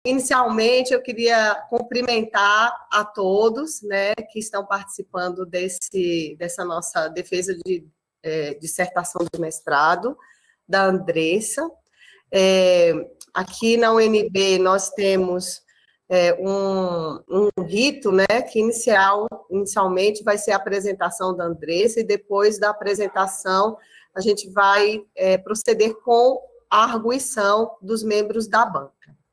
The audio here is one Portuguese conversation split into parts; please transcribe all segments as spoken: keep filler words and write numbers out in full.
inicialmente, eu queria cumprimentar a todos, né, que estão participando desse, dessa nossa defesa de é, dissertação de mestrado, da Andressa. É, aqui na U N B, nós temos é, um, um rito, né, que inicial, inicialmente vai ser a apresentação da Andressa, e depois da apresentação, a gente vai é, proceder com a arguição dos membros da banca.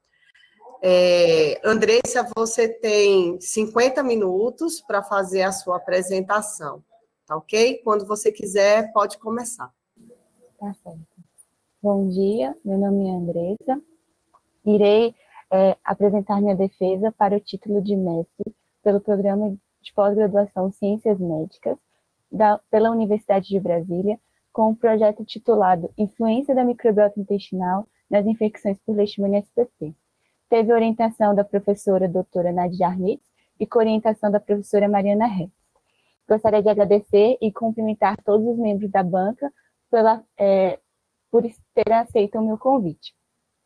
É, Andressa, você tem cinquenta minutos para fazer a sua apresentação, tá ok? Quando você quiser, pode começar. Tá certo. Bom dia, meu nome é Andressa. Irei é, apresentar minha defesa para o título de mestre pelo Programa de Pós-Graduação Ciências Médicas da, pela Universidade de Brasília, com o projeto titulado Influência da microbiota intestinal nas infecções por Leishmania S P P. Teve orientação da professora doutora Nadia Arnitz e co-orientação da professora Mariana Reis. Gostaria de agradecer e cumprimentar todos os membros da banca pela, é, por terem aceito o meu convite.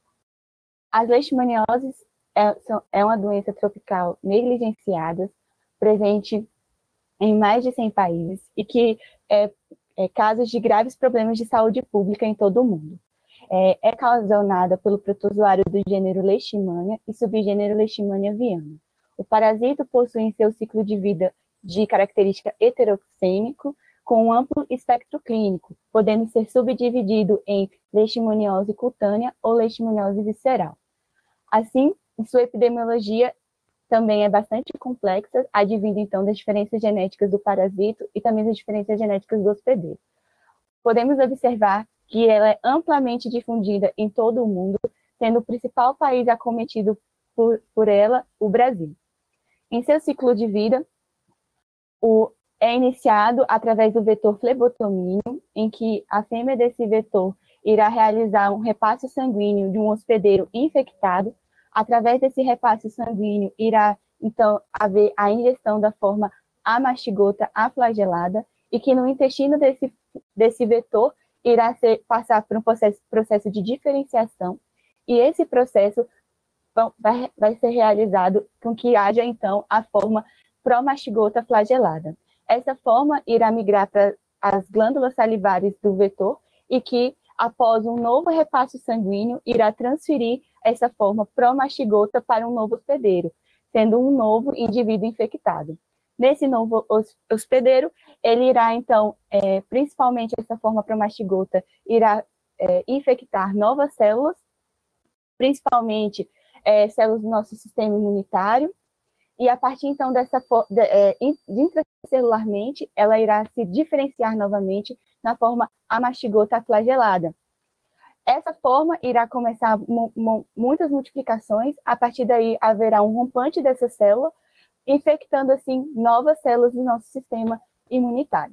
As leishmanioses é, são, é uma doença tropical negligenciada, presente em mais de cem países e que é, é casos de graves problemas de saúde pública em todo o mundo. É, é causada pelo protozoário do gênero Leishmania e subgênero Leishmania aviana. O parasito possui em seu ciclo de vida de característica heterossêmico, com um amplo espectro clínico, podendo ser subdividido em leishmaniose cutânea ou leishmaniose visceral. Assim, em sua epidemiologia também é bastante complexa, advindo então das diferenças genéticas do parasito e também das diferenças genéticas do hospedeiro. Podemos observar que ela é amplamente difundida em todo o mundo, sendo o principal país acometido por, por ela o Brasil. Em seu ciclo de vida, o, é iniciado através do vetor flebotomínio, em que a fêmea desse vetor irá realizar um repasse sanguíneo de um hospedeiro infectado. Através desse repasse sanguíneo, irá, então, haver a ingestão da forma amastigota aflagelada, e que no intestino desse, desse vetor irá ser, passar por um processo, processo de diferenciação, e esse processo vai, vai ser realizado com que haja, então, a forma promastigota flagelada. Essa forma irá migrar para as glândulas salivares do vetor e que, após um novo repasse sanguíneo, irá transferir essa forma promastigota para um novo hospedeiro, sendo um novo indivíduo infectado. Nesse novo hospedeiro, ele irá, então, é, principalmente essa forma promastigota, irá é, infectar novas células, principalmente é, células do nosso sistema imunitário, e a partir, então, dessa de, é, intracelularmente, ela irá se diferenciar novamente na forma amastigota flagelada. Essa forma irá começar muitas multiplicações, a partir daí haverá um rompante dessa célula, infectando, assim, novas células do nosso sistema imunitário.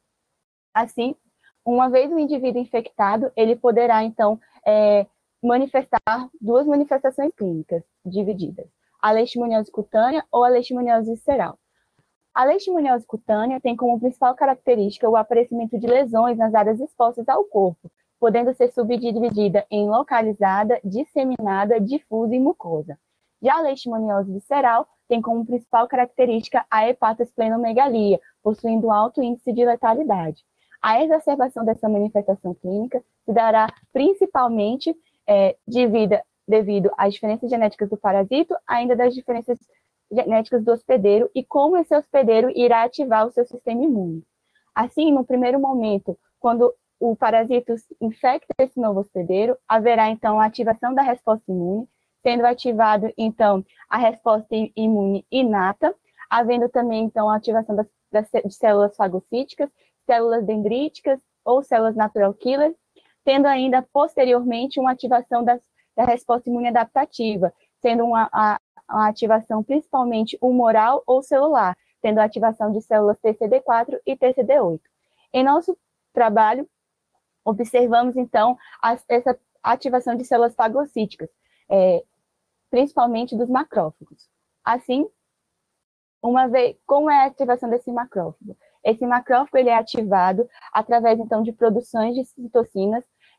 Assim, uma vez o indivíduo infectado, ele poderá, então, é, manifestar duas manifestações clínicas divididas: a leishmaniose cutânea ou a leishmaniose visceral. A leishmaniose cutânea tem como principal característica o aparecimento de lesões nas áreas expostas ao corpo, podendo ser subdividida em localizada, disseminada, difusa e mucosa. Já a leishmaniose visceral tem como principal característica a hepatoesplenomegalia, possuindo alto índice de letalidade. A exacerbação dessa manifestação clínica se dará principalmente é, devido, devido às diferenças genéticas do parasito, ainda das diferenças genéticas do hospedeiro e como esse hospedeiro irá ativar o seu sistema imune. Assim, no primeiro momento, quando o parasito infecta esse novo hospedeiro, haverá então a ativação da resposta imune, sendo ativado, então, a resposta imune inata, havendo também, então, a ativação das, das de células fagocíticas, células dendríticas ou células natural killer, tendo ainda, posteriormente, uma ativação das, da resposta imune adaptativa, sendo uma, a, uma ativação principalmente humoral ou celular, tendo a ativação de células T C D quatro e T C D oito. Em nosso trabalho, observamos, então, a, essa ativação de células fagocíticas, é, principalmente dos macrófagos. Assim, uma vez, como é a ativação desse macrófago? Esse macrófago ele é ativado através, então, de produções de citocinas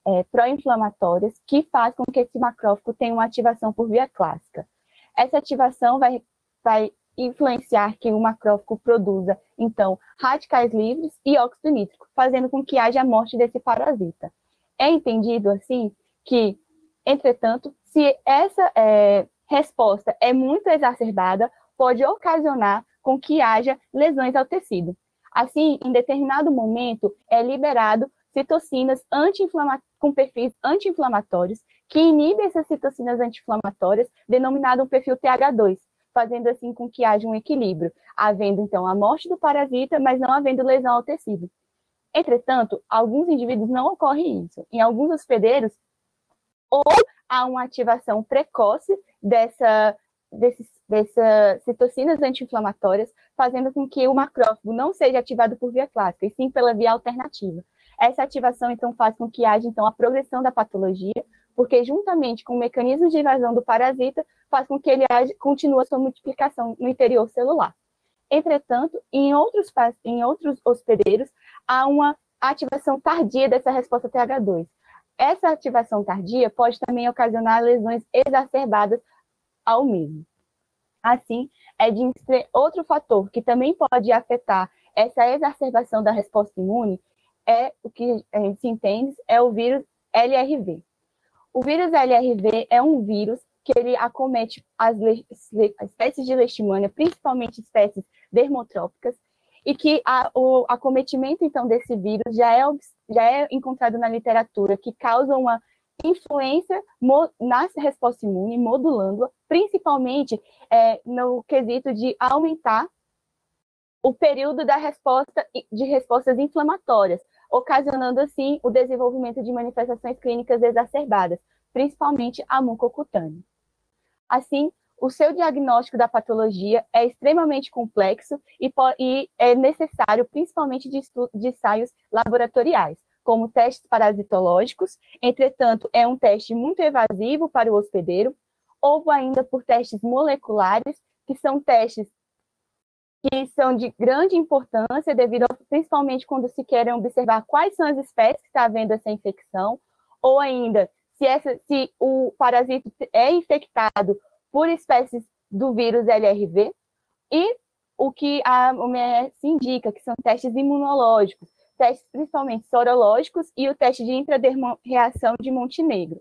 é, pró-inflamatórias que faz com que esse macrófago tenha uma ativação por via clássica. Essa ativação vai, vai influenciar que o macrófago produza, então, radicais livres e óxido nítrico, fazendo com que haja a morte desse parasita. É entendido, assim, que, entretanto, se essa é, resposta é muito exacerbada, pode ocasionar com que haja lesões ao tecido. Assim, em determinado momento, é liberado citocinas com perfis anti-inflamatórios, que inibem essas citocinas anti-inflamatórias, denominado um perfil T H dois, fazendo assim com que haja um equilíbrio, havendo, então, a morte do parasita, mas não havendo lesão ao tecido. Entretanto, alguns indivíduos não ocorre isso. Em alguns hospedeiros, ou há uma ativação precoce dessa, desses, dessas citocinas anti-inflamatórias, fazendo com que o macrófago não seja ativado por via clássica, e sim pela via alternativa. Essa ativação, então, faz com que haja, então, a progressão da patologia, porque, juntamente com o mecanismo de invasão do parasita, faz com que ele age, continue a sua multiplicação no interior celular. Entretanto, em outros, em outros hospedeiros, há uma ativação tardia dessa resposta T H dois. Essa ativação tardia pode também ocasionar lesões exacerbadas ao mesmo. Assim, é de outro fator que também pode afetar essa exacerbação da resposta imune, é o que a gente se entende, é o vírus L R V. O vírus L R V é um vírus que ele acomete as, as espécies de leishmania, principalmente espécies dermotrópicas, e que a, o acometimento, então, desse vírus já é, já é encontrado na literatura, que causa uma influência na resposta imune, modulando-a, principalmente é, no quesito de aumentar o período da resposta, de respostas inflamatórias, ocasionando, assim, o desenvolvimento de manifestações clínicas exacerbadas, principalmente a mucocutânea. Assim, o seu diagnóstico da patologia é extremamente complexo e, e é necessário, principalmente, de, de ensaios laboratoriais, como testes parasitológicos. Entretanto, é um teste muito evasivo para o hospedeiro, ou ainda por testes moleculares, que são testes que são de grande importância, devido a, principalmente quando se querem observar quais são as espécies que está havendo essa infecção, ou ainda se, essa, se o parasito é infectado por espécies do vírus L R V, e o que a O M S indica, que são testes imunológicos, testes principalmente sorológicos e o teste de intradermo-reação de Montenegro.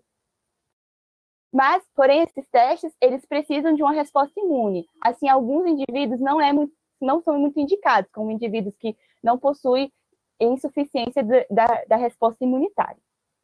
Mas, porém, esses testes, eles precisam de uma resposta imune. Assim, alguns indivíduos não, é muito, não são muito indicados, como indivíduos que não possuem insuficiência de, da, da resposta imunitária.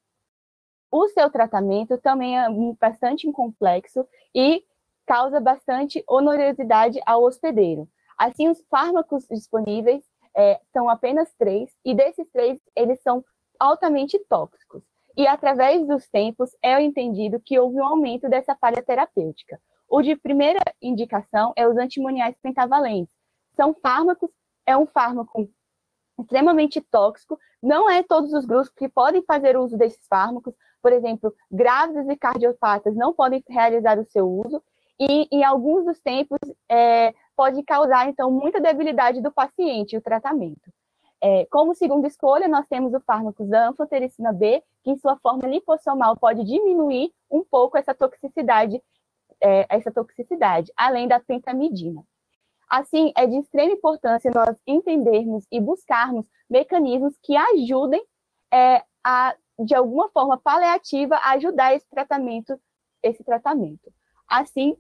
O seu tratamento também é bastante complexo e causa bastante onerosidade ao hospedeiro. Assim, os fármacos disponíveis é, são apenas três, e desses três, eles são altamente tóxicos. E, através dos tempos, é entendido que houve um aumento dessa falha terapêutica. O de primeira indicação é os antimoniais pentavalentes. São fármacos, é um fármaco extremamente tóxico, não é todos os grupos que podem fazer uso desses fármacos, por exemplo, grávidas e cardiopatas não podem realizar o seu uso, e em alguns dos tempos é, pode causar, então, muita debilidade do paciente, o tratamento. É, como segunda escolha, nós temos o fármaco da anfotericina B, que em sua forma lipossomal pode diminuir um pouco essa toxicidade, é, essa toxicidade, além da pentamidina. Assim, é de extrema importância nós entendermos e buscarmos mecanismos que ajudem é, a, de alguma forma paliativa, a ajudar esse tratamento, esse tratamento. Assim,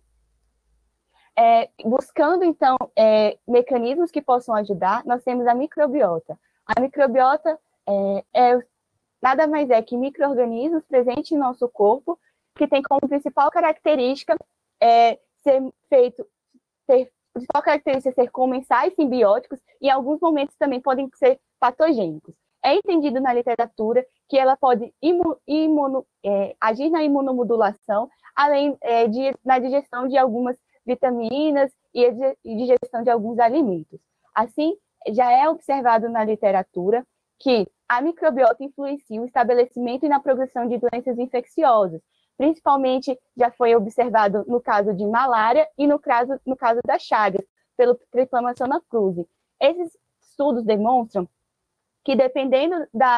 é, buscando, então, é, mecanismos que possam ajudar, nós temos a microbiota. A microbiota é, é, nada mais é que micro-organismos presentes em nosso corpo, que tem como principal característica é, ser feito, ter, principal característica ser comensais, simbióticos, e em alguns momentos também podem ser patogênicos. É entendido na literatura que ela pode imu, imuno, é, agir na imunomodulação, além é, de na digestão de algumas vitaminas e a digestão de alguns alimentos. Assim, já é observado na literatura que a microbiota influencia o estabelecimento e na progressão de doenças infecciosas. Principalmente, já foi observado no caso de malária e no caso, no caso da Chagas, pelo Triclamassona cruzi. Esses estudos demonstram que, dependendo da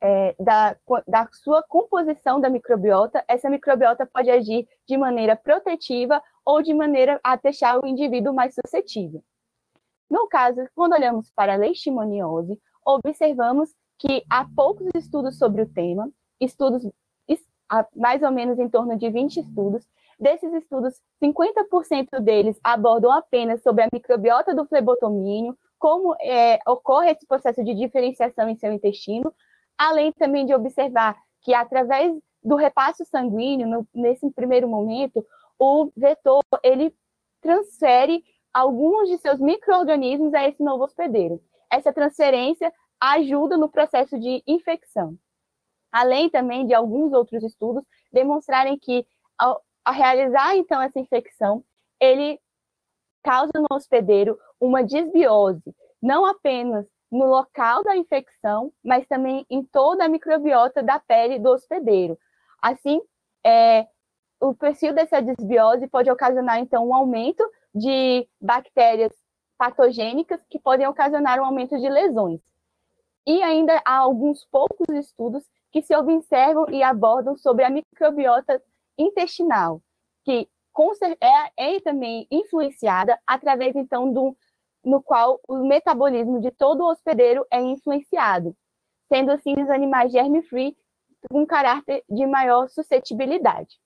é, da, da sua composição da microbiota, essa microbiota pode agir de maneira protetiva ou de maneira a deixar o indivíduo mais suscetível. No caso, quando olhamos para a leishmaniose, observamos que há poucos estudos sobre o tema, estudos mais ou menos em torno de vinte estudos. Desses estudos, cinquenta por cento deles abordam apenas sobre a microbiota do flebotomínio, como é, ocorre esse processo de diferenciação em seu intestino, além também de observar que, através do repasse sanguíneo, no, nesse primeiro momento, o vetor ele transfere alguns de seus micro-organismos a esse novo hospedeiro. Essa transferência ajuda no processo de infecção. Além também de alguns outros estudos demonstrarem que, ao, ao realizar, então, essa infecção, ele causa no hospedeiro uma desbiose, não apenas no local da infecção, mas também em toda a microbiota da pele do hospedeiro. Assim, é, o perfil dessa desbiose pode ocasionar, então, um aumento de bactérias patogênicas que podem ocasionar um aumento de lesões. E ainda há alguns poucos estudos que se observam e abordam sobre a microbiota intestinal, que é, é também influenciada através, então, do, no qual o metabolismo de todo o hospedeiro é influenciado, sendo assim os animais germe-free com um caráter de maior suscetibilidade.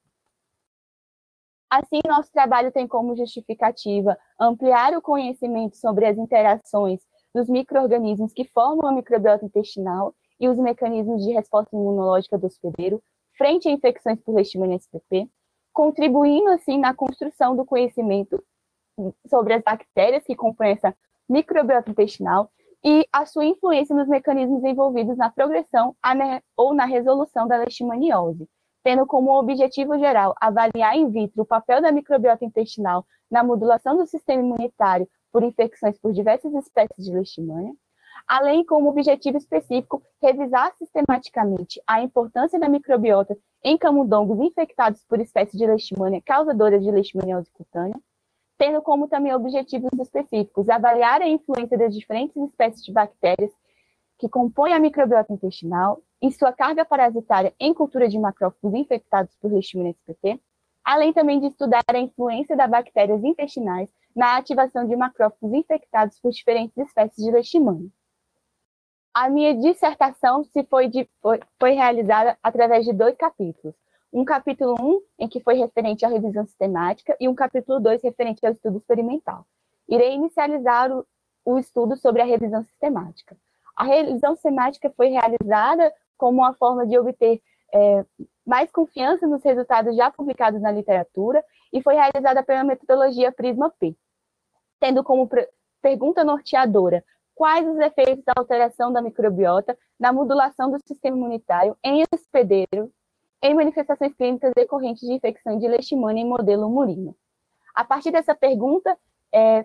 Assim, nosso trabalho tem como justificativa ampliar o conhecimento sobre as interações dos micro-organismos que formam a microbiota intestinal e os mecanismos de resposta imunológica do hospedeiro frente a infecções por Leishmania S P P, contribuindo, assim, na construção do conhecimento sobre as bactérias que compõem essa microbiota intestinal e a sua influência nos mecanismos envolvidos na progressão ou na resolução da leishmaniose, tendo como objetivo geral avaliar in vitro o papel da microbiota intestinal na modulação do sistema imunitário por infecções por diversas espécies de leishmania, além como objetivo específico revisar sistematicamente a importância da microbiota em camundongos infectados por espécies de leishmania causadoras de leishmaniose cutânea, tendo como também objetivos específicos avaliar a influência das diferentes espécies de bactérias que compõem a microbiota intestinal e sua carga parasitária em cultura de macrófagos infectados por Leishmania S P P, além também de estudar a influência das bactérias intestinais na ativação de macrófagos infectados por diferentes espécies de Leishmania. A minha dissertação se foi, de, foi, foi realizada através de dois capítulos. Um capítulo um, em que foi referente à revisão sistemática, e um capítulo dois, referente ao estudo experimental. Irei inicializar o, o estudo sobre a revisão sistemática. A revisão sistemática foi realizada como uma forma de obter é, mais confiança nos resultados já publicados na literatura e foi realizada pela metodologia Prisma-P, tendo como pergunta norteadora quais os efeitos da alteração da microbiota na modulação do sistema imunitário em hospedeiro em manifestações clínicas decorrentes de infecção de leishmania em modelo murino. A partir dessa pergunta, é,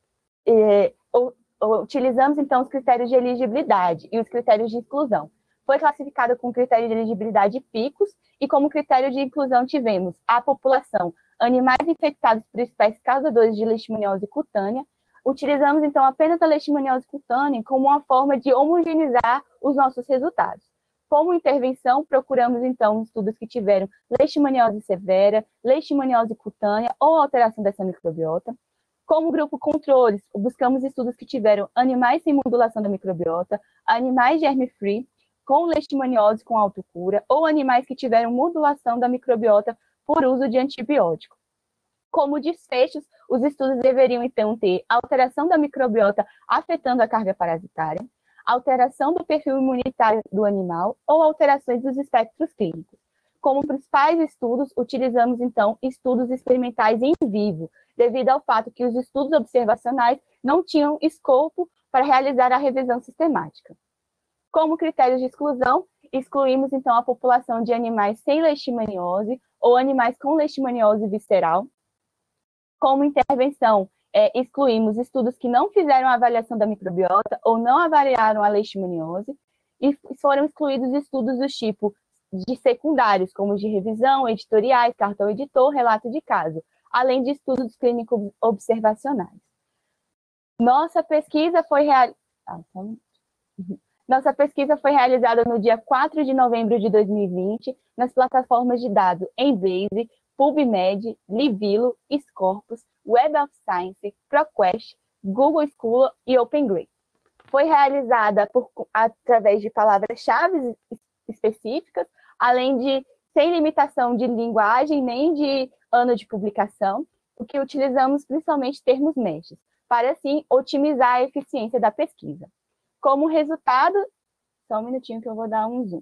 é, o, utilizamos, então, os critérios de elegibilidade e os critérios de exclusão. Foi classificado com critério de elegibilidade picos e como critério de inclusão tivemos a população, animais infectados por espécies causadoras de leishmaniose cutânea. Utilizamos, então, apenas a leishmaniose cutânea como uma forma de homogeneizar os nossos resultados. Como intervenção, procuramos, então, estudos que tiveram leishmaniose severa, leishmaniose cutânea ou alteração dessa microbiota. Como grupo controles, buscamos estudos que tiveram animais sem modulação da microbiota, animais germe-free, com leishmaniose com autocura, ou animais que tiveram modulação da microbiota por uso de antibiótico. Como desfechos, os estudos deveriam, então, ter alteração da microbiota afetando a carga parasitária, alteração do perfil imunitário do animal ou alterações dos espectros clínicos. Como principais estudos, utilizamos, então, estudos experimentais em vivo, devido ao fato que os estudos observacionais não tinham escopo para realizar a revisão sistemática. Como critérios de exclusão, excluímos, então, a população de animais sem leishmaniose ou animais com leishmaniose visceral. Como intervenção, é, excluímos estudos que não fizeram a avaliação da microbiota ou não avaliaram a leishmaniose, e foram excluídos estudos do tipo de secundários, como de revisão, editoriais, cartão editor, relato de caso, além de estudos clínicos observacionais. Nossa pesquisa foi realizada... Nossa pesquisa foi realizada no dia quatro de novembro de dois mil e vinte, nas plataformas de dados Embase, PubMed, Livilo, Scopus, Web of Science, ProQuest, Google Scholar e OpenGrade. Foi realizada por, através de palavras-chave específicas, além de sem limitação de linguagem nem de ano de publicação, o que utilizamos principalmente termos médios, para assim otimizar a eficiência da pesquisa. Como resultado, só um minutinho que eu vou dar um zoom.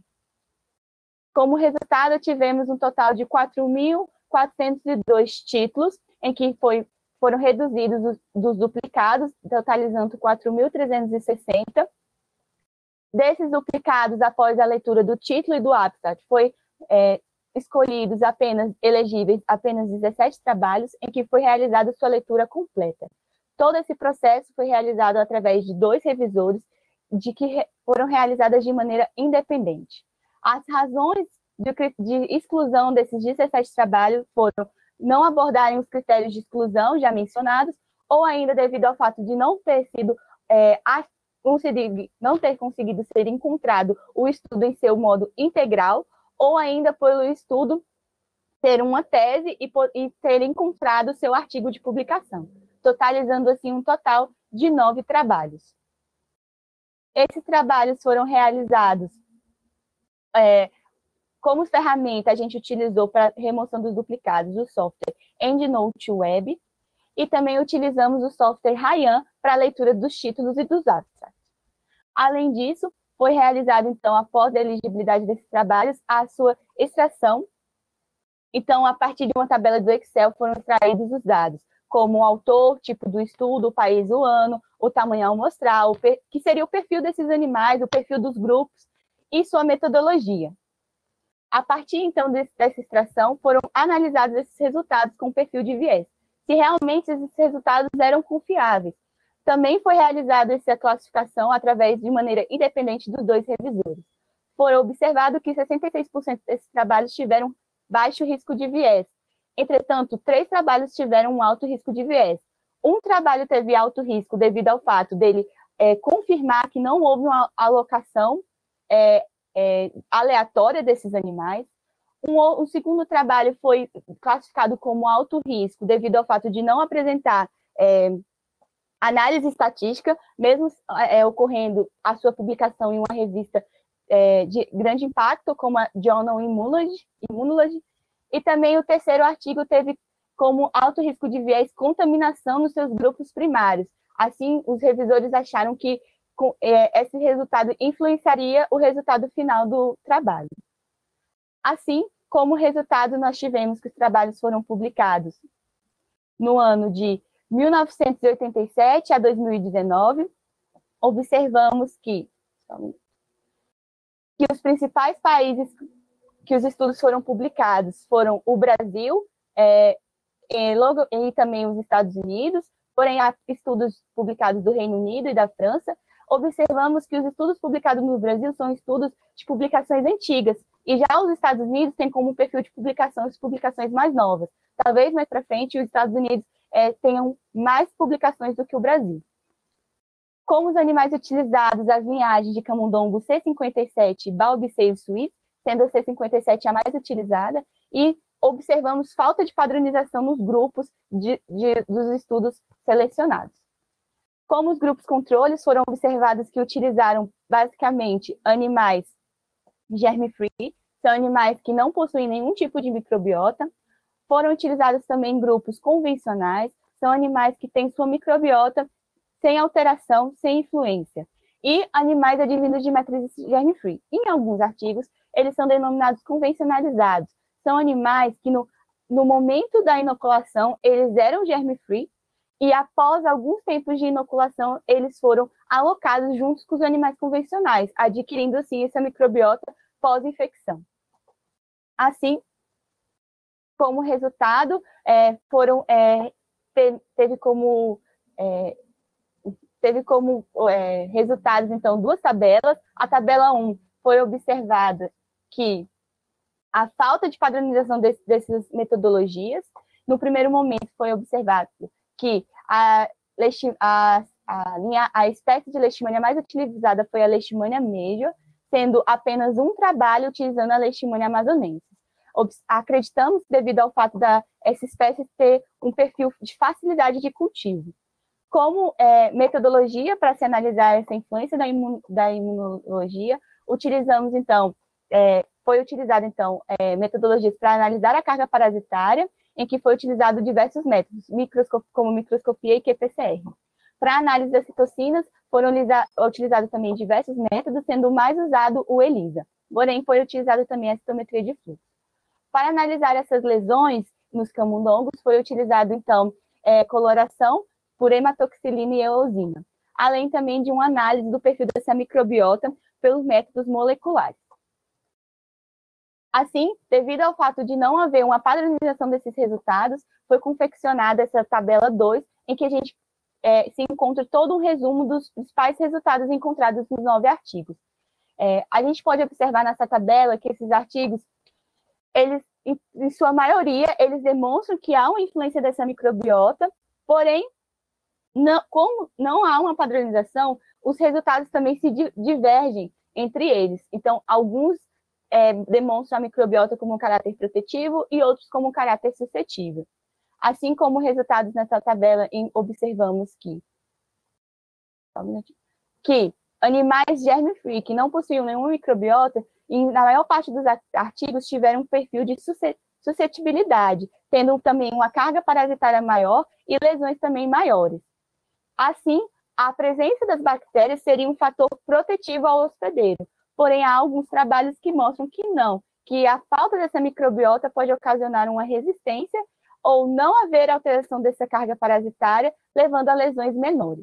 Como resultado, tivemos um total de quatro mil quatrocentos e dois títulos, em que foi, foram reduzidos os, dos duplicados, totalizando quatro mil trezentos e sessenta. Desses duplicados, após a leitura do título e do abstract, foi é, escolhidos apenas, elegíveis apenas dezessete trabalhos, em que foi realizada sua leitura completa. Todo esse processo foi realizado através de dois revisores, de que re, foram realizadas de maneira independente. As razões de, de exclusão desses dezessete trabalhos foram não abordarem os critérios de exclusão já mencionados, ou ainda devido ao fato de não ter sido é, não ter conseguido ser encontrado o estudo em seu modo integral, ou ainda pelo estudo ter uma tese e, e ter encontrado seu artigo de publicação, totalizando assim um total de nove trabalhos. Esses trabalhos foram realizados é, como ferramenta, a gente utilizou para remoção dos duplicados o software EndNote Web, e também utilizamos o software Ryan para a leitura dos títulos e dos abstracts. Além disso, foi realizado, então, após a elegibilidade desses trabalhos, a sua extração. Então, a partir de uma tabela do Excel, foram extraídos os dados, como o autor, tipo do estudo, o país, o ano, o tamanho amostral, que seria o perfil desses animais, o perfil dos grupos e sua metodologia. A partir, então, desse, dessa extração, foram analisados esses resultados com perfil de viés, se realmente esses resultados eram confiáveis. Também foi realizada essa classificação através de maneira independente dos dois revisores. Foi observado que sessenta e seis por cento desses trabalhos tiveram baixo risco de viés. Entretanto, três trabalhos tiveram um alto risco de viés. Um trabalho teve alto risco devido ao fato dele é, confirmar que não houve uma alocação é, é, aleatória desses animais. Um, o segundo trabalho foi classificado como alto risco devido ao fato de não apresentar é, análise estatística, mesmo é, ocorrendo a sua publicação em uma revista é, de grande impacto, como a Journal Immunology, Immunology. E também o terceiro artigo teve como alto risco de viés contaminação nos seus grupos primários. Assim, os revisores acharam que com, é, esse resultado influenciaria o resultado final do trabalho. Assim, como resultado, nós tivemos que os trabalhos foram publicados no ano de mil novecentos e oitenta e sete a dois mil e dezenove. Observamos que, que os principais países que os estudos foram publicados foram o Brasil é, e, logo, e também os Estados Unidos, porém há estudos publicados do Reino Unido e da França. Observamos que os estudos publicados no Brasil são estudos de publicações antigas, e já os Estados Unidos têm como perfil de publicação as publicações mais novas. Talvez mais para frente os Estados Unidos é, tenham mais publicações do que o Brasil. Como os animais utilizados, as linhagens de camundongo C cinquenta e sete e Balbiceus suíço, sendo a C cinquenta e sete a mais utilizada, e observamos falta de padronização nos grupos de, de, dos estudos selecionados. Como os grupos controles foram observados que utilizaram basicamente animais germ-free, são animais que não possuem nenhum tipo de microbiota. Foram utilizados também grupos convencionais, são animais que têm sua microbiota sem alteração, sem influência. E animais advindos de matrizes germ-free. Em alguns artigos, eles são denominados convencionalizados. São animais que, no, no momento da inoculação, eles eram germ-free, e após alguns tempos de inoculação, eles foram alocados juntos com os animais convencionais, adquirindo, assim, essa microbiota pós-infecção. Assim, como resultado, é, foram, é, te, teve como, é, teve como é, resultados, então, duas tabelas. A tabela um foi observada que a falta de padronização desse, dessas metodologias. No primeiro momento, foi observado que a, a, a, linha, a espécie de leishmania mais utilizada foi a Leishmania major, sendo apenas um trabalho utilizando a Leishmania amazonensis. Acreditamos devido ao fato da essa espécie ter um perfil de facilidade de cultivo. Como é, metodologia para se analisar essa influência da, imun, da imunologia, utilizamos, então, é, foi utilizado, então, é, metodologias para analisar a carga parasitária, em que foi utilizado diversos métodos, microscop, como microscopia e Q P C R. Para análise das citocinas, foram utilizados também diversos métodos, sendo o mais usado o ELISA. Porém, foi utilizado também a citometria de fluxo. Para analisar essas lesões nos camundongos, foi utilizado, então, é, coloração por hematoxilina e eosina, além também de uma análise do perfil dessa microbiota pelos métodos moleculares. Assim, devido ao fato de não haver uma padronização desses resultados, foi confeccionada essa tabela dois, em que a gente é, se encontra todo um resumo dos principais resultados encontrados nos nove artigos. É, a gente pode observar nessa tabela que esses artigos, eles, em, em sua maioria, eles demonstram que há uma influência dessa microbiota, porém, não, como não há uma padronização, os resultados também se di, divergem entre eles. Então, alguns é, demonstram a microbiota como um caráter protetivo e outros como um caráter suscetível. Assim como resultados nessa tabela, em, observamos que, que animais germe-free que não possuíam nenhuma microbiota, e na maior parte dos artigos tiveram um perfil de suscetibilidade, tendo também uma carga parasitária maior e lesões também maiores. Assim, a presença das bactérias seria um fator protetivo ao hospedeiro, porém há alguns trabalhos que mostram que não, que a falta dessa microbiota pode ocasionar uma resistência ou não haver alteração dessa carga parasitária, levando a lesões menores.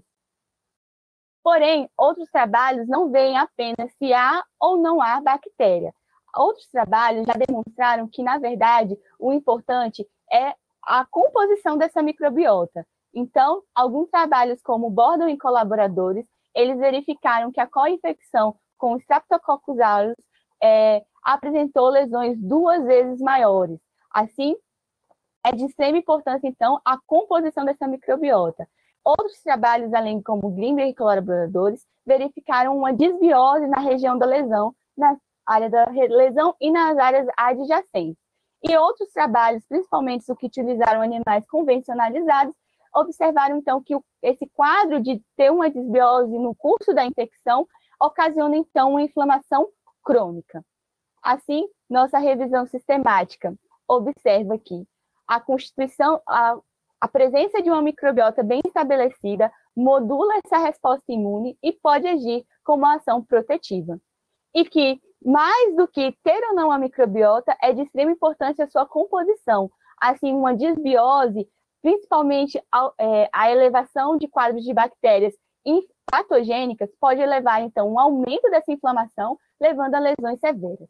Porém, outros trabalhos não veem apenas se há ou não há bactéria. Outros trabalhos já demonstraram que, na verdade, o importante é a composição dessa microbiota. Então, alguns trabalhos como Bordon e colaboradores, eles verificaram que a co-infecção com o Streptococcus aureus é, apresentou lesões duas vezes maiores. Assim, é de extrema importância, então, a composição dessa microbiota. Outros trabalhos, além como Grimberg e colaboradores, verificaram uma desbiose na região da lesão, na área da lesão e nas áreas adjacentes. E outros trabalhos, principalmente os que utilizaram animais convencionalizados, observaram, então, que esse quadro de ter uma desbiose no curso da infecção ocasiona, então, uma inflamação crônica. Assim, nossa revisão sistemática observa que a constituição, a, a presença de uma microbiota bem estabelecida modula essa resposta imune e pode agir como uma ação protetiva. E que, mais do que ter ou não a microbiota, é de extrema importância a sua composição. Assim, uma desbiose, principalmente a, é, a elevação de quadros de bactérias patogênicas, pode levar, então, um aumento dessa inflamação, levando a lesões severas.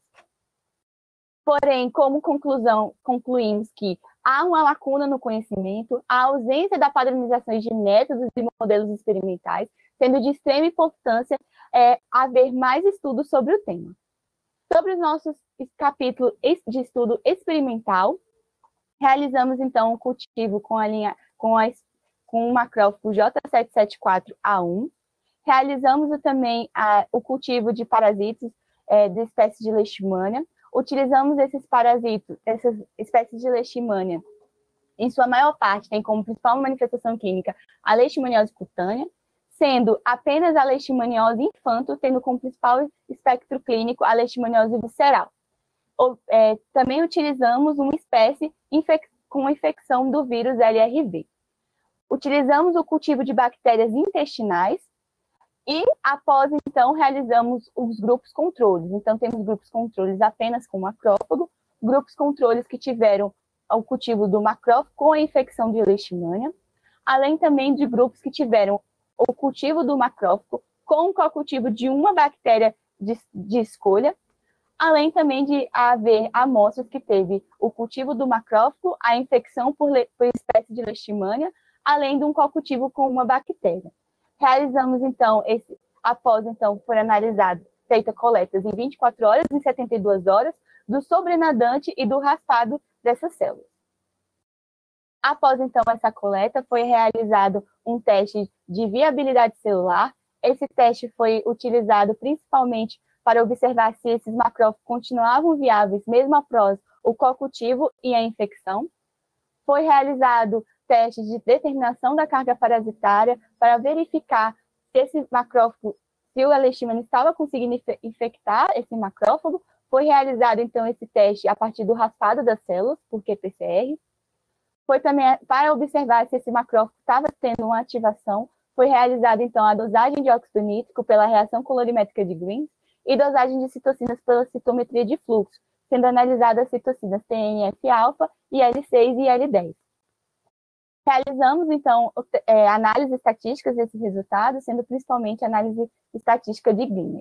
Porém, como conclusão, concluímos que há uma lacuna no conhecimento, a ausência da padronização de métodos e modelos experimentais, sendo de extrema importância é, haver mais estudos sobre o tema. Sobre os nossos capítulos de estudo experimental, realizamos, então, um cultivo com, a linha, com, a, com o macrófago J sete sete quatro A um, realizamos também a, o cultivo de parasitos é, de espécie de Leishmania. Utilizamos esses parasitos, essas espécies de Leishmania, em sua maior parte, tem como principal manifestação clínica a leishmaniose cutânea, sendo apenas a leishmaniose infanto tendo como principal espectro clínico a leishmaniose visceral. Ou, é, também utilizamos uma espécie infec com infecção do vírus L R V. Utilizamos o cultivo de bactérias intestinais, e, após, então, realizamos os grupos controles. Então, temos grupos controles apenas com macrófago, grupos controles que tiveram o cultivo do macrófago com a infecção de Leishmania, além também de grupos que tiveram o cultivo do macrófago com o cultivo de uma bactéria de, de escolha, além também de haver amostras que teve o cultivo do macrófago, a infecção por, por espécie de Leishmania, além de um cultivo com uma bactéria. Realizamos, então, esse, após, então, foi analisado, feita coletas em vinte e quatro horas e setenta e duas horas, do sobrenadante e do raspado dessas células. Após, então, essa coleta, foi realizado um teste de viabilidade celular. Esse teste foi utilizado principalmente para observar se esses macrófagos continuavam viáveis, mesmo após o co-cultivo e a infecção. Foi realizado teste de determinação da carga parasitária para verificar se esse macrófago, se o leishmania estava conseguindo infectar esse macrófago. Foi realizado, então, esse teste a partir do raspado das células, por Q P C R. Foi também para observar se esse macrófago estava tendo uma ativação. Foi realizada, então, a dosagem de óxido nítrico pela reação colorimétrica de Green e dosagem de citocinas pela citometria de fluxo, sendo analisadas as citocinas T N F-alfa, I L seis e I L dez. Realizamos, então, é, análises estatísticas desses resultados, sendo principalmente análise estatística de Green.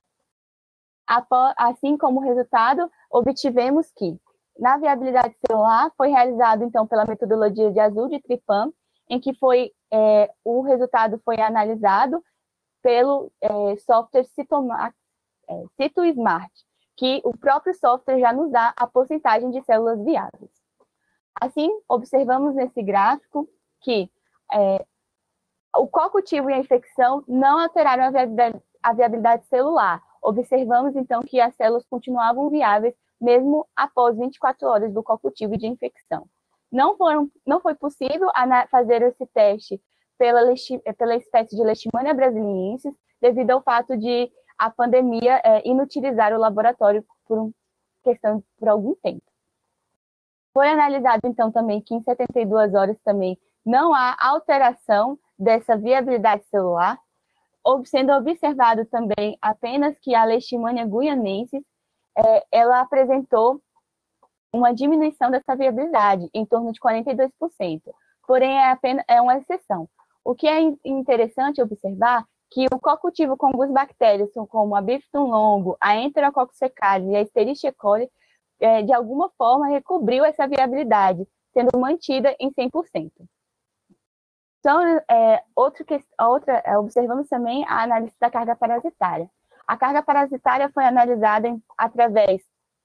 Assim como resultado, obtivemos que, na viabilidade celular, foi realizado, então, pela metodologia de azul de Tripam, em que foi, é, o resultado foi analisado pelo é, software Cytomar, é, CytoSmart, que o próprio software já nos dá a porcentagem de células viáveis. Assim, observamos nesse gráfico que é, o co-cultivo e a infecção não alteraram a viabilidade, a viabilidade celular. Observamos, então, que as células continuavam viáveis mesmo após vinte e quatro horas do co-cultivo e de infecção. Não, foram, não foi possível fazer esse teste pela, pela espécie de Leishmania brasiliensis, devido ao fato de a pandemia é, inutilizar o laboratório por, um, questão, por algum tempo. Foi analisado, então, também que em setenta e duas horas também não há alteração dessa viabilidade celular, sendo observado também apenas que a Leishmania guianensis, é, ela apresentou uma diminuição dessa viabilidade, em torno de quarenta e dois por cento, porém é, apenas, é uma exceção. O que é interessante observar que o co-cultivo com algumas bactérias, como a Bifidum longo, a Enterococcus faecalis e a Escherichia coli, é, de alguma forma recobriu essa viabilidade, sendo mantida em cem por cento. Então, é, outro que, outra, é, observamos também a análise da carga parasitária. A carga parasitária foi analisada em, através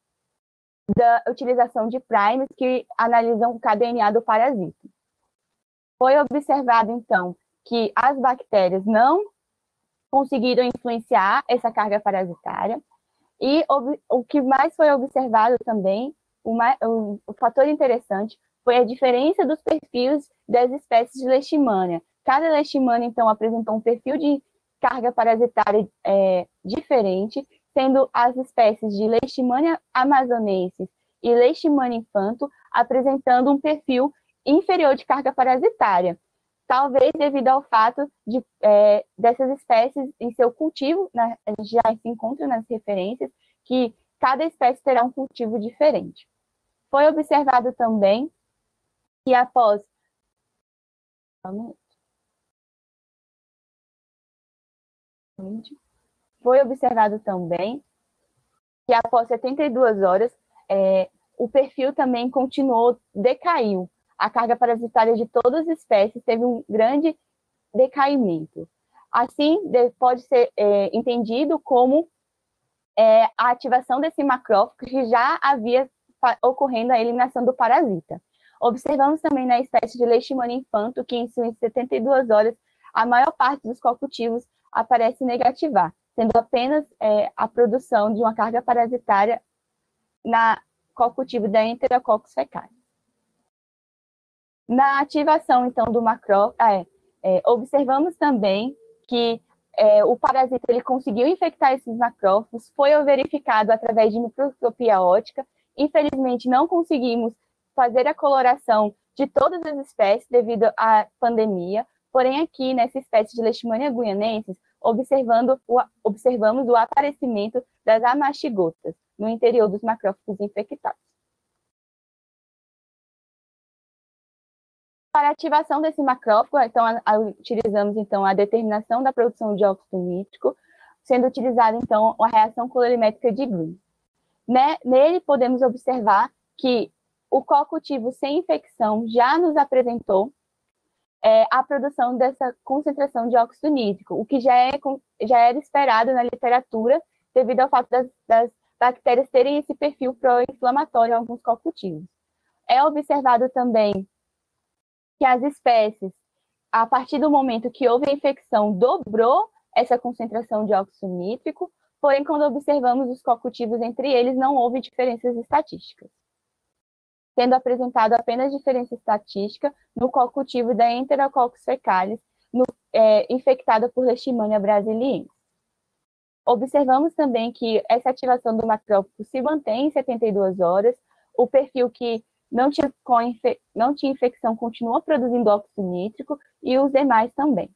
da utilização de primers que analisam o K D N A do parasita. Foi observado, então, que as bactérias não conseguiram influenciar essa carga parasitária, e ob, o que mais foi observado também, o, mais, o, o fator interessante, foi a diferença dos perfis das espécies de Leishmania. Cada Leishmania, então, apresentou um perfil de carga parasitária é, diferente, sendo as espécies de Leishmania amazonensis e Leishmania infanto apresentando um perfil inferior de carga parasitária, talvez devido ao fato de é, dessas espécies em seu cultivo, né, a gente já se encontra nas referências, que cada espécie terá um cultivo diferente. Foi observado também que após... Foi observado também que após setenta e duas horas, é, o perfil também continuou, decaiu. A carga parasitária de todas as espécies teve um grande decaimento. Assim, pode ser é, entendido como é, a ativação desse macrófago que já havia ocorrendo a eliminação do parasita. Observamos também na espécie de Leishmania infanto que em setenta e duas horas a maior parte dos co-cultivos aparece negativar, sendo apenas é, a produção de uma carga parasitária na co-cultivo da Enterococcus faecalis. Na ativação, então, do macrófago, é, é, observamos também que é, o parasita ele conseguiu infectar esses macrófagos, foi verificado através de microscopia óptica. Infelizmente, não conseguimos fazer a coloração de todas as espécies devido à pandemia, porém aqui, nessa espécie de Leishmania guianensis, observando o, observamos o aparecimento das amastigotas no interior dos macrófagos infectados. Para a ativação desse macrófago, então, a, a, utilizamos então, a determinação da produção de óxido nítrico, sendo utilizada então, a reação colorimétrica de Green. Né? Nele, podemos observar que o co-cultivo sem infecção já nos apresentou é, a produção dessa concentração de óxido nítrico, o que já, é, já era esperado na literatura, devido ao fato das, das bactérias terem esse perfil pró-inflamatório em alguns co-cultivos. É observado também que as espécies, a partir do momento que houve a infecção, dobrou essa concentração de óxido nítrico, porém, quando observamos os co-cultivos entre eles, não houve diferenças estatísticas, sendo apresentado apenas diferença estatística no co-cultivo da Enterococcus fecalis, no, é, infectada por Leishmania brasiliensis. Observamos também que essa ativação do macrófago se mantém em setenta e duas horas, o perfil que não tinha, não tinha infecção continua produzindo óxido nítrico e os demais também.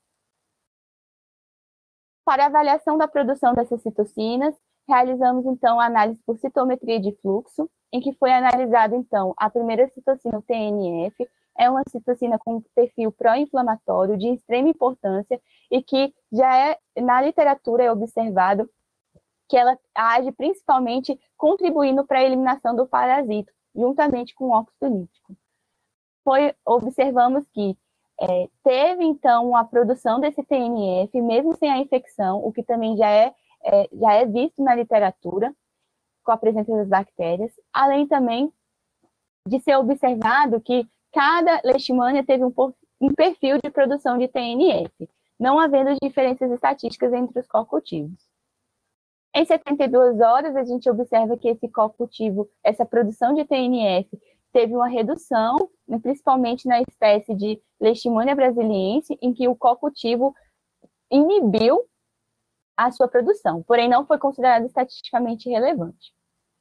Para avaliação da produção dessas citocinas, realizamos então a análise por citometria de fluxo, em que foi analisado então a primeira citocina, o T N F, é uma citocina com perfil pró-inflamatório de extrema importância e que já é, na literatura é observado que ela age principalmente contribuindo para a eliminação do parasito, juntamente com o óxido nítrico. Foi, observamos que é, teve, então, a produção desse T N F, mesmo sem a infecção, o que também já é, é, já é visto na literatura, com a presença das bactérias, além também de ser observado que cada leishmania teve um, um perfil de produção de T N F, não havendo diferenças estatísticas entre os co-cultivos. Em setenta e duas horas, a gente observa que esse co-cultivo, essa produção de T N F, teve uma redução, principalmente na espécie de Leishmania brasiliensis, em que o co-cultivo inibiu a sua produção, porém não foi considerado estatisticamente relevante.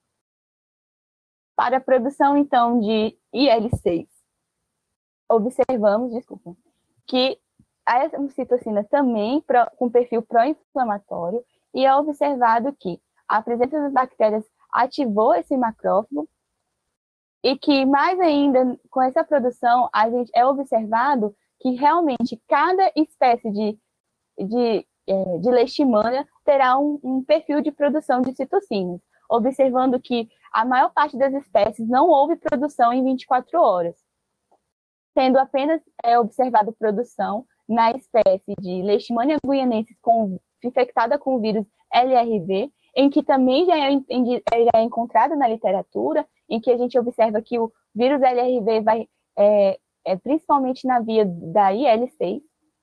Para a produção, então, de I L seis, observamos, desculpa, que a citocina também com perfil pró-inflamatório, e é observado que a presença das bactérias ativou esse macrófago e que, mais ainda, com essa produção, a gente é observado que realmente cada espécie de, de, de leishmania terá um, um perfil de produção de citocinas, observando que a maior parte das espécies não houve produção em vinte e quatro horas, sendo apenas é, observado produção na espécie de Leishmania guianensis com, infectada com o vírus L R V, em que também já é, já é encontrado na literatura, em que a gente observa que o vírus L R V vai é, é, principalmente na via da I L seis.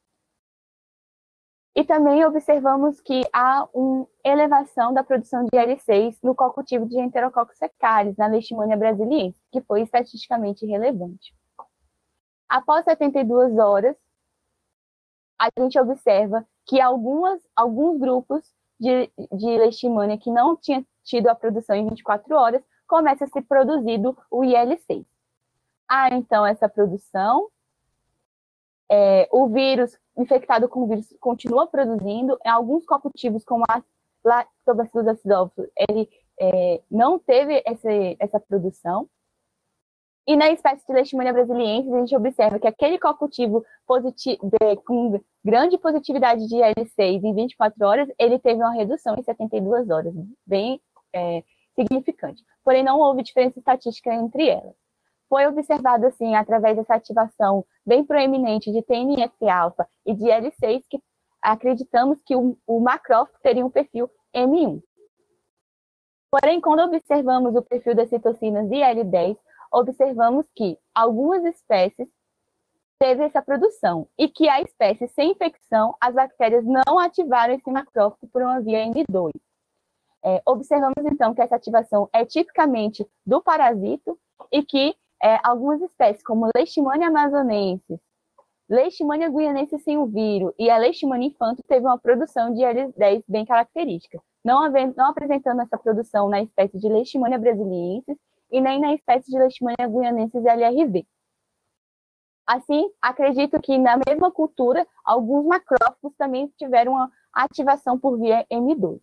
E também observamos que há uma elevação da produção de I L seis no co-cultivo de Enterococcus fecalis, na Leishmania brasiliensis, que foi estatisticamente relevante. Após setenta e duas horas, a gente observa que algumas, alguns grupos de, de Leishmania que não tinham tido a produção em vinte e quatro horas, começa a ser produzido o I L seis. Há, então, essa produção, é, o vírus infectado com o vírus continua produzindo, em alguns co-cultivos, como a Lactobacillus acidophilus, ele é, não teve essa, essa produção. E na espécie de Leishmania brasiliensis, a gente observa que aquele co-cultivo com grande positividade de I L seis em vinte e quatro horas, ele teve uma redução em setenta e duas horas, bem é, significante. Porém, não houve diferença estatística entre elas. Foi observado, assim, através dessa ativação bem proeminente de T N F alfa e de I L seis, que acreditamos que o, o macrófago teria um perfil M um. Porém, quando observamos o perfil das citocinas I L dez, observamos que algumas espécies teve essa produção e que a espécie sem infecção, as bactérias não ativaram esse macrófago por uma via M dois. É, observamos, então, que essa ativação é tipicamente do parasito e que é, algumas espécies, como Leishmania amazonensis, Leishmania guianensis sem o vírus e a Leishmania infanto, teve uma produção de I L dez bem característica, não, havendo, não apresentando essa produção na espécie de Leishmania brasiliensis e nem na espécie de Leishmania guianensis L R V. Assim, acredito que na mesma cultura, alguns macrófagos também tiveram uma ativação por via M dois.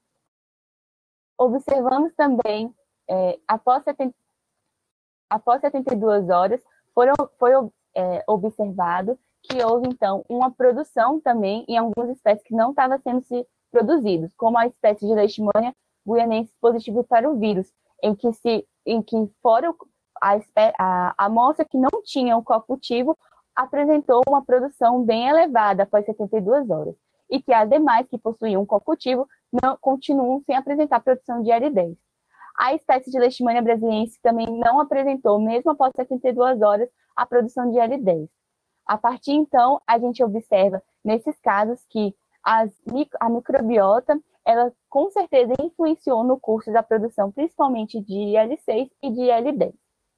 Observamos também, é, após, setenta, após setenta e duas horas, foram, foi é, observado que houve, então, uma produção também em algumas espécies que não estavam sendo se produzidos, como a espécie de Leishmania guianensis positivo para o vírus, em que, se, em que fora a, a, a amostra que não tinha o co-cultivo apresentou uma produção bem elevada após setenta e duas horas, e que as demais que possuíam co-cultivo não continuam sem apresentar produção de I L dez. A espécie de Leishmania brasiliensis também não apresentou, mesmo após setenta e duas horas, a produção de I L dez. A partir, então, a gente observa, nesses casos, que as, a microbiota, ela com certeza influenciou no curso da produção, principalmente de I L seis e de I L dez.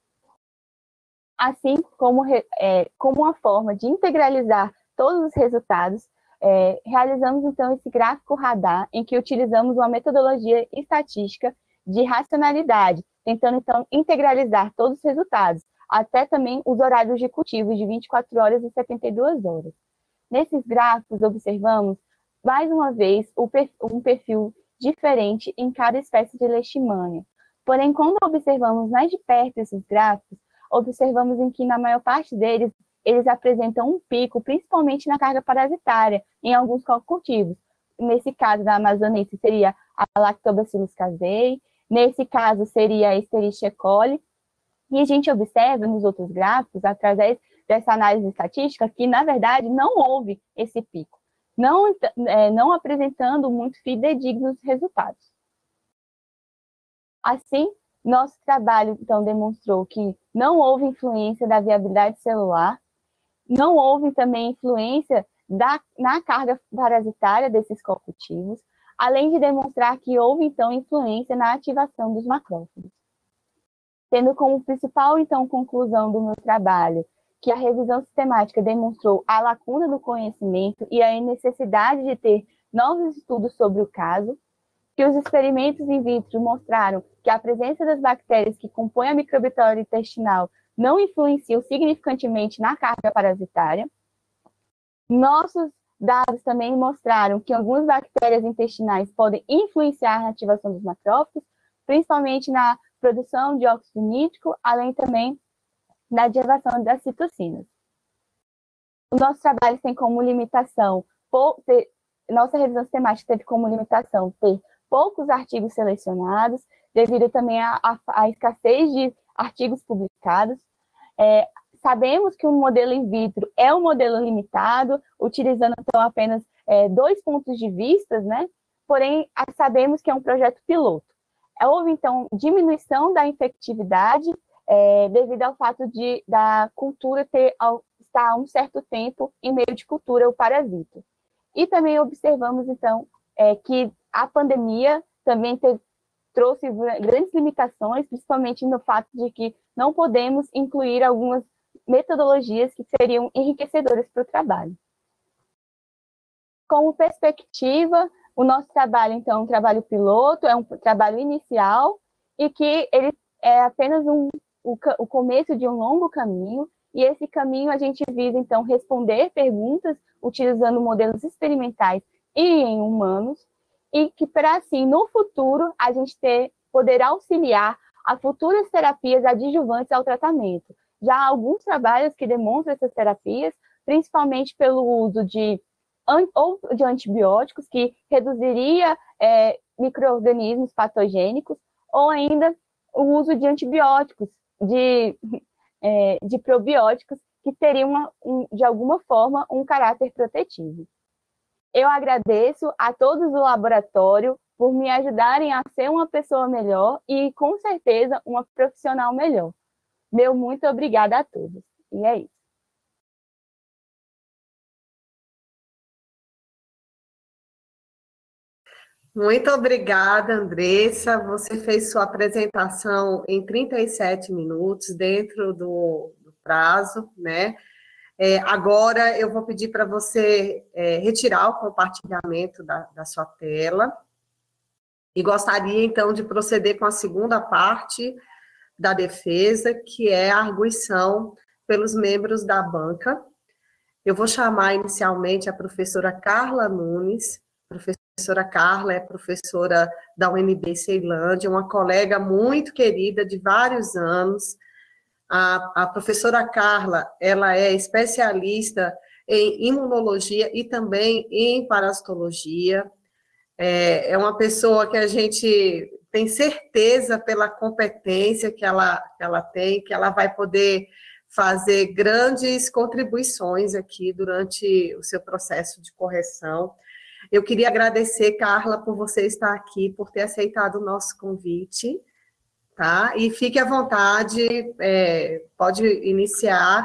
Assim como, é, como uma forma de integralizar todos os resultados, é, realizamos, então, esse gráfico radar, em que utilizamos uma metodologia estatística de racionalidade, tentando, então, integralizar todos os resultados, até também os horários de cultivo de vinte e quatro horas e setenta e duas horas. Nesses gráficos, observamos, mais uma vez, um perfil diferente em cada espécie de leishmania. Porém, quando observamos mais de perto esses gráficos, observamos em que, na maior parte deles, eles apresentam um pico, principalmente na carga parasitária, em alguns cultivos. Nesse caso da amazonense, seria a Lactobacillus casei, nesse caso, seria a Escherichia coli, e a gente observa nos outros gráficos, através dessa análise estatística, que, na verdade, não houve esse pico, não, é, não apresentando muito fidedignos resultados. Assim, nosso trabalho, então, demonstrou que não houve influência da viabilidade celular, não houve também influência da, na carga parasitária desses cocultivos, além de demonstrar que houve, então, influência na ativação dos macrófagos. Tendo como principal, então, conclusão do meu trabalho que a revisão sistemática demonstrou a lacuna do conhecimento e a necessidade de ter novos estudos sobre o caso, que os experimentos in vitro mostraram que a presença das bactérias que compõem a microbiota intestinal não influenciam significantemente na carga parasitária. Nossos dados também mostraram que algumas bactérias intestinais podem influenciar na ativação dos macrófagos, principalmente na produção de óxido nítrico, além também da ativação das citocinas. O nosso trabalho tem como limitação, ter, nossa revisão sistemática teve como limitação ter poucos artigos selecionados, devido também à escassez de artigos publicados. É, sabemos que o modelo in vitro é um modelo limitado, utilizando então apenas é, dois pontos de vista, né? Porém, sabemos que é um projeto piloto. Houve, então, diminuição da infectividade é, devido ao fato de da cultura ter, ao, estar há um certo tempo em meio de cultura, o parasito. E também observamos, então, é, que a pandemia também teve, trouxe grandes limitações, principalmente no fato de que não podemos incluir algumas metodologias que seriam enriquecedoras para o trabalho. Como perspectiva, o nosso trabalho, então, é um trabalho piloto, é um trabalho inicial, e que ele é apenas um, o, o começo de um longo caminho, e esse caminho a gente visa, então, responder perguntas utilizando modelos experimentais e em humanos, e que, para assim, no futuro, a gente ter, poder auxiliar a futuras terapias adjuvantes ao tratamento. Já há alguns trabalhos que demonstram essas terapias, principalmente pelo uso de, ou de antibióticos, que reduziria é, micro-organismos patogênicos, ou ainda o uso de antibióticos, de, é, de probióticos, que teriam, uma, um, de alguma forma, um caráter protetivo. Eu agradeço a todos do laboratório por me ajudarem a ser uma pessoa melhor e, com certeza, uma profissional melhor. Meu muito obrigada a todos. E é isso. Muito obrigada, Andressa. Você fez sua apresentação em trinta e sete minutos, dentro do, do prazo, né? É, agora eu vou pedir para você é, retirar o compartilhamento da, da sua tela e gostaria, então, de proceder com a segunda parte da defesa, que é a arguição pelos membros da banca. Eu vou chamar inicialmente a professora Carla Nunes. A professora Carla é professora da U N B Ceilândia, uma colega muito querida de vários anos. A, a professora Carla, ela é especialista em imunologia e também em parasitologia. É, é uma pessoa que a gente tem certeza pela competência que ela, que ela tem, que ela vai poder fazer grandes contribuições aqui durante o seu processo de correção. Eu queria agradecer, Carla, por você estar aqui, por ter aceitado o nosso convite. Tá? E fique à vontade, é, pode iniciar.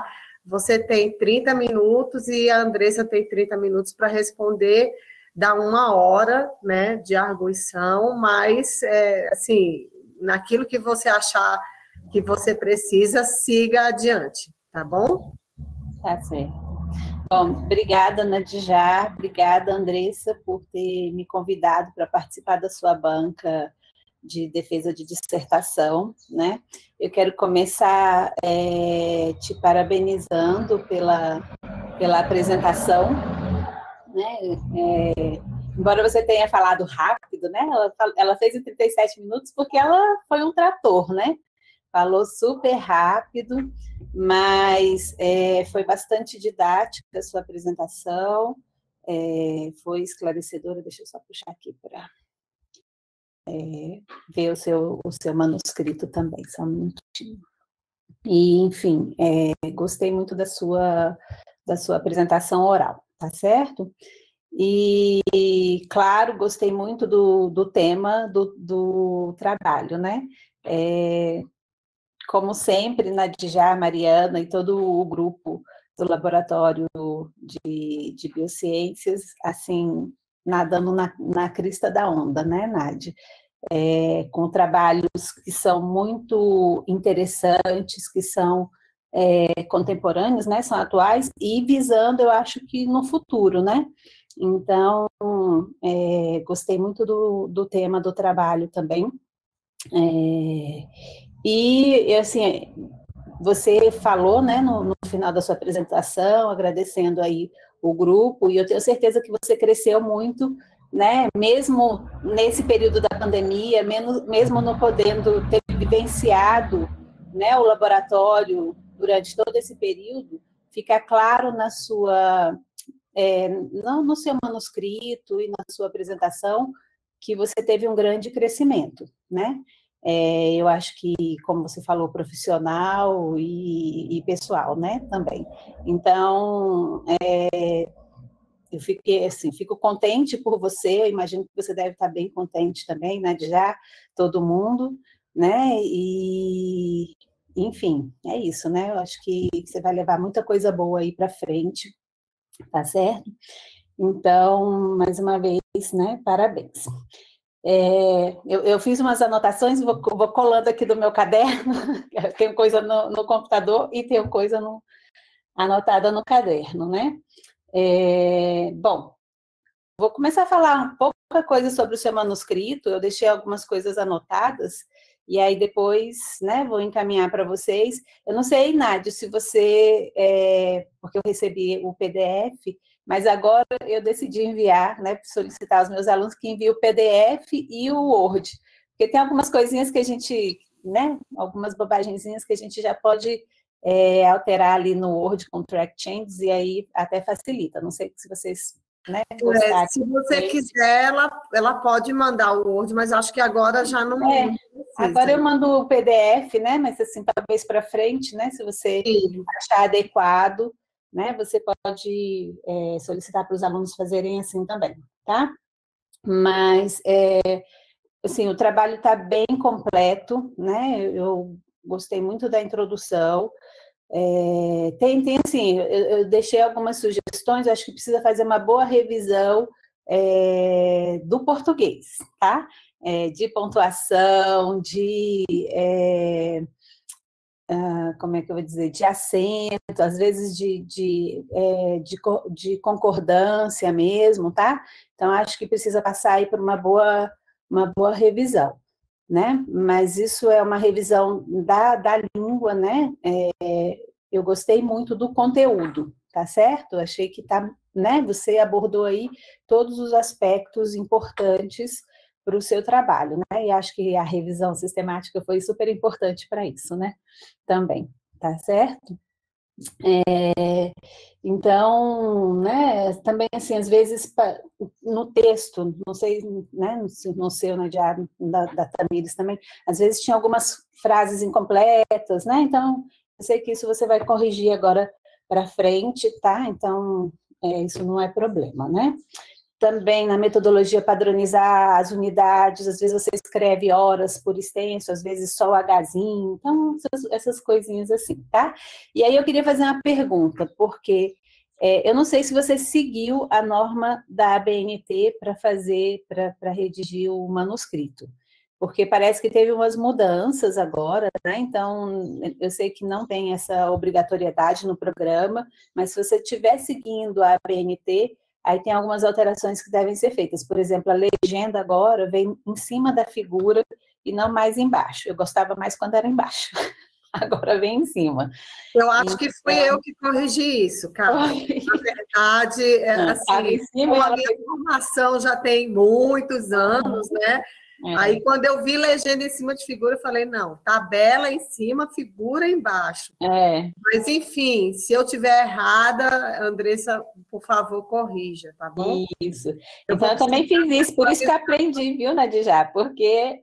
você tem trinta minutos e a Andressa tem trinta minutos para responder, dá uma hora, né, de arguição, mas, é, assim, naquilo que você achar que você precisa, siga adiante, tá bom? Tá certo. Bom, obrigada, Nadijá, obrigada, Andressa, por ter me convidado para participar da sua banca de defesa de dissertação, né? Eu quero começar é, te parabenizando pela, pela apresentação, né? É, embora você tenha falado rápido, né? Ela, ela fez em trinta e sete minutos porque ela foi um trator, né? Falou super rápido, mas é, foi bastante didática a sua apresentação, é, foi esclarecedora. Deixa eu só puxar aqui para é, ver o seu, o seu manuscrito também, só um minutinho. E, enfim, é, gostei muito da sua, da sua apresentação oral, tá certo? E, claro, gostei muito do, do tema do, do trabalho, né? É, como sempre, Nadijá, Mariana e todo o grupo do Laboratório de, de Biociências, assim, nadando na, na crista da onda, né, Nádia? É, com trabalhos que são muito interessantes, que são é, contemporâneos, né, são atuais, e visando, eu acho que no futuro, né? Então, é, gostei muito do, do tema do trabalho também. É, e, assim, você falou, né, no, no final da sua apresentação, agradecendo aí o grupo, e eu tenho certeza que você cresceu muito, né, mesmo nesse período da pandemia, mesmo, mesmo não podendo ter vivenciado, né, o laboratório durante todo esse período, fica claro na sua, é, no, no seu manuscrito e na sua apresentação que você teve um grande crescimento, né? É, eu acho que, como você falou, profissional e, e pessoal, né, também. Então, é, eu fiquei, assim, fico contente por você, eu imagino que você deve estar bem contente também, né, de já, todo mundo, né, e, enfim, é isso, né, eu acho que você vai levar muita coisa boa aí para frente, tá certo? Então, mais uma vez, né, parabéns. É, eu, eu fiz umas anotações, vou, vou colando aqui do meu caderno, tenho coisa no, no computador e tenho coisa no, anotada no caderno, né? É, bom, vou começar a falar pouca coisa sobre o seu manuscrito, eu deixei algumas coisas anotadas, e aí depois, né, vou encaminhar para vocês. Eu não sei, Nádia, se você, é, porque eu recebi o P D F, mas agora eu decidi enviar, né, solicitar aos meus alunos que enviem o P D F e o Word, porque tem algumas coisinhas que a gente, né, algumas bobagenzinhas que a gente já pode é, alterar ali no Word com track changes, e aí até facilita. Não sei se vocês, né, gostarem. É, se você quiser, ela, ela pode mandar o Word, mas acho que agora já não, é, não precisa. Agora eu mando o P D F, né, mas assim, talvez para frente, né, se você Sim. achar adequado, né, você pode é, solicitar para os alunos fazerem assim também, tá? Mas, é, assim, o trabalho está bem completo, né, eu gostei muito da introdução, é, tem, tem, assim, eu, eu deixei algumas sugestões, eu acho que precisa fazer uma boa revisão é, do português, tá? É, de pontuação, de... É, Uh, como é que eu vou dizer, de acento, às vezes de, de, é, de, de concordância mesmo, tá? Então, acho que precisa passar aí por uma boa, uma boa revisão, né? Mas isso é uma revisão da, da língua, né? É, eu gostei muito do conteúdo, tá certo? Achei que tá, né? Você abordou aí todos os aspectos importantes para o seu trabalho, né? E acho que a revisão sistemática foi super importante para isso, né? Também, tá certo? É, então, né, também, assim, às vezes, no texto, não sei, né, no seu, no diário da, da Tamires também, às vezes tinha algumas frases incompletas, né? Então, eu sei que isso você vai corrigir agora para frente, tá? Então, é, isso não é problema, né? também na metodologia padronizar as unidades, às vezes você escreve horas por extenso, às vezes só o Hzinho, então essas, essas coisinhas assim, tá? E aí eu queria fazer uma pergunta, porque é, eu não sei se você seguiu a norma da A B N T para fazer, para redigir o manuscrito, porque parece que teve umas mudanças agora, né? Então eu sei que não tem essa obrigatoriedade no programa, mas se você estiver seguindo a A B N T, aí tem algumas alterações que devem ser feitas. Por exemplo, a legenda agora vem em cima da figura e não mais embaixo. Eu gostava mais quando era embaixo. Agora vem em cima. Eu acho então, que fui eu que corrigi isso, cara. Na verdade, é, assim, em cima, como a ela... minha formação já tem muitos anos, né? É. Aí, quando eu vi legenda em cima de figura, eu falei, não, tabela em cima, figura embaixo. É. Mas, enfim, se eu tiver errada, Andressa, por favor, corrija, tá bom? Isso. Eu então, eu também fiz isso, por isso que aprendi, viu, Nadijá? Porque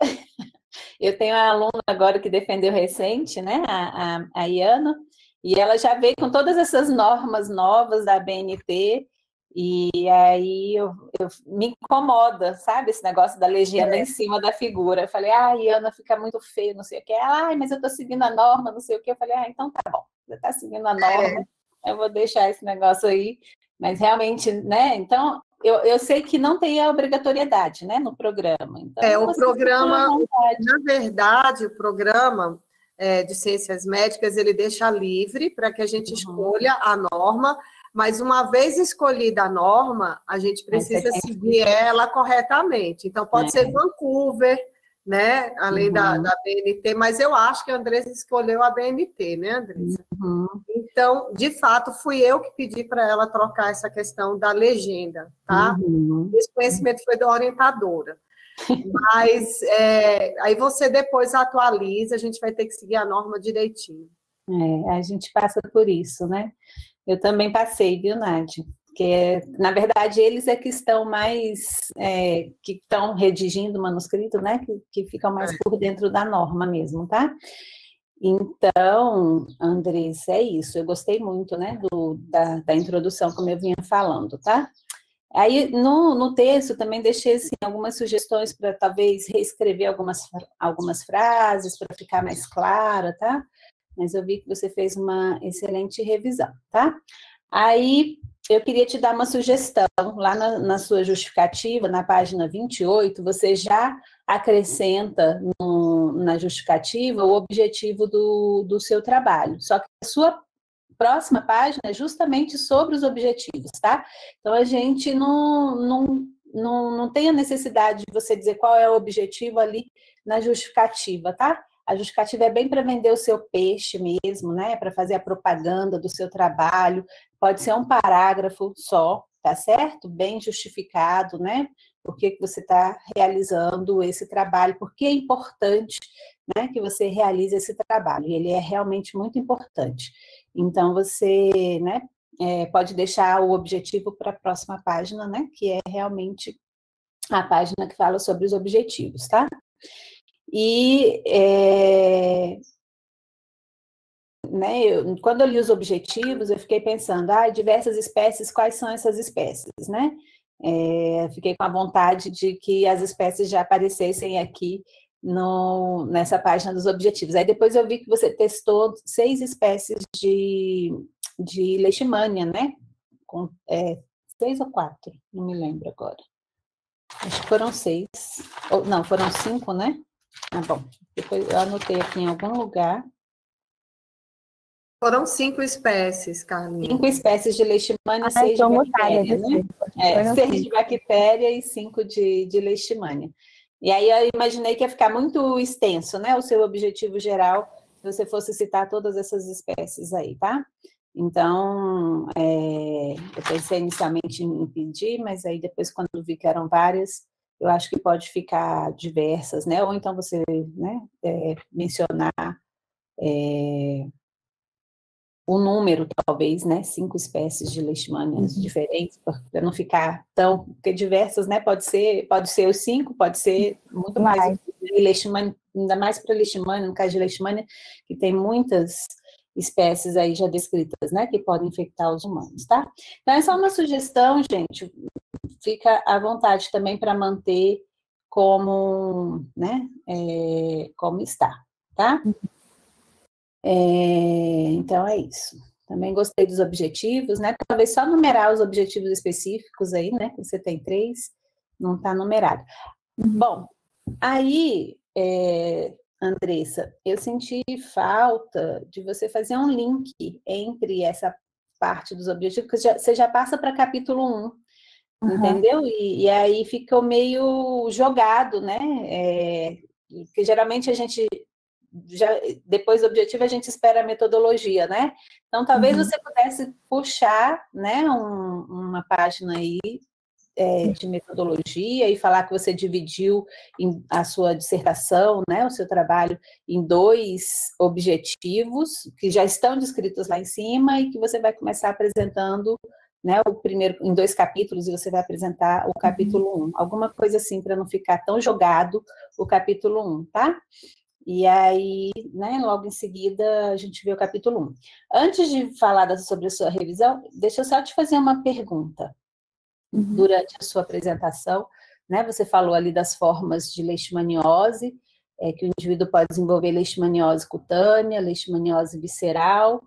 eu tenho uma aluna agora que defendeu recente, né, a, a, a Iana, e ela já veio com todas essas normas novas da B N T, e aí eu, eu, me incomoda, sabe, esse negócio da legenda é. em cima da figura. Eu falei, ah, Iana, fica muito feio, não sei o que. Ah, mas eu tô seguindo a norma, não sei o que. Eu falei, ah, então tá bom, você tá seguindo a norma, é. eu vou deixar esse negócio aí. Mas realmente, né, então, eu, eu sei que não tem a obrigatoriedade, né, no programa. Então, é, o programa, na verdade, o programa é, de ciências médicas, ele deixa livre para que a gente uhum. escolha a norma, mas uma vez escolhida a norma, a gente precisa seguir ela corretamente. Então, pode é. ser Vancouver, né? Além uhum. da, da B N T, mas eu acho que a Andressa escolheu a B N T, né, Andressa? Uhum. Então, de fato, fui eu que pedi para ela trocar essa questão da legenda, tá? Uhum. Esse conhecimento foi da orientadora. Mas é, aí você depois atualiza, a gente vai ter que seguir a norma direitinho. É, a gente passa por isso, né? Eu também passei, viu, Nádia? Porque, na verdade, eles é que estão mais, é, que estão redigindo o manuscrito, né? Que, que ficam mais é. por dentro da norma mesmo, tá? Então, Andressa, é isso. Eu gostei muito, né, do, da, da introdução, como eu vinha falando, tá? Aí, no, no texto, também deixei, assim, algumas sugestões para, talvez, reescrever algumas, algumas frases, para ficar mais clara, tá? Mas eu vi que você fez uma excelente revisão, tá? Aí, eu queria te dar uma sugestão. Lá na, na sua justificativa, na página vinte e oito, você já acrescenta no, na justificativa o objetivo do, do seu trabalho. Só que a sua próxima página é justamente sobre os objetivos, tá? Então, a gente não, não, não, não tem a necessidade de você dizer qual é o objetivo ali na justificativa, tá? A justificativa é bem para vender o seu peixe mesmo, né? Para fazer a propaganda do seu trabalho. Pode ser um parágrafo só, tá certo? Bem justificado, né? Por que você está realizando esse trabalho, por que é importante, né, que você realize esse trabalho. E ele é realmente muito importante. Então, você, né, é, pode deixar o objetivo para a próxima página, né? Que é realmente a página que fala sobre os objetivos, tá? E, é, né, eu, quando eu li os objetivos, eu fiquei pensando, ah, diversas espécies, quais são essas espécies, né? É, fiquei com a vontade de que as espécies já aparecessem aqui no, nessa página dos objetivos. Aí depois eu vi que você testou seis espécies de, de leishmania, né? Com, é, seis ou quatro, não me lembro agora. Acho que foram seis, ou, não, foram cinco, né? Ah, bom, depois eu anotei aqui em algum lugar. Foram cinco espécies, Carlinhos. Cinco espécies de leishmania, ah, seis de bactéria, né? É, seis de bactéria e cinco de, de leishmania. E aí eu imaginei que ia ficar muito extenso, né? O seu objetivo geral, se você fosse citar todas essas espécies aí, tá? Então, é, eu pensei inicialmente em pedir, mas aí depois, quando vi que eram várias, eu acho que pode ficar diversas, né? Ou então você, né, é, mencionar é, o número, talvez, né? Cinco espécies de leishmanias uhum. diferentes, para não ficar tão... Porque diversas, né? Pode ser, pode ser os cinco, pode ser muito mais. mais. Leishmania, ainda mais para leishmania, no caso de leishmania, que tem muitas espécies aí já descritas, né? Que podem infectar os humanos, tá? Então, é só uma sugestão, gente. fica à vontade também para manter como, né, é, como está, tá? É, então, é isso. Também gostei dos objetivos, né? Talvez só numerar os objetivos específicos aí, né? Você tem três, não está numerado. Bom, aí, é, Andressa, eu senti falta de você fazer um link entre essa parte dos objetivos, porque já, você já passa para capítulo um, uhum. Entendeu? E, e aí ficou meio jogado, né? É, porque geralmente a gente, já, depois do objetivo, a gente espera a metodologia, né? Então, talvez uhum. você pudesse puxar, né, um, uma página aí, É, de metodologia e falar que você dividiu em, a sua dissertação, né, o seu trabalho, em dois objetivos que já estão descritos lá em cima e que você vai começar apresentando, né, o primeiro, em dois capítulos, e você vai apresentar o capítulo um. Alguma coisa assim, para não ficar tão jogado o capítulo um, tá? E aí, né, logo em seguida, a gente vê o capítulo um. Antes de falar sobre a sua revisão, deixa eu só te fazer uma pergunta. Durante a sua apresentação, né, você falou ali das formas de leishmaniose, é, que o indivíduo pode desenvolver leishmaniose cutânea, leishmaniose visceral.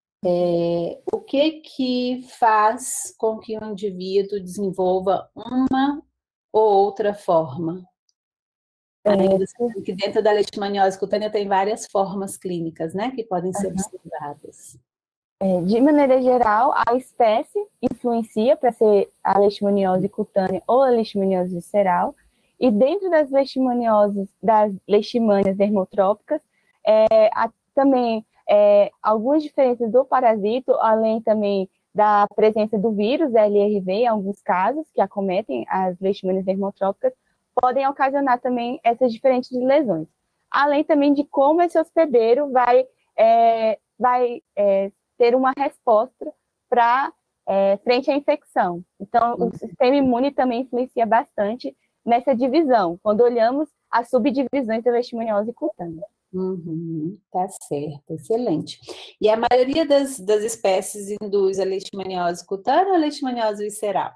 É, o que que faz com que o indivíduo desenvolva uma ou outra forma? É, que dentro da leishmaniose cutânea tem várias formas clínicas, né, que podem ser uhum. observadas. É, de maneira geral, a espécie influencia para ser a leishmaniose cutânea ou a leishmaniose visceral, e dentro das leishmanioses, das leishmanias dermotrópicas, é, há também é, algumas diferenças do parasito, além também da presença do vírus, L R V, em alguns casos, que acometem as leishmanias dermotrópicas, podem ocasionar também essas diferentes lesões. Além também de como esse hospedeiro vai, é, vai é, ter uma resposta para é, frente à infecção. Então, uhum. o sistema imune também influencia bastante nessa divisão, quando olhamos as subdivisões da leishmaniose cutânea. Uhum, tá certo, excelente. E a maioria das, das espécies induz a leishmaniose cutânea ou a leishmaniose visceral?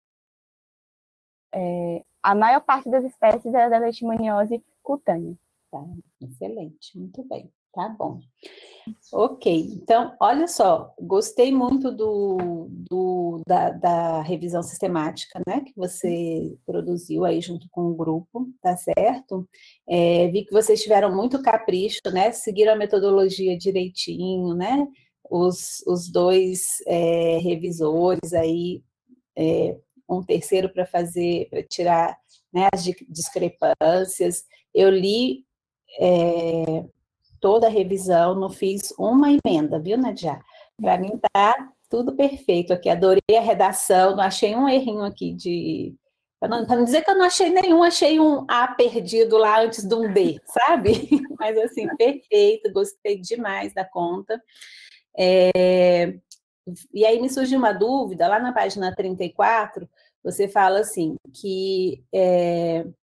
É, a maior parte das espécies é da leishmaniose cutânea. Tá, excelente, muito bem, tá bom. Ok, então, olha só, gostei muito do, do, da, da revisão sistemática, né, que você produziu aí junto com o grupo, tá certo? É, vi que vocês tiveram muito capricho, né, seguiram a metodologia direitinho, né, os, os dois é, revisores aí, é, um terceiro para fazer, para tirar, né, as discrepâncias. Eu li é, toda a revisão, não fiz uma emenda, viu, Nadia? Para mim tá tudo perfeito aqui, adorei a redação, não achei um errinho aqui de... Para não, não dizer que eu não achei nenhum, achei um A perdido lá antes de um D, sabe? Mas assim, perfeito, gostei demais da conta. É... E aí me surgiu uma dúvida, lá na página trinta e quatro, você fala assim, que... É...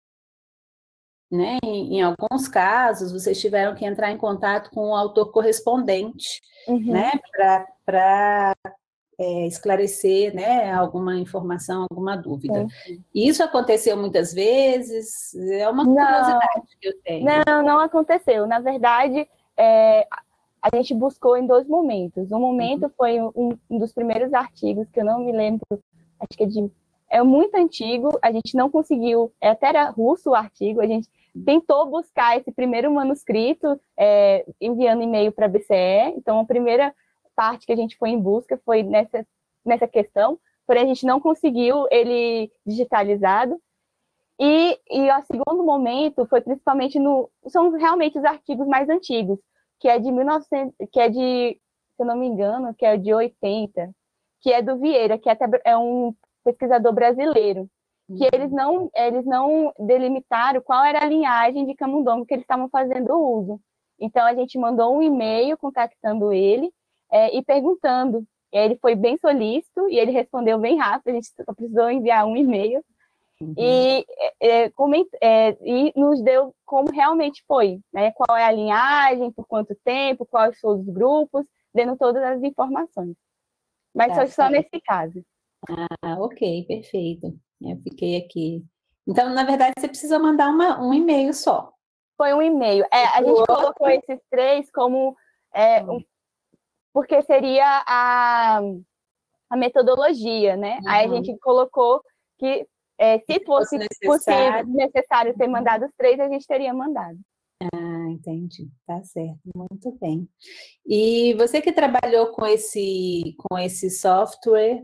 Né? Em, em alguns casos, vocês tiveram que entrar em contato com o autor correspondente, uhum. né? Para é, esclarecer, né, alguma informação, alguma dúvida. Uhum. Isso aconteceu muitas vezes? É uma não, curiosidade que eu tenho. Não, não aconteceu. Na verdade, é, a gente buscou em dois momentos. Um momento uhum. foi um, um dos primeiros artigos, que eu não me lembro, acho que é de... É muito antigo, a gente não conseguiu, até era russo o artigo, a gente tentou buscar esse primeiro manuscrito, é, enviando e-mail para a B C E, então a primeira parte que a gente foi em busca foi nessa, nessa questão, porém a gente não conseguiu ele digitalizado, e, e o segundo momento foi principalmente no... São realmente os artigos mais antigos, que é de mil e novecentos, que é de, se eu não me engano, que é de oitenta, que é do Vieira, que é, até, é um pesquisador brasileiro, que uhum. eles, não, eles não delimitaram qual era a linhagem de camundongo que eles estavam fazendo uso. Então, a gente mandou um e-mail contactando ele é, e perguntando. E ele foi bem solícito e ele respondeu bem rápido, a gente só precisou enviar um e-mail. Uhum. E, é, coment, é, e nos deu como realmente foi, né? Qual é a linhagem, por quanto tempo, quais são os grupos, dando todas as informações. Mas tá, foi só tá. nesse caso. Ah, ok, perfeito. Eu fiquei aqui. Então, na verdade, você precisa mandar uma, um e-mail só. Foi um e-mail. É, a gente colocou esses três como... É, um, porque seria a, a metodologia, né? Uhum. Aí a gente colocou que é, se, se fosse, fosse necessário. possível, necessário ter mandado os três, a gente teria mandado. Ah, entendi. Tá certo. Muito bem. E você que trabalhou com esse, com esse software,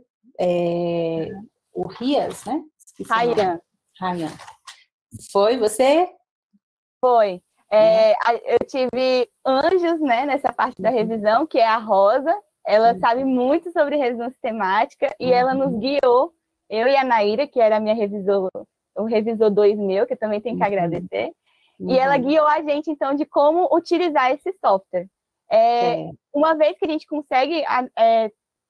é, uhum. o RIAS, né? Ryan. Ryan. Foi você? Foi. É, eu tive anjos, né, nessa parte da revisão, que é a Rosa. Ela uhum. sabe muito sobre revisão sistemática e uhum. ela nos guiou, eu e a Naira, que era a minha revisor, o revisor dois meu, que também tem que agradecer. Uhum. E ela guiou a gente, então, de como utilizar esse software. É, uma vez que a gente consegue é,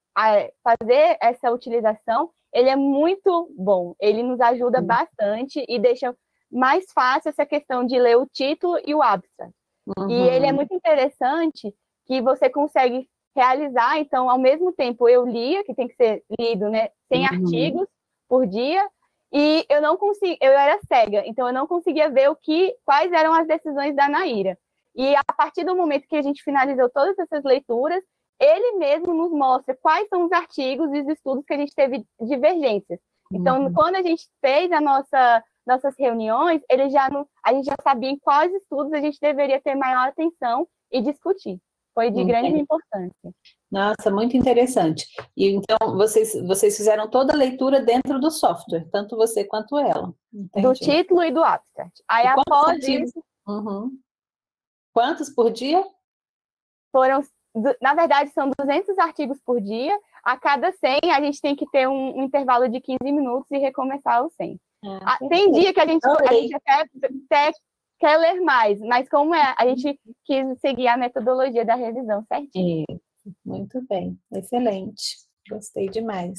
fazer essa utilização, ele é muito bom. Ele nos ajuda uhum. bastante e deixa mais fácil essa questão de ler o título e o abstract. Uhum. E ele é muito interessante que você consegue realizar, então, ao mesmo tempo, eu lia, que tem que ser lido, né, cem uhum. artigos por dia, e eu não consegui, eu era cega, então eu não conseguia ver o que, quais eram as decisões da Naira. E a partir do momento que a gente finalizou todas essas leituras, ele mesmo nos mostra quais são os artigos e os estudos que a gente teve divergências. Então, uhum. quando a gente fez a nossa, nossas reuniões, ele já não, a gente já sabia em quais estudos a gente deveria ter maior atenção e discutir. Foi de Entendi. grande importância. Nossa, muito interessante. E então, vocês, vocês fizeram toda a leitura dentro do software, tanto você quanto ela. Entendi. Do título e do abstract. Aí, após artigos? isso... Uhum. Quantos por dia? Foram, na verdade, são duzentos artigos por dia. A cada cem, a gente tem que ter um, um intervalo de quinze minutos e recomeçar os cem. Ah, tem dia que a gente, a gente até, até quer ler mais, mas como é, a gente quis seguir a metodologia da revisão certinho. Muito bem, excelente. Gostei demais.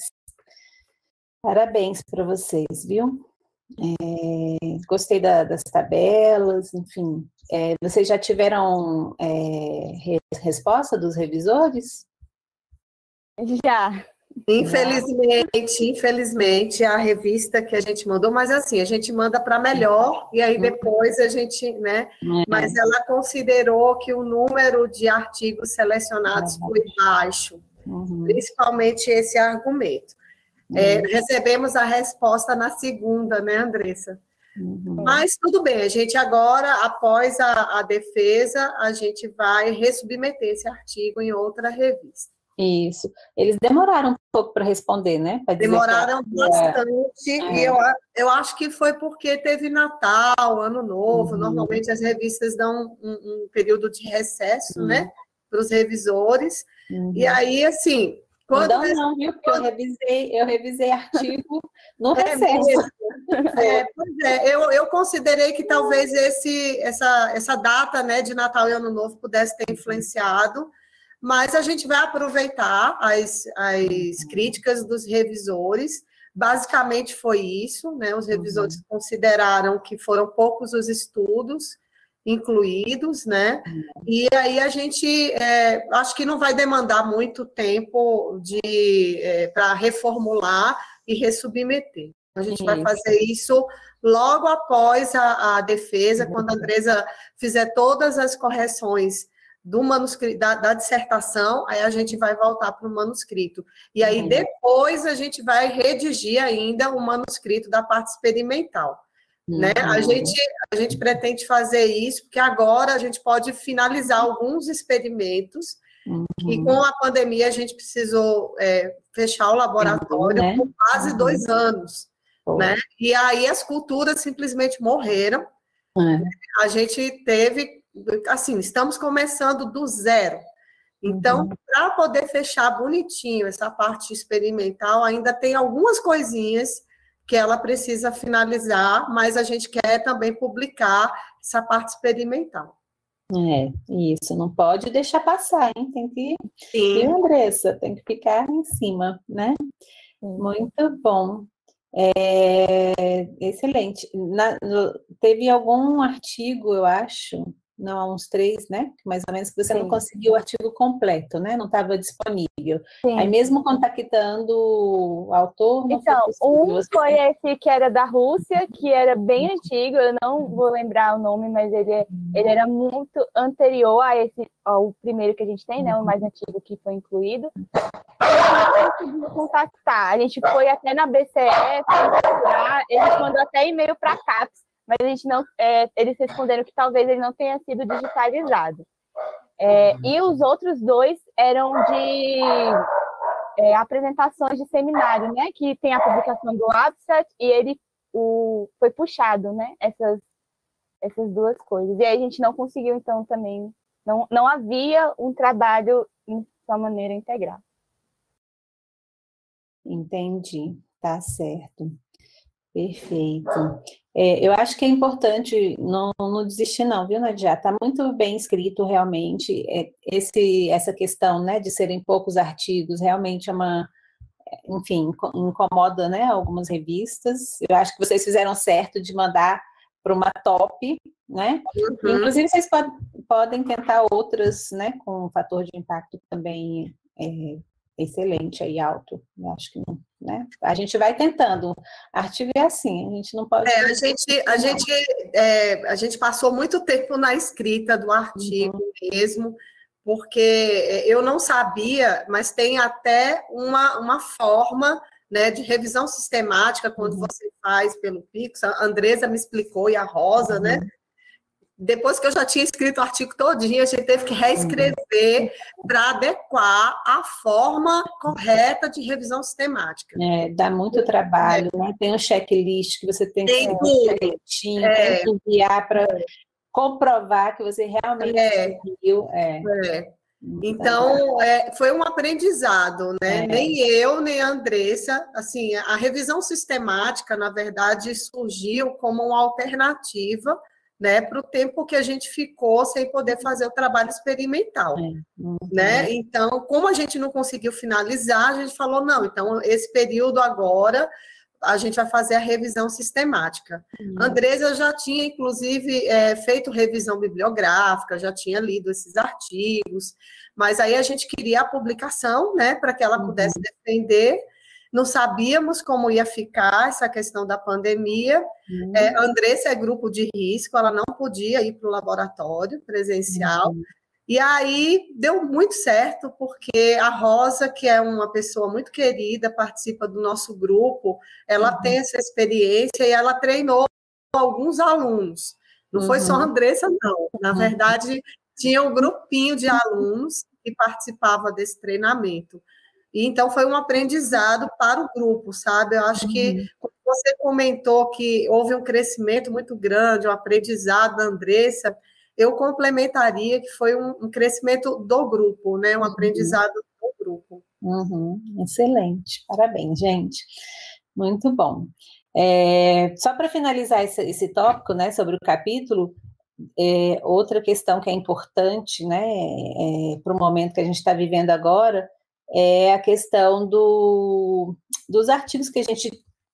Parabéns para vocês, viu? É, gostei da, das tabelas, enfim. É, vocês já tiveram é, resposta dos revisores? Já. Infelizmente, infelizmente, a revista que a gente mandou, mas assim, a gente manda para melhor, e aí depois a gente, né? É. Mas ela considerou que o número de artigos selecionados foi baixo, uhum. principalmente esse argumento. Uhum. É, recebemos a resposta na segunda, né, Andressa? Uhum. Mas tudo bem, a gente agora, após a, a defesa, a gente vai resubmeter esse artigo em outra revista. Isso. Eles demoraram um pouco para responder, né? Demoraram que... bastante, é. e eu, eu acho que foi porque teve Natal, Ano Novo, uhum. normalmente as revistas dão um, um período de recesso, uhum. né, para os revisores, uhum. e aí, assim... Quando não, não, não, viu? Porque quando... eu revisei, eu revisei artigo no é recesso. É, pois é, eu, eu considerei que talvez esse, essa, essa data, né, de Natal e Ano Novo pudesse ter influenciado, mas a gente vai aproveitar as, as críticas dos revisores. Basicamente foi isso, né? Os revisores uhum. consideraram que foram poucos os estudos incluídos, né? Uhum. E aí a gente, é, acho que não vai demandar muito tempo de é, para reformular e resubmeter. A gente isso. vai fazer isso logo após a, a defesa, uhum. quando a Andresa fizer todas as correções do manuscrito, da, da dissertação, aí a gente vai voltar para o manuscrito. E aí, uhum. depois, a gente vai redigir ainda o manuscrito da parte experimental. Uhum. Né? A gente, a gente pretende fazer isso, porque agora a gente pode finalizar alguns experimentos, uhum. e com a pandemia a gente precisou é, fechar o laboratório uhum. por quase uhum. dois anos. Uhum. Né? E aí as culturas simplesmente morreram. Uhum. A gente teve... Assim, estamos começando do zero. Então, uhum. para poder fechar bonitinho essa parte experimental, ainda tem algumas coisinhas que ela precisa finalizar, mas a gente quer também publicar essa parte experimental. É, isso, não pode deixar passar, hein? Tem que... Sim. E, Andressa, tem que ficar em cima, né? Uhum. Muito bom. É, excelente. Na, no, teve algum artigo, eu acho, não, há uns três, né? Mais ou menos, que você Sim. não conseguiu o artigo completo, né? Não estava disponível. Sim. Aí mesmo contactando o autor, não então, foi possível. um Você foi tem... esse que era da Rússia, que era bem antigo, eu não vou lembrar o nome, mas ele, ele era muito anterior a esse, ao primeiro que a gente tem, né? O mais antigo que foi incluído. Não conseguiu contactar. A gente foi até na B C E, procurar, eles mandou até e-mail para a CAPES, mas a gente não, é, eles responderam que talvez ele não tenha sido digitalizado. É, e os outros dois eram de é, apresentações de seminário, né? Que tem a publicação do abstract e ele o, foi puxado, né? Essas, essas duas coisas. E aí a gente não conseguiu, então, também. Não, não havia um trabalho em sua maneira integral. Entendi, tá certo. Perfeito. É, eu acho que é importante não, não desistir não, viu, Nadia? Está muito bem escrito, realmente. É, esse, essa questão, né, de serem poucos artigos, realmente é uma... Enfim, incomoda, né, algumas revistas. Eu acho que vocês fizeram certo de mandar para uma top, né? Uhum. Inclusive, vocês pod, podem tentar outras, né, com um fator de impacto também é, excelente aí, alto. Eu acho que, né? A gente vai tentando. Artigo é assim, a gente não pode... É, a gente, a gente, é, a gente passou muito tempo na escrita do artigo uhum. mesmo, porque eu não sabia, mas tem até uma, uma forma, né, de revisão sistemática quando uhum. você faz pelo Pix. A Andresa me explicou, e a Rosa, uhum. né? Depois que eu já tinha escrito o artigo todinho, a gente teve que reescrever uhum. para adequar a forma correta de revisão sistemática. É, dá muito trabalho, é. né? Tem um checklist que você tem, tem que tudo. Tem, é. tem que enviar para é. comprovar que você realmente é. seguiu. É. É. Então, é, foi um aprendizado, né? É. Nem eu, nem a Andressa, assim, a revisão sistemática, na verdade, surgiu como uma alternativa, né, para o tempo que a gente ficou sem poder fazer o trabalho experimental, é. uhum. né? Então, como a gente não conseguiu finalizar, a gente falou, não, então, esse período agora, a gente vai fazer a revisão sistemática. Uhum. Andresa já tinha, inclusive, é, feito revisão bibliográfica, já tinha lido esses artigos, mas aí a gente queria a publicação, né, para que ela uhum. pudesse defender. Não sabíamos como ia ficar essa questão da pandemia. Uhum. É, Andressa é grupo de risco, ela não podia ir para o laboratório presencial. Uhum. E aí deu muito certo, porque a Rosa, que é uma pessoa muito querida, participa do nosso grupo, ela uhum. tem essa experiência e ela treinou alguns alunos. Não uhum. foi só a Andressa, não. Na uhum. verdade, tinha um grupinho de alunos que participava desse treinamento. E, então, foi um aprendizado para o grupo, sabe? Eu acho que, uhum. como você comentou que houve um crescimento muito grande, um aprendizado da Andressa, eu complementaria que foi um, um crescimento do grupo, né? Um uhum. aprendizado do grupo. Uhum. Excelente, parabéns, gente. Muito bom. É, só para finalizar esse, esse tópico, né, sobre o capítulo, é, outra questão que é importante, né, é, para o momento que a gente está vivendo agora, é a questão do, dos artigos que a gente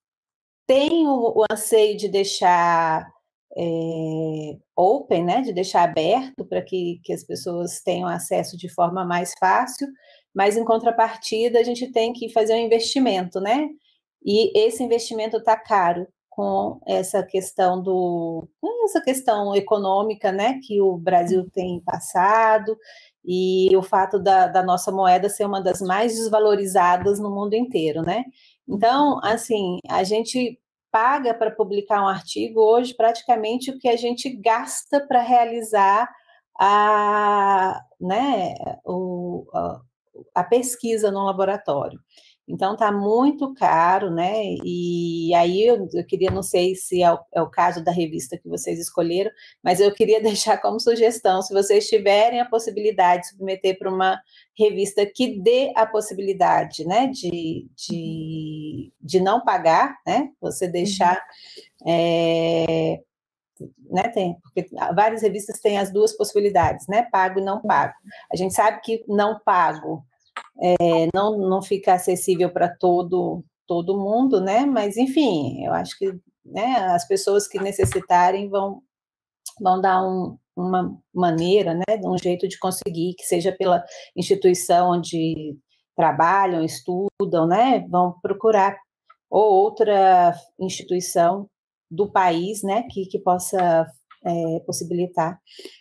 tem o, o anseio de deixar é, open, né, de deixar aberto para que, que as pessoas tenham acesso de forma mais fácil, mas em contrapartida a gente tem que fazer um investimento, né, e esse investimento está caro com essa questão do, com essa questão econômica, né, que o Brasil tem passado, e o fato da, da nossa moeda ser uma das mais desvalorizadas no mundo inteiro, né? Então, assim, a gente paga para publicar um artigo hoje praticamente o que a gente gasta para realizar a, né, o, a, a pesquisa no laboratório. Então, está muito caro, né? E aí eu, eu queria, não sei se é o, é o caso da revista que vocês escolheram, mas eu queria deixar como sugestão, se vocês tiverem a possibilidade de submeter para uma revista que dê a possibilidade, né, de, de, de não pagar, né? Você deixar... É, né, tem, porque várias revistas têm as duas possibilidades, né? Pago e não pago. A gente sabe que não pago É, não, não fica acessível para todo, todo mundo, né? Mas, enfim, eu acho que, né, as pessoas que necessitarem vão, vão dar um, uma maneira, né, um jeito de conseguir, que seja pela instituição onde trabalham, estudam, né, vão procurar ou outra instituição do país, né, que, que possa é, possibilitar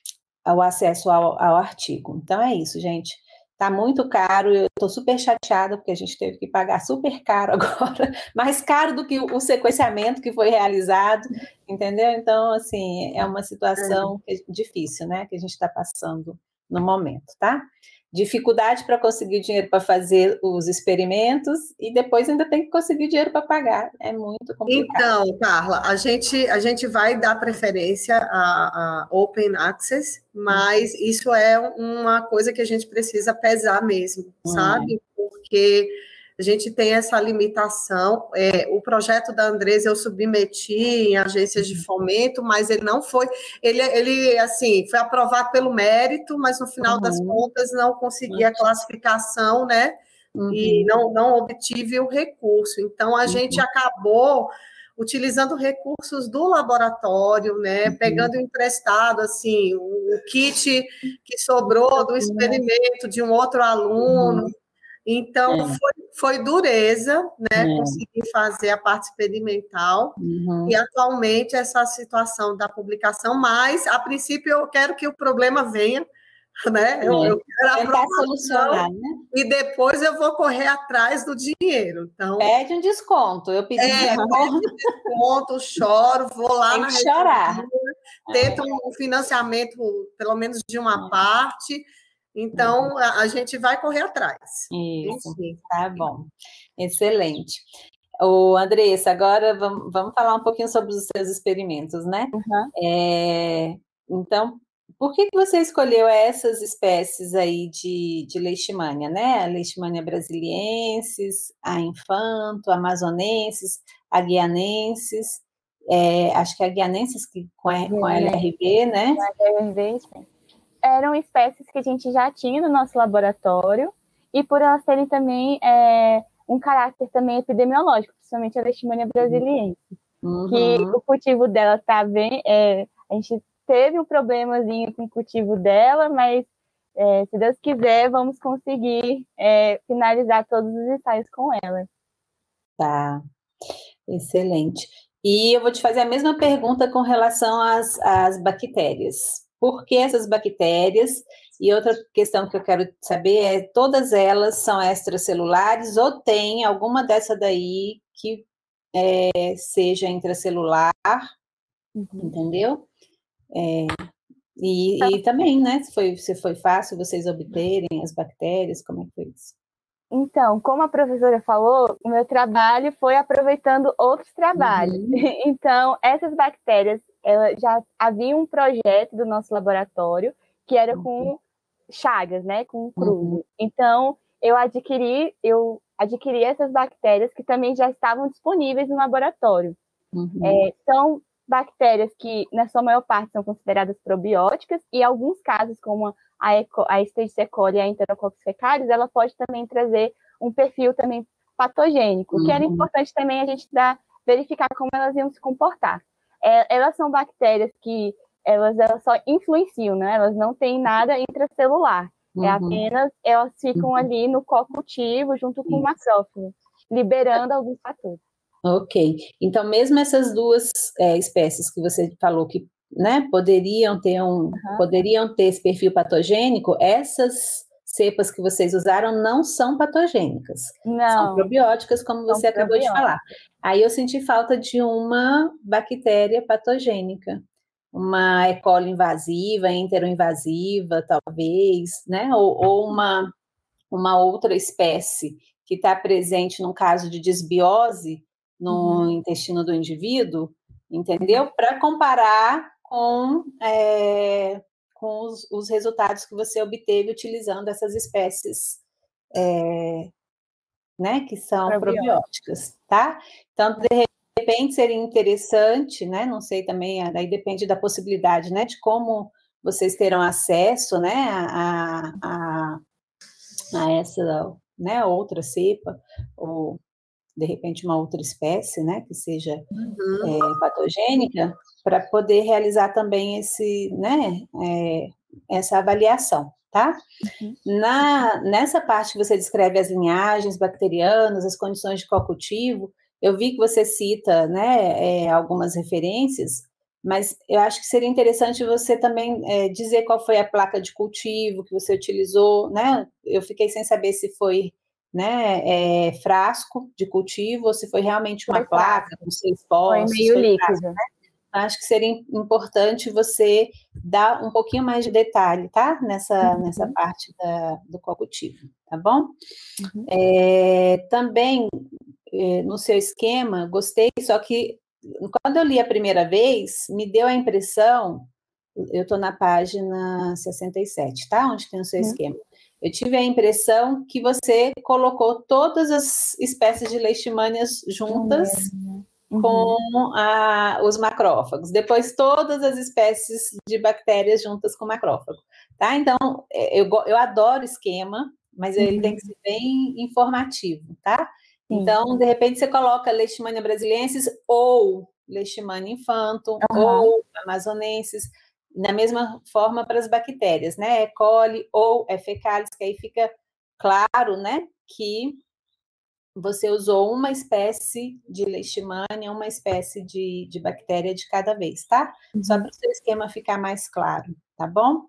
o acesso ao, ao artigo. Então, é isso, gente. Tá muito caro, eu estou super chateada, porque a gente teve que pagar super caro agora, mais caro do que o sequenciamento que foi realizado, entendeu? Então, assim, é uma situação difícil, né, que a gente está passando no momento, tá? Dificuldade para conseguir dinheiro para fazer os experimentos e depois ainda tem que conseguir dinheiro para pagar. É muito complicado. Então, Carla, a gente, a gente vai dar preferência a, a Open Access, mas isso é uma coisa que a gente precisa pesar mesmo, sabe? Hum. Porque a gente tem essa limitação. É, o projeto da Andresa eu submeti em agências de fomento, mas ele não foi, ele, ele assim, foi aprovado pelo mérito, mas no final uhum. das contas não consegui a classificação, né? Uhum. E não, não obtive o recurso. Então, a uhum. gente acabou utilizando recursos do laboratório, né? Uhum. Pegando emprestado, assim, o kit que sobrou do experimento de um outro aluno. Uhum. Então, é. foi, foi dureza, né, é. conseguir fazer a parte experimental, uhum. e atualmente essa situação da publicação, mas, a princípio, eu quero que o problema venha, né, eu, é. eu quero tentar solucionar, né? E depois eu vou correr atrás do dinheiro, então... Pede um desconto, eu pedi é, um desconto, choro, vou lá Tem na que chorar. tento é. um financiamento, pelo menos de uma é. parte... Então, a, a gente vai correr atrás. Isso, Isso. Tá bom. Excelente. Ô, Andressa, agora vamos, vamos falar um pouquinho sobre os seus experimentos, né? Uhum. É, então, por que, que você escolheu essas espécies aí de, de leishmania, né? A leishmania brasiliensis, a infanto, a amazonensis, a guianensis, é, acho que a guianensis que, com, com a L R B, né? Com a L R B, sim. Eram espécies que a gente já tinha no nosso laboratório, e por elas terem também é, um caráter também epidemiológico, principalmente a leishmania brasiliensis, uhum. que o cultivo dela está bem... É, a gente teve um problemazinho com o cultivo dela, mas é, se Deus quiser, vamos conseguir é, finalizar todos os ensaios com ela. Tá, excelente. E eu vou te fazer a mesma pergunta com relação às, às bactérias. Por que essas bactérias? E outra questão que eu quero saber é, todas elas são extracelulares ou tem alguma dessa daí que é, seja intracelular, uhum. entendeu? É, e, e também, né, se foi, se foi fácil vocês obterem as bactérias, como é que foi isso? Então, como a professora falou, o meu trabalho foi aproveitando outros trabalhos. Uhum. Então, essas bactérias, ela, já havia um projeto do nosso laboratório que era com chagas, né, com cruze. Uhum. Então, eu adquiri, eu adquiri essas bactérias que também já estavam disponíveis no laboratório. Uhum. É, são bactérias que, na sua maior parte, são consideradas probióticas, e em alguns casos, como a, eco, a Escherichia coli e a Enterococcus fecalis, ela pode também trazer um perfil também patogênico, uhum. que era importante também a gente dar, verificar como elas iam se comportar. É, elas são bactérias que elas, elas só influenciam, né? Elas não têm nada intracelular. Uhum. É apenas, elas ficam uhum. ali no co-cultivo, junto com o macrófago, liberando alguns fatores. Ok. Então, mesmo essas duas é, espécies que você falou que, né, poderiam ter um, uhum. poderiam ter esse perfil patogênico, essas cepas que vocês usaram não são patogênicas. Não. São probióticas, como você são acabou de falar. Aí eu senti falta de uma bactéria patogênica, uma E. coli invasiva, enteroinvasiva, talvez, né, ou, ou uma, uma outra espécie que está presente num caso de desbiose no uhum. intestino do indivíduo, entendeu? Para comparar com, é, com os, os resultados que você obteve utilizando essas espécies, é, né, que são probióticas, tá? Então, de repente, seria interessante, né, não sei também, aí depende da possibilidade, né, de como vocês terão acesso, né, a, a, a essa, né, outra cepa, ou de repente uma outra espécie, né, que seja uhum. é, patogênica, para poder realizar também esse, né, é, essa avaliação, tá? Uhum. Na, nessa parte que você descreve as linhagens bacterianas, as condições de co-cultivo, eu vi que você cita, né, é, algumas referências, mas eu acho que seria interessante você também é, dizer qual foi a placa de cultivo que você utilizou, né? Eu fiquei sem saber se foi, né, é, frasco de cultivo ou se foi realmente uma foi placa frasco. Com seis postos. Foi meio foi líquido. Frasco, né? Acho que seria importante você dar um pouquinho mais de detalhe, tá? Nessa, uhum. nessa parte da, do co-cultivo, tá bom? Uhum. É, também, é, no seu esquema, gostei, só que quando eu li a primeira vez, me deu a impressão, eu estou na página sessenta e sete, tá? Onde tem o seu uhum. esquema. Eu tive a impressão que você colocou todas as espécies de leishmanias juntas, uhum. Uhum. com a, os macrófagos, depois todas as espécies de bactérias juntas com macrófago, tá? Então, eu, eu adoro esquema, mas uhum. ele tem que ser bem informativo, tá? Sim. Então, de repente, você coloca Leishmania brasiliensis ou Leishmania infantum, uhum. ou amazonensis, na mesma forma para as bactérias, né? E. coli ou E. fecalis, que aí fica claro, né, que você usou uma espécie de leishmania, uma espécie de, de bactéria de cada vez, tá? Uhum. Só para o seu esquema ficar mais claro, tá bom?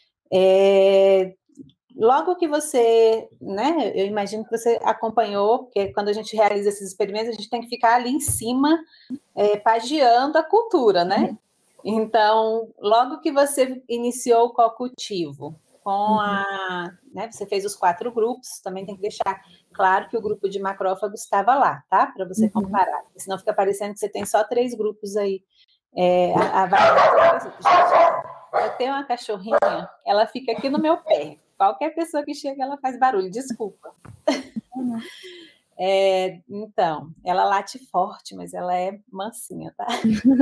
É, logo que você, né, eu imagino que você acompanhou, porque quando a gente realiza esses experimentos, a gente tem que ficar ali em cima, é, pagiando a cultura, né? Uhum. Então, logo que você iniciou o co-cultivo, com uhum. a, né, você fez os quatro grupos, também tem que deixar claro que o grupo de macrófagos estava lá, tá? Para você uhum. comparar, senão fica parecendo que você tem só três grupos aí. É, a, a... Gente, eu tenho uma cachorrinha, ela fica aqui no meu pé. Qualquer pessoa que chega, ela faz barulho, desculpa. Uhum. É, então, ela late forte, mas ela é mansinha, tá?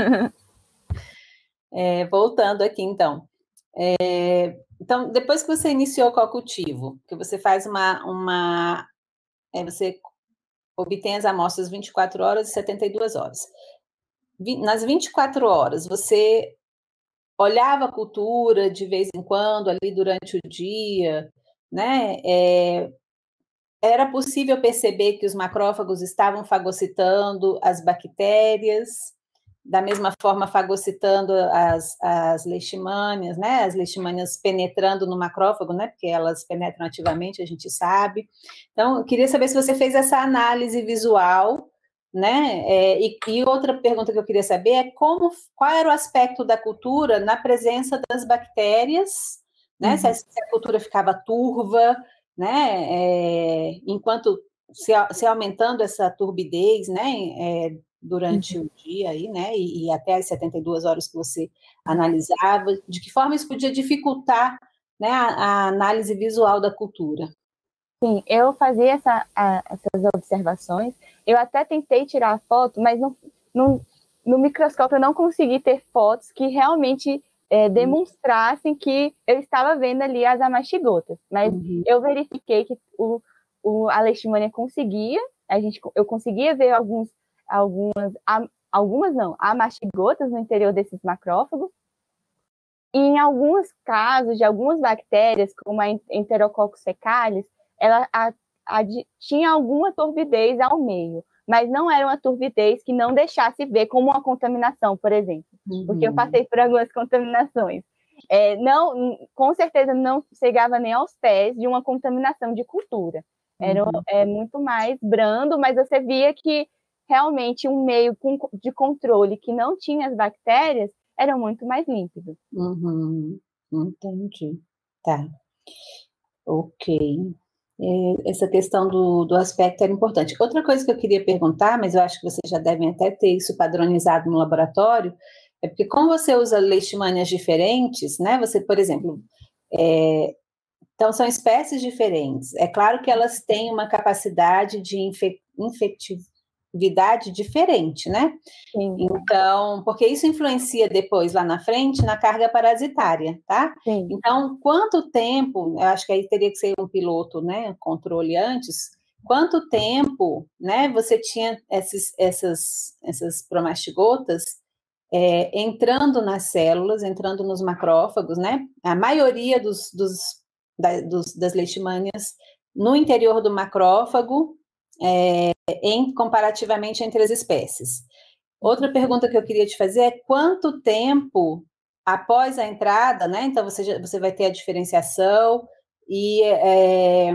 É, voltando aqui, então. É, então, depois que você iniciou o co-cultivo, que você faz uma... uma é, você obtém as amostras vinte e quatro horas e setenta e duas horas. Nas vinte e quatro horas, você olhava a cultura de vez em quando, ali durante o dia, né? É, era possível perceber que os macrófagos estavam fagocitando as bactérias, da mesma forma fagocitando as, as leishmanias, né? As leishmanias penetrando no macrófago, né? Porque elas penetram ativamente, a gente sabe. Então, eu queria saber se você fez essa análise visual, né? É, e, e outra pergunta que eu queria saber é como, qual era o aspecto da cultura na presença das bactérias, né? Uhum. Se, a, se a cultura ficava turva, né? É, enquanto se, se aumentando essa turbidez, né? É, durante uhum. o dia aí, né? E, e até as setenta e duas horas que você analisava, de que forma isso podia dificultar, né, a, a análise visual da cultura? Sim, eu fazia essa, a, essas observações, eu até tentei tirar a foto, mas no, no, no microscópio eu não consegui ter fotos que realmente é, demonstrassem que eu estava vendo ali as amastigotas, mas uhum. eu verifiquei que o, o, a leishmania conseguia, a gente, eu conseguia ver alguns, algumas, algumas não, amastigotas no interior desses macrófagos, e em alguns casos de algumas bactérias, como a Enterococcus fecalis, ela a, a, tinha alguma turbidez ao meio, mas não era uma turbidez que não deixasse ver como uma contaminação, por exemplo, uhum. porque eu passei por algumas contaminações. É, não, com certeza não chegava nem aos pés de uma contaminação de cultura. Era uhum. é, muito mais brando, mas você via que realmente um meio de controle que não tinha as bactérias era muito mais límpido. Uhum. Entendi. Tá. Ok. Essa questão do, do aspecto era importante. Outra coisa que eu queria perguntar, mas eu acho que vocês já devem até ter isso padronizado no laboratório, é porque como você usa leishmanias diferentes, né? Você, por exemplo, é, então são espécies diferentes. É claro que elas têm uma capacidade de infec infectividade diferente, né? Sim. Então, porque isso influencia depois, lá na frente, na carga parasitária, tá? Sim. Então, quanto tempo, eu acho que aí teria que ser um piloto, né, controle antes, quanto tempo, né, você tinha esses, essas, essas promastigotas é, entrando nas células, entrando nos macrófagos, né? A maioria dos, dos, da, dos, das leishmanias no interior do macrófago, é, em, comparativamente entre as espécies. Outra pergunta que eu queria te fazer é quanto tempo após a entrada, né? Então, você, já, você vai ter a diferenciação e é,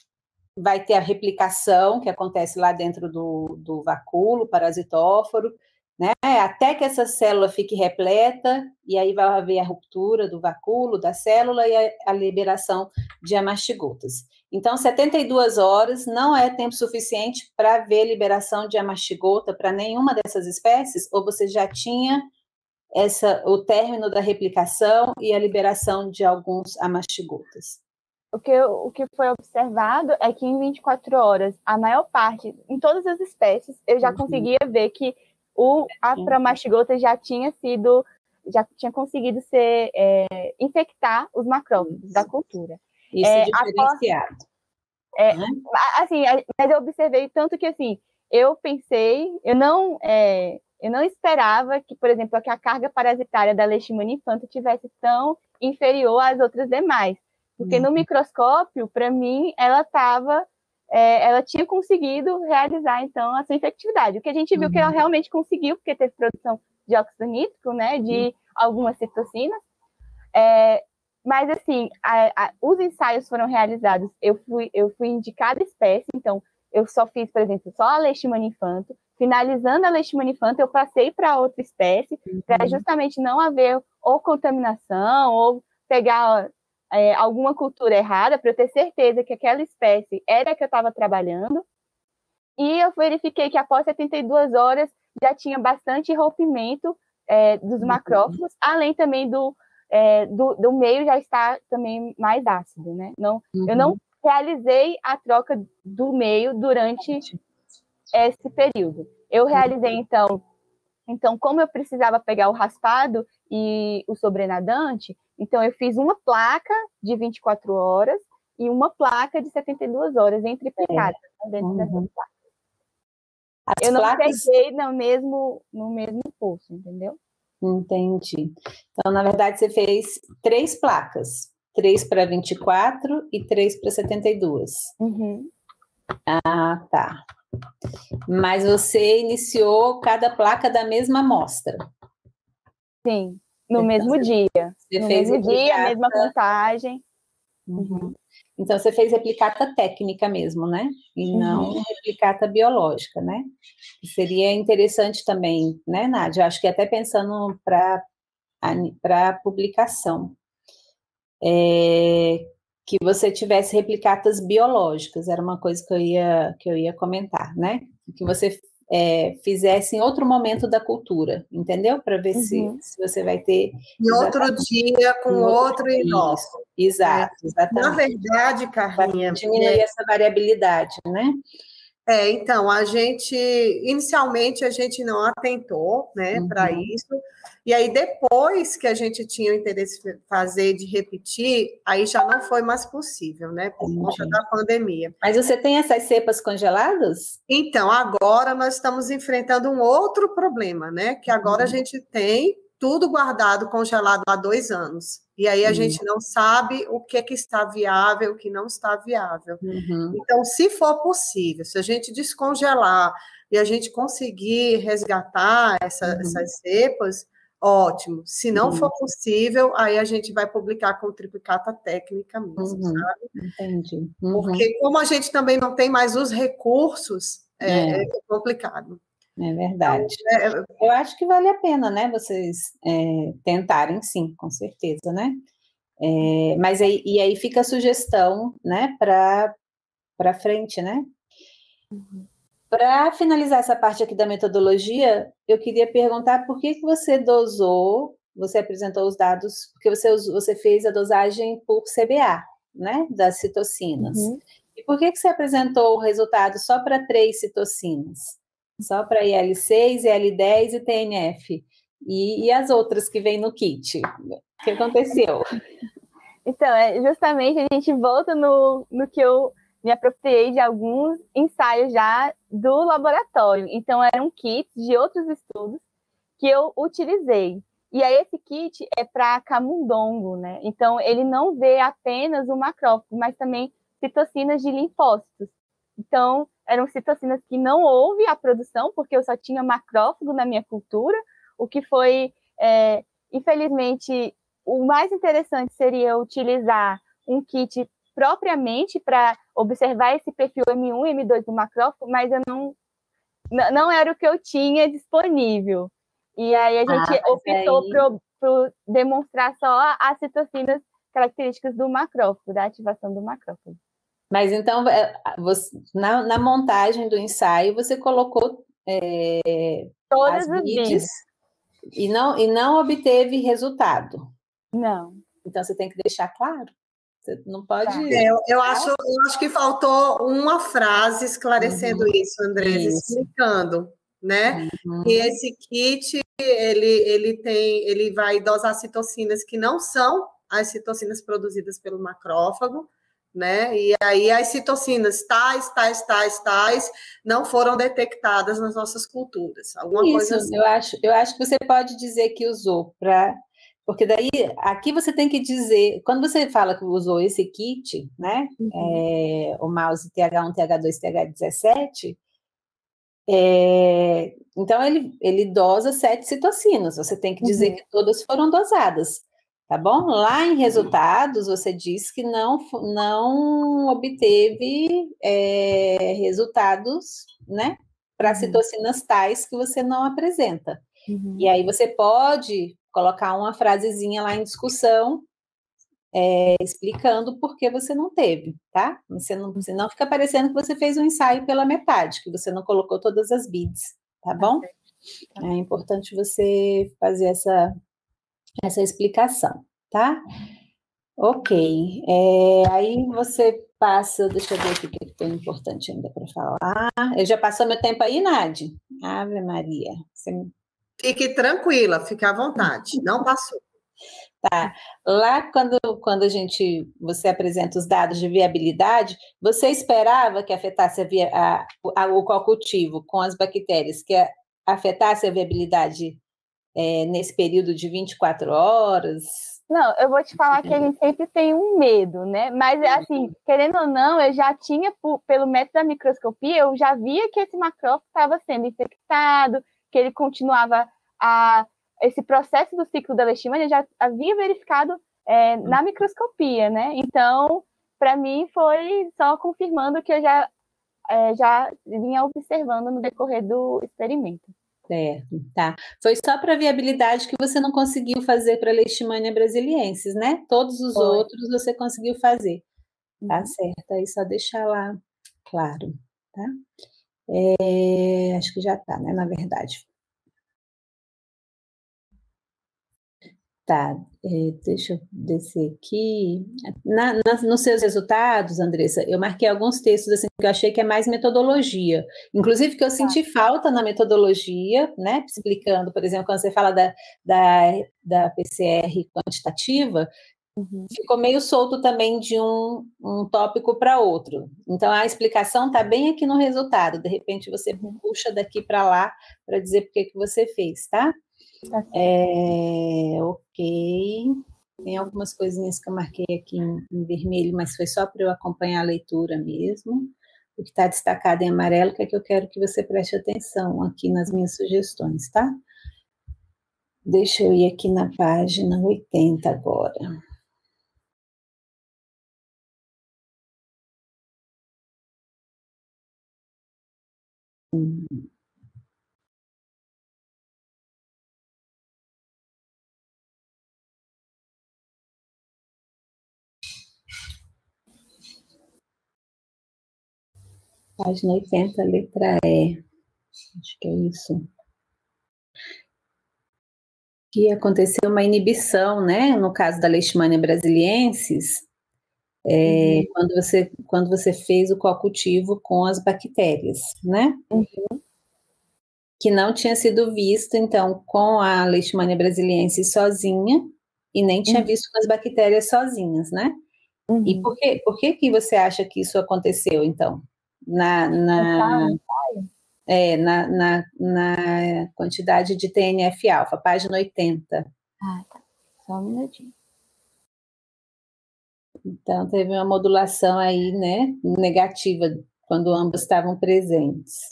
vai ter a replicação, que acontece lá dentro do, do vacúolo parasitóforo, né? Até que essa célula fique repleta, e aí vai haver a ruptura do vacúolo, da célula, e a, a liberação de amastigotas. Então, setenta e duas horas não é tempo suficiente para ver liberação de amastigota para nenhuma dessas espécies, ou você já tinha essa, o término da replicação e a liberação de alguns amastigotas? O que, o que foi observado é que em vinte e quatro horas, a maior parte, em todas as espécies, eu já uhum. conseguia ver que o, a promastigota já tinha sido, já tinha conseguido ser, é, infectar os macrófagos Isso. da cultura. Isso é, diferenciado. É, né? Assim, mas eu observei tanto que, assim, eu pensei, eu não, é, eu não esperava que, por exemplo, que a carga parasitária da Leishmania infantis tivesse tão inferior às outras demais. Porque no microscópio, para mim, ela estava, é, ela tinha conseguido realizar, então, a sua infectividade. O que a gente viu uhum. que ela realmente conseguiu, porque teve produção de óxido nítrico, né, de uhum. algumas citocinas. É, mas, assim, a, a, os ensaios foram realizados, eu fui, eu fui em de cada espécie, então, eu só fiz, por exemplo, só a Leishmania infantis. Finalizando a Leishmania infantis, eu passei para outra espécie, uhum. para justamente não haver ou contaminação, ou pegar... É, alguma cultura errada, para eu ter certeza que aquela espécie era a que eu estava trabalhando. E eu verifiquei que após setenta e duas horas já tinha bastante rompimento é, dos uhum. macrófagos, além também do, é, do, do meio já estar também mais ácido, né? Não, uhum. Eu não realizei a troca do meio durante esse período. Eu realizei, então, então, como eu precisava pegar o raspado e o sobrenadante, então eu fiz uma placa de vinte e quatro horas e uma placa de setenta e duas horas, entre picadas, é. dentro uhum. dessas placas. As eu não placas... peguei no mesmo, no mesmo pulso, entendeu? Entendi. Então, na verdade, você fez três placas. Três para vinte e quatro e três para setenta e duas. Uhum. Ah, tá. Mas você iniciou cada placa da mesma amostra. Sim, no então, mesmo você, dia. Você no fez mesmo replicata... dia, mesma contagem. Uhum. Então, você fez replicata técnica mesmo, né? E uhum. não replicata biológica, né? Que seria interessante também, né, Nádia? Acho que até pensando para a publicação. É... que você tivesse replicatas biológicas, era uma coisa que eu ia, que eu ia comentar, né? Que você é, fizesse em outro momento da cultura, entendeu? Para ver uhum. se, se você vai ter... Em outro dia, com um outro inóculo. Exato, é. exatamente. Na verdade, Carlinha... diminuir é... essa variabilidade, né? É, então, a gente, inicialmente, a gente não atentou, né, uhum. para isso, e aí depois que a gente tinha o interesse de fazer, de repetir, aí já não foi mais possível, né, por Entendi. Conta da pandemia. Mas você tem essas cepas congeladas? Então, agora nós estamos enfrentando um outro problema, né, que agora uhum. a gente tem tudo guardado, congelado há dois anos. E aí a uhum. gente não sabe o que, é que está viável, o que não está viável. Uhum. Então, se for possível, se a gente descongelar e a gente conseguir resgatar essa, uhum. essas cepas, ótimo. Se não uhum. for possível, aí a gente vai publicar com triplicata técnica mesmo, uhum. sabe? Entendi. Uhum. Porque como a gente também não tem mais os recursos, é, é. é complicado. É verdade. Então, é... Eu acho que vale a pena, né, vocês é, tentarem, sim, com certeza, né? É, mas aí, e aí fica a sugestão, né, para para frente, né? Uhum. Para finalizar essa parte aqui da metodologia, eu queria perguntar por que, que você dosou, você apresentou os dados, porque você, você fez a dosagem por C B A, né, das citocinas. Uhum. E por que, que você apresentou o resultado só para três citocinas? Só para I L seis, I L dez e T N F. E, e as outras que vêm no kit? O que aconteceu? Então, é, justamente a gente volta no, no que eu me apropriei de alguns ensaios já do laboratório. Então, eram kits de outros estudos que eu utilizei. E aí esse kit é para camundongo, né? Então, ele não vê apenas o macrófago, mas também citocinas de linfócitos. Então, eram citocinas que não houve a produção, porque eu só tinha macrófago na minha cultura, o que foi, é, infelizmente, o mais interessante seria utilizar um kit propriamente para observar esse perfil M um e M dois do macrófago, mas eu não, não era o que eu tinha disponível. E aí a gente ah, optou aí... por, por demonstrar só as citocinas características do macrófago, da ativação do macrófago. Mas então, você, na, na montagem do ensaio, você colocou é, todas as as vidas e não, e não obteve resultado. Não. Então, você tem que deixar claro. Você não pode... É, eu, eu, acho, eu acho que faltou uma frase esclarecendo uhum. isso, Andresa, isso. explicando, né? Uhum. Que esse kit, ele, ele, tem, ele vai dosar citocinas que não são as citocinas produzidas pelo macrófago, né? E aí as citocinas tais, tais, tais, tais não foram detectadas nas nossas culturas. Alguma isso, coisa assim. eu acho, eu acho que você pode dizer que usou para... Porque daí, aqui você tem que dizer, quando você fala que usou esse kit, né, uhum. é, o mouse T H um, T H dois, T H dezessete, é, então ele, ele dosa sete citocinas, você tem que dizer uhum. que todas foram dosadas, tá bom? Lá em resultados, você diz que não, não obteve é, resultados, né, para uhum. citocinas tais que você não apresenta. Uhum. E aí você pode colocar uma frasezinha lá em discussão, é, explicando por que você não teve, tá? Você não, você não fica parecendo que você fez um ensaio pela metade, que você não colocou todas as bids, tá bom? É importante você fazer essa, essa explicação, tá? Ok. É, aí você passa, deixa eu ver aqui o que tem importante ainda para falar. Eu já passou meu tempo aí, Nadi? Ave Maria. Você... Fique tranquila, fique à vontade, não passou. Tá. Lá, quando, quando a gente, você apresenta os dados de viabilidade, você esperava que afetasse a via, a, a, o co-cultivo com as bactérias, que a, afetasse a viabilidade é, nesse período de vinte e quatro horas? Não, eu vou te falar que a gente sempre tem um medo, né? Mas, assim, querendo ou não, eu já tinha, pelo método da microscopia, eu já via que esse macrófago estava sendo infectado, que ele continuava a... esse processo do ciclo da leishmania já havia verificado é, na microscopia, né? Então, para mim, foi só confirmando que eu já, é, já vinha observando no decorrer do experimento. Certo, tá. Foi só para viabilidade que você não conseguiu fazer para Leishmania brasiliensis, né? Todos os foi. outros você conseguiu fazer. Tá uhum. certo, aí só deixar lá claro, tá? É, acho que já tá, né? Na verdade. Tá, é, deixa eu descer aqui. Na, na, nos seus resultados, Andressa, eu marquei alguns textos assim, que eu achei que é mais metodologia. Inclusive, que eu senti tá. falta na metodologia, né? Explicando, por exemplo, quando você fala da, da, da P C R quantitativa, uhum. ficou meio solto também de um, um tópico para outro. Então, a explicação está bem aqui no resultado. De repente, você uhum. puxa daqui para lá para dizer por que que você fez, tá? É, ok. Tem algumas coisinhas que eu marquei aqui em, em vermelho, mas foi só para eu acompanhar a leitura mesmo. O que está destacado em amarelo, que é que eu quero que você preste atenção aqui nas minhas sugestões, tá? Deixa eu ir aqui na página oitenta agora. Hum. Página oitenta, letra E. Acho que é isso. Que aconteceu uma inibição, né? No caso da Leishmania brasiliensis, é, uhum. quando, você, quando você fez o co-cultivo com as bactérias, né? Uhum. Que não tinha sido visto, então, com a Leishmania brasiliensis sozinha, e nem tinha uhum. visto com as bactérias sozinhas, né? Uhum. E por que, por que que você acha que isso aconteceu, então? Na, na... É, na, na, na quantidade de T N F-alfa, página oitenta. Ah, tá. Só um minutinho. Então, teve uma modulação aí, né, negativa, quando ambos estavam presentes.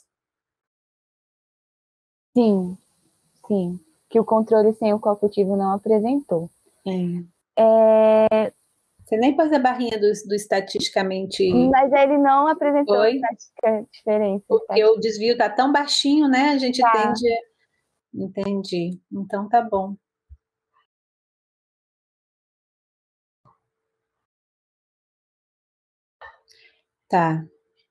Sim, sim. Que o controle sem o co-cultivo não apresentou. É. É... Você nem pôs a barrinha do, do estatisticamente... Mas ele não apresentou Foi? estatística diferença. Porque o desvio está tão baixinho, né? A gente tá. tende... Entendi. Então, tá bom. Tá.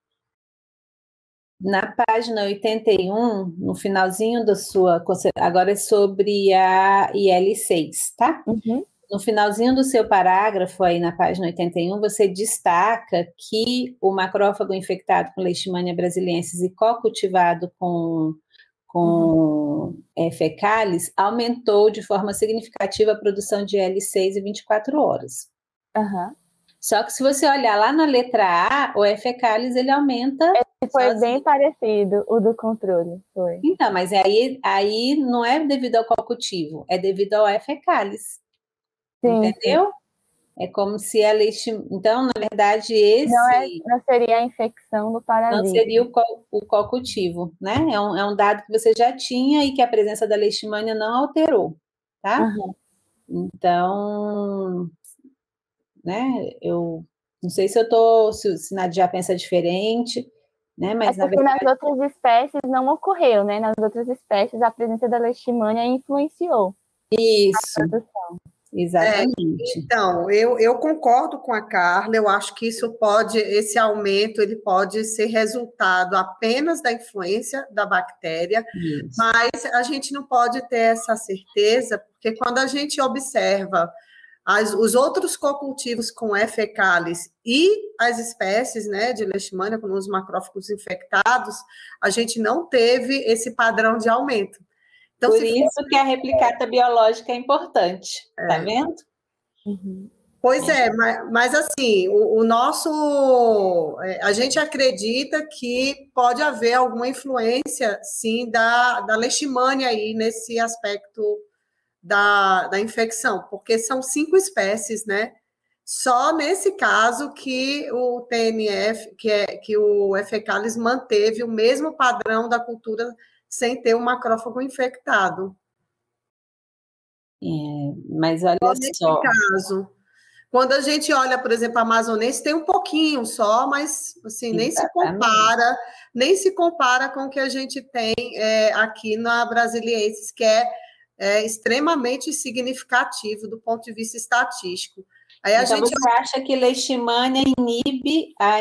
Na página oitenta e um, no finalzinho da sua... Agora é sobre a I L seis, tá? Uhum. No finalzinho do seu parágrafo, aí na página oitenta e um, você destaca que o macrófago infectado com Leishmania brasiliensis e co-cultivado com, com uhum. é, fecalis aumentou de forma significativa a produção de I L seis em vinte e quatro horas. Uhum. Só que se você olhar lá na letra A, o fecalis ele aumenta... Ele foi sozinho. Bem parecido, o do controle, foi. Então, mas aí, aí não é devido ao co-cultivo, é devido ao fecalis. Sim, entendeu? Sim. É como se a leishmania... Então, na verdade, esse... Não, é, não seria a infecção do parasita. Não seria o, co... o co-cultivo, né? É um, é um dado que você já tinha e que a presença da leishmania não alterou, tá? Uhum. Então, né? Eu não sei se eu tô... Se, se Nadia já pensa diferente, né? Mas, é porque na verdade... nas outras espécies não ocorreu, né? Nas outras espécies, a presença da leishmania influenciou. Isso. A produção. Exatamente. É, então, eu, eu concordo com a Carla, eu acho que isso pode, esse aumento, ele pode ser resultado apenas da influência da bactéria, isso. Mas a gente não pode ter essa certeza, porque quando a gente observa as, os outros cocultivos com E. fecalis e as espécies, né, de leishmania, com os macrófagos infectados, a gente não teve esse padrão de aumento. Então, Por isso for... que a replicata biológica é importante, é. Tá vendo? Uhum. Pois é, mas, mas assim, o, o nosso... A gente acredita que pode haver alguma influência, sim, da, da leishmania aí nesse aspecto da, da infecção, porque são cinco espécies, né? Só nesse caso que o T N F, que, é, que o E. fecalis manteve o mesmo padrão da cultura sem ter um macrófago infectado. É, mas olha só nesse só. caso. Quando a gente olha, por exemplo, a amazonense, tem um pouquinho só, mas assim, nem Exatamente. se compara, nem se compara com o que a gente tem é, aqui na brasiliensis, que é, é extremamente significativo do ponto de vista estatístico. Aí a então, gente... você acha que leishmania inibe a,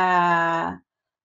a,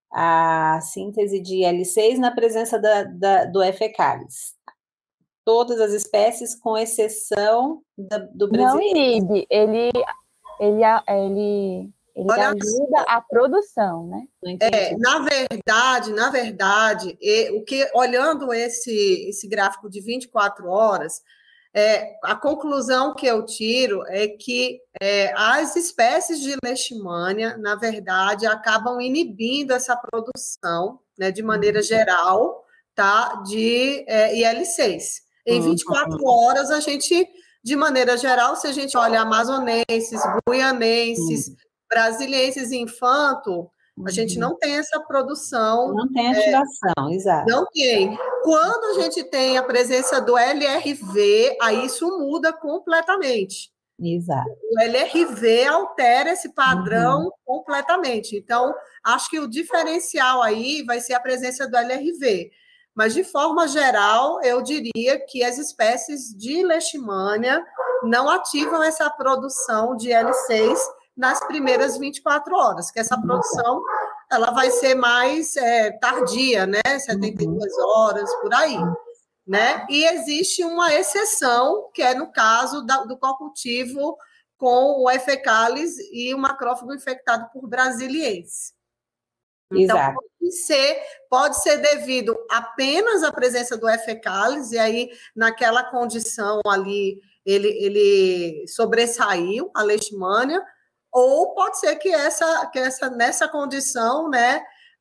a síntese de I L seis na presença da, da, do E. fecalis? Todas as espécies, com exceção da, do brasileiro. Não inibe, ele, ele, ele, ele ajuda a produção, né? É, na verdade, na verdade, o que, olhando esse, esse gráfico de vinte e quatro horas, é, a conclusão que eu tiro é que é, as espécies de leishmania, na verdade, acabam inibindo essa produção, né, de maneira geral, tá, de é, I L seis. Em vinte e quatro horas, a gente, de maneira geral, se a gente olha amazonenses, guianenses, brasilienses e infanto, a gente não tem essa produção. Não tem ativação, é, exato. Não tem. Quando a gente tem a presença do L R V, aí isso muda completamente. Exato. O L R V altera esse padrão uhum. completamente. Então, acho que o diferencial aí vai ser a presença do L R V. Mas, de forma geral, eu diria que as espécies de leishmania não ativam essa produção de L seis nas primeiras vinte e quatro horas, que essa produção ela vai ser mais é, tardia, né? setenta e duas horas, por aí. Né? E existe uma exceção, que é no caso da, do co-cultivo com o E. fecalis e o macrófago infectado por brasiliensis. Então, Exato. Pode ser, pode ser devido apenas à presença do E. fecalis, e aí, naquela condição ali, ele, ele sobressaiu a leishmania, ou pode ser que, essa, que essa, nessa condição, né,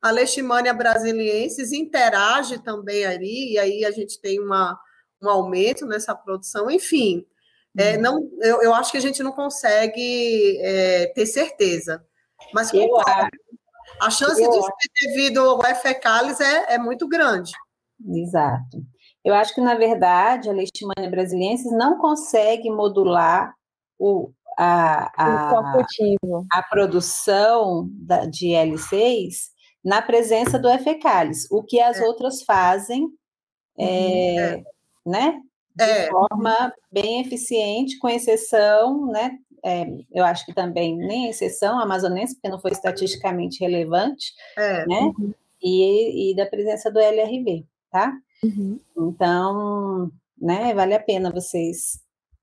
a Leishmania brasiliensis interage também ali, e aí a gente tem uma, um aumento nessa produção, enfim. É, não, eu, eu acho que a gente não consegue é, ter certeza. Mas eu concordo, a chance eu de ser devido ao F. fecalis é, é muito grande. Exato. Eu acho que, na verdade, a Leishmania brasiliensis não consegue modular o, a, a, a produção da, de L seis na presença do F. fecalis, o que as é. outras fazem, é, é. né? De é. forma bem eficiente, com exceção, né? É, eu acho que também nem exceção amazonense, porque não foi estatisticamente relevante, é. né? Uhum. E, e da presença do L R V, tá? Uhum. Então, né, vale a pena vocês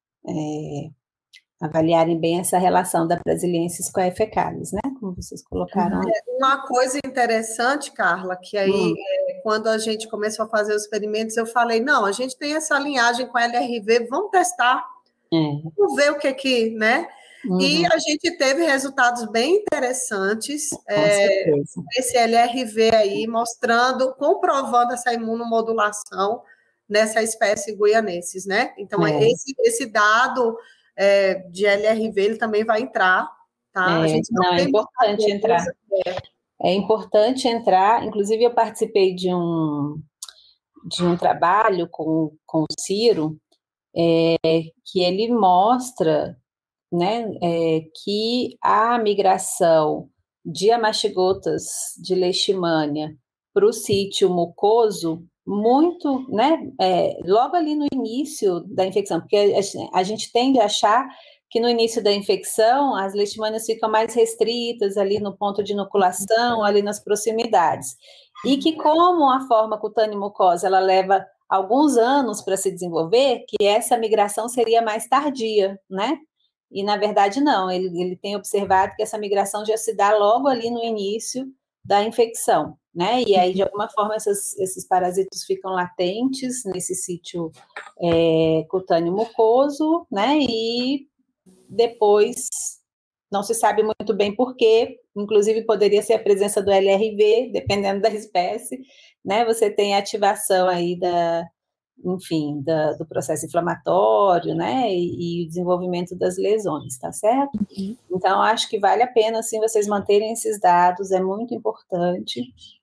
é, avaliarem bem essa relação da brasiliensis com a F. fecalis, né? Como vocês colocaram. É, uma coisa interessante, Carla, que aí, hum. é, quando a gente começou a fazer os experimentos, eu falei, não, a gente tem essa linhagem com L R V, vamos testar, é. vamos ver o que que, né? Uhum. E a gente teve resultados bem interessantes, é, esse L R V aí, mostrando, comprovando essa imunomodulação nessa espécie guianensis, né? Então, é. esse, esse dado é, de L R V, ele também vai entrar, tá? É, a gente não, não é importante entrar. É. é importante entrar, inclusive eu participei de um, de um trabalho com, com o Ciro, é, que ele mostra, né, é, que a migração de amastigotas de leishmania para o sítio mucoso, muito, né, é, logo ali no início da infecção, porque a, a gente tende a achar que no início da infecção as leishmanias ficam mais restritas ali no ponto de inoculação, ali nas proximidades, e que como a forma cutânea mucosa, ela leva alguns anos para se desenvolver, que essa migração seria mais tardia, né? E, na verdade, não, ele, ele tem observado que essa migração já se dá logo ali no início da infecção, né? E aí, de alguma forma, essas, esses parasitos ficam latentes nesse sítio é, cutâneo mucoso, né? E depois não se sabe muito bem por quê, inclusive poderia ser a presença do L R V, dependendo da espécie, né? Você tem a ativação aí da... enfim, da, do processo inflamatório, né, e, e o desenvolvimento das lesões, tá certo? Uhum. Então, acho que vale a pena, assim, vocês manterem esses dados, é muito importante,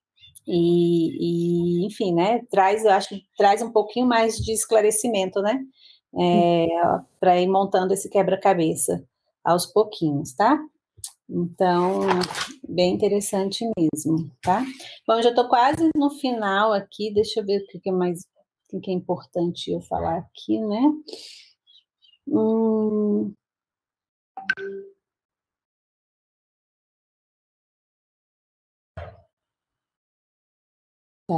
e, e enfim, né, traz, eu acho que traz um pouquinho mais de esclarecimento, né, é, uhum. para ir montando esse quebra-cabeça aos pouquinhos, tá? Então, bem interessante mesmo, tá? Bom, já estou quase no final aqui, deixa eu ver o que é mais... o que é importante eu falar aqui, né? Hum... Tá.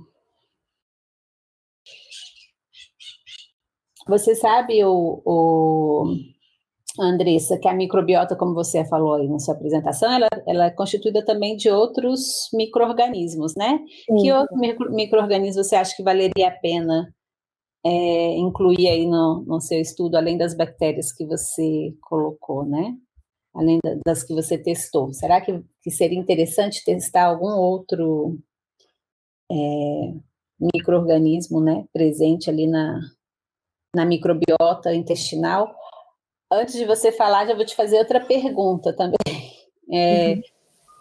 Você sabe, o, o, Andressa, que a microbiota, como você falou aí na sua apresentação, ela, ela é constituída também de outros micro-organismos, né? Sim. Que outro micro-organismo você acha que valeria a pena É, incluir aí no, no seu estudo, além das bactérias que você colocou, né? Além da, das que você testou. Será que, que seria interessante testar algum outro é, micro-organismo, né, presente ali na, na microbiota intestinal? Antes de você falar, já vou te fazer outra pergunta também. É, uhum.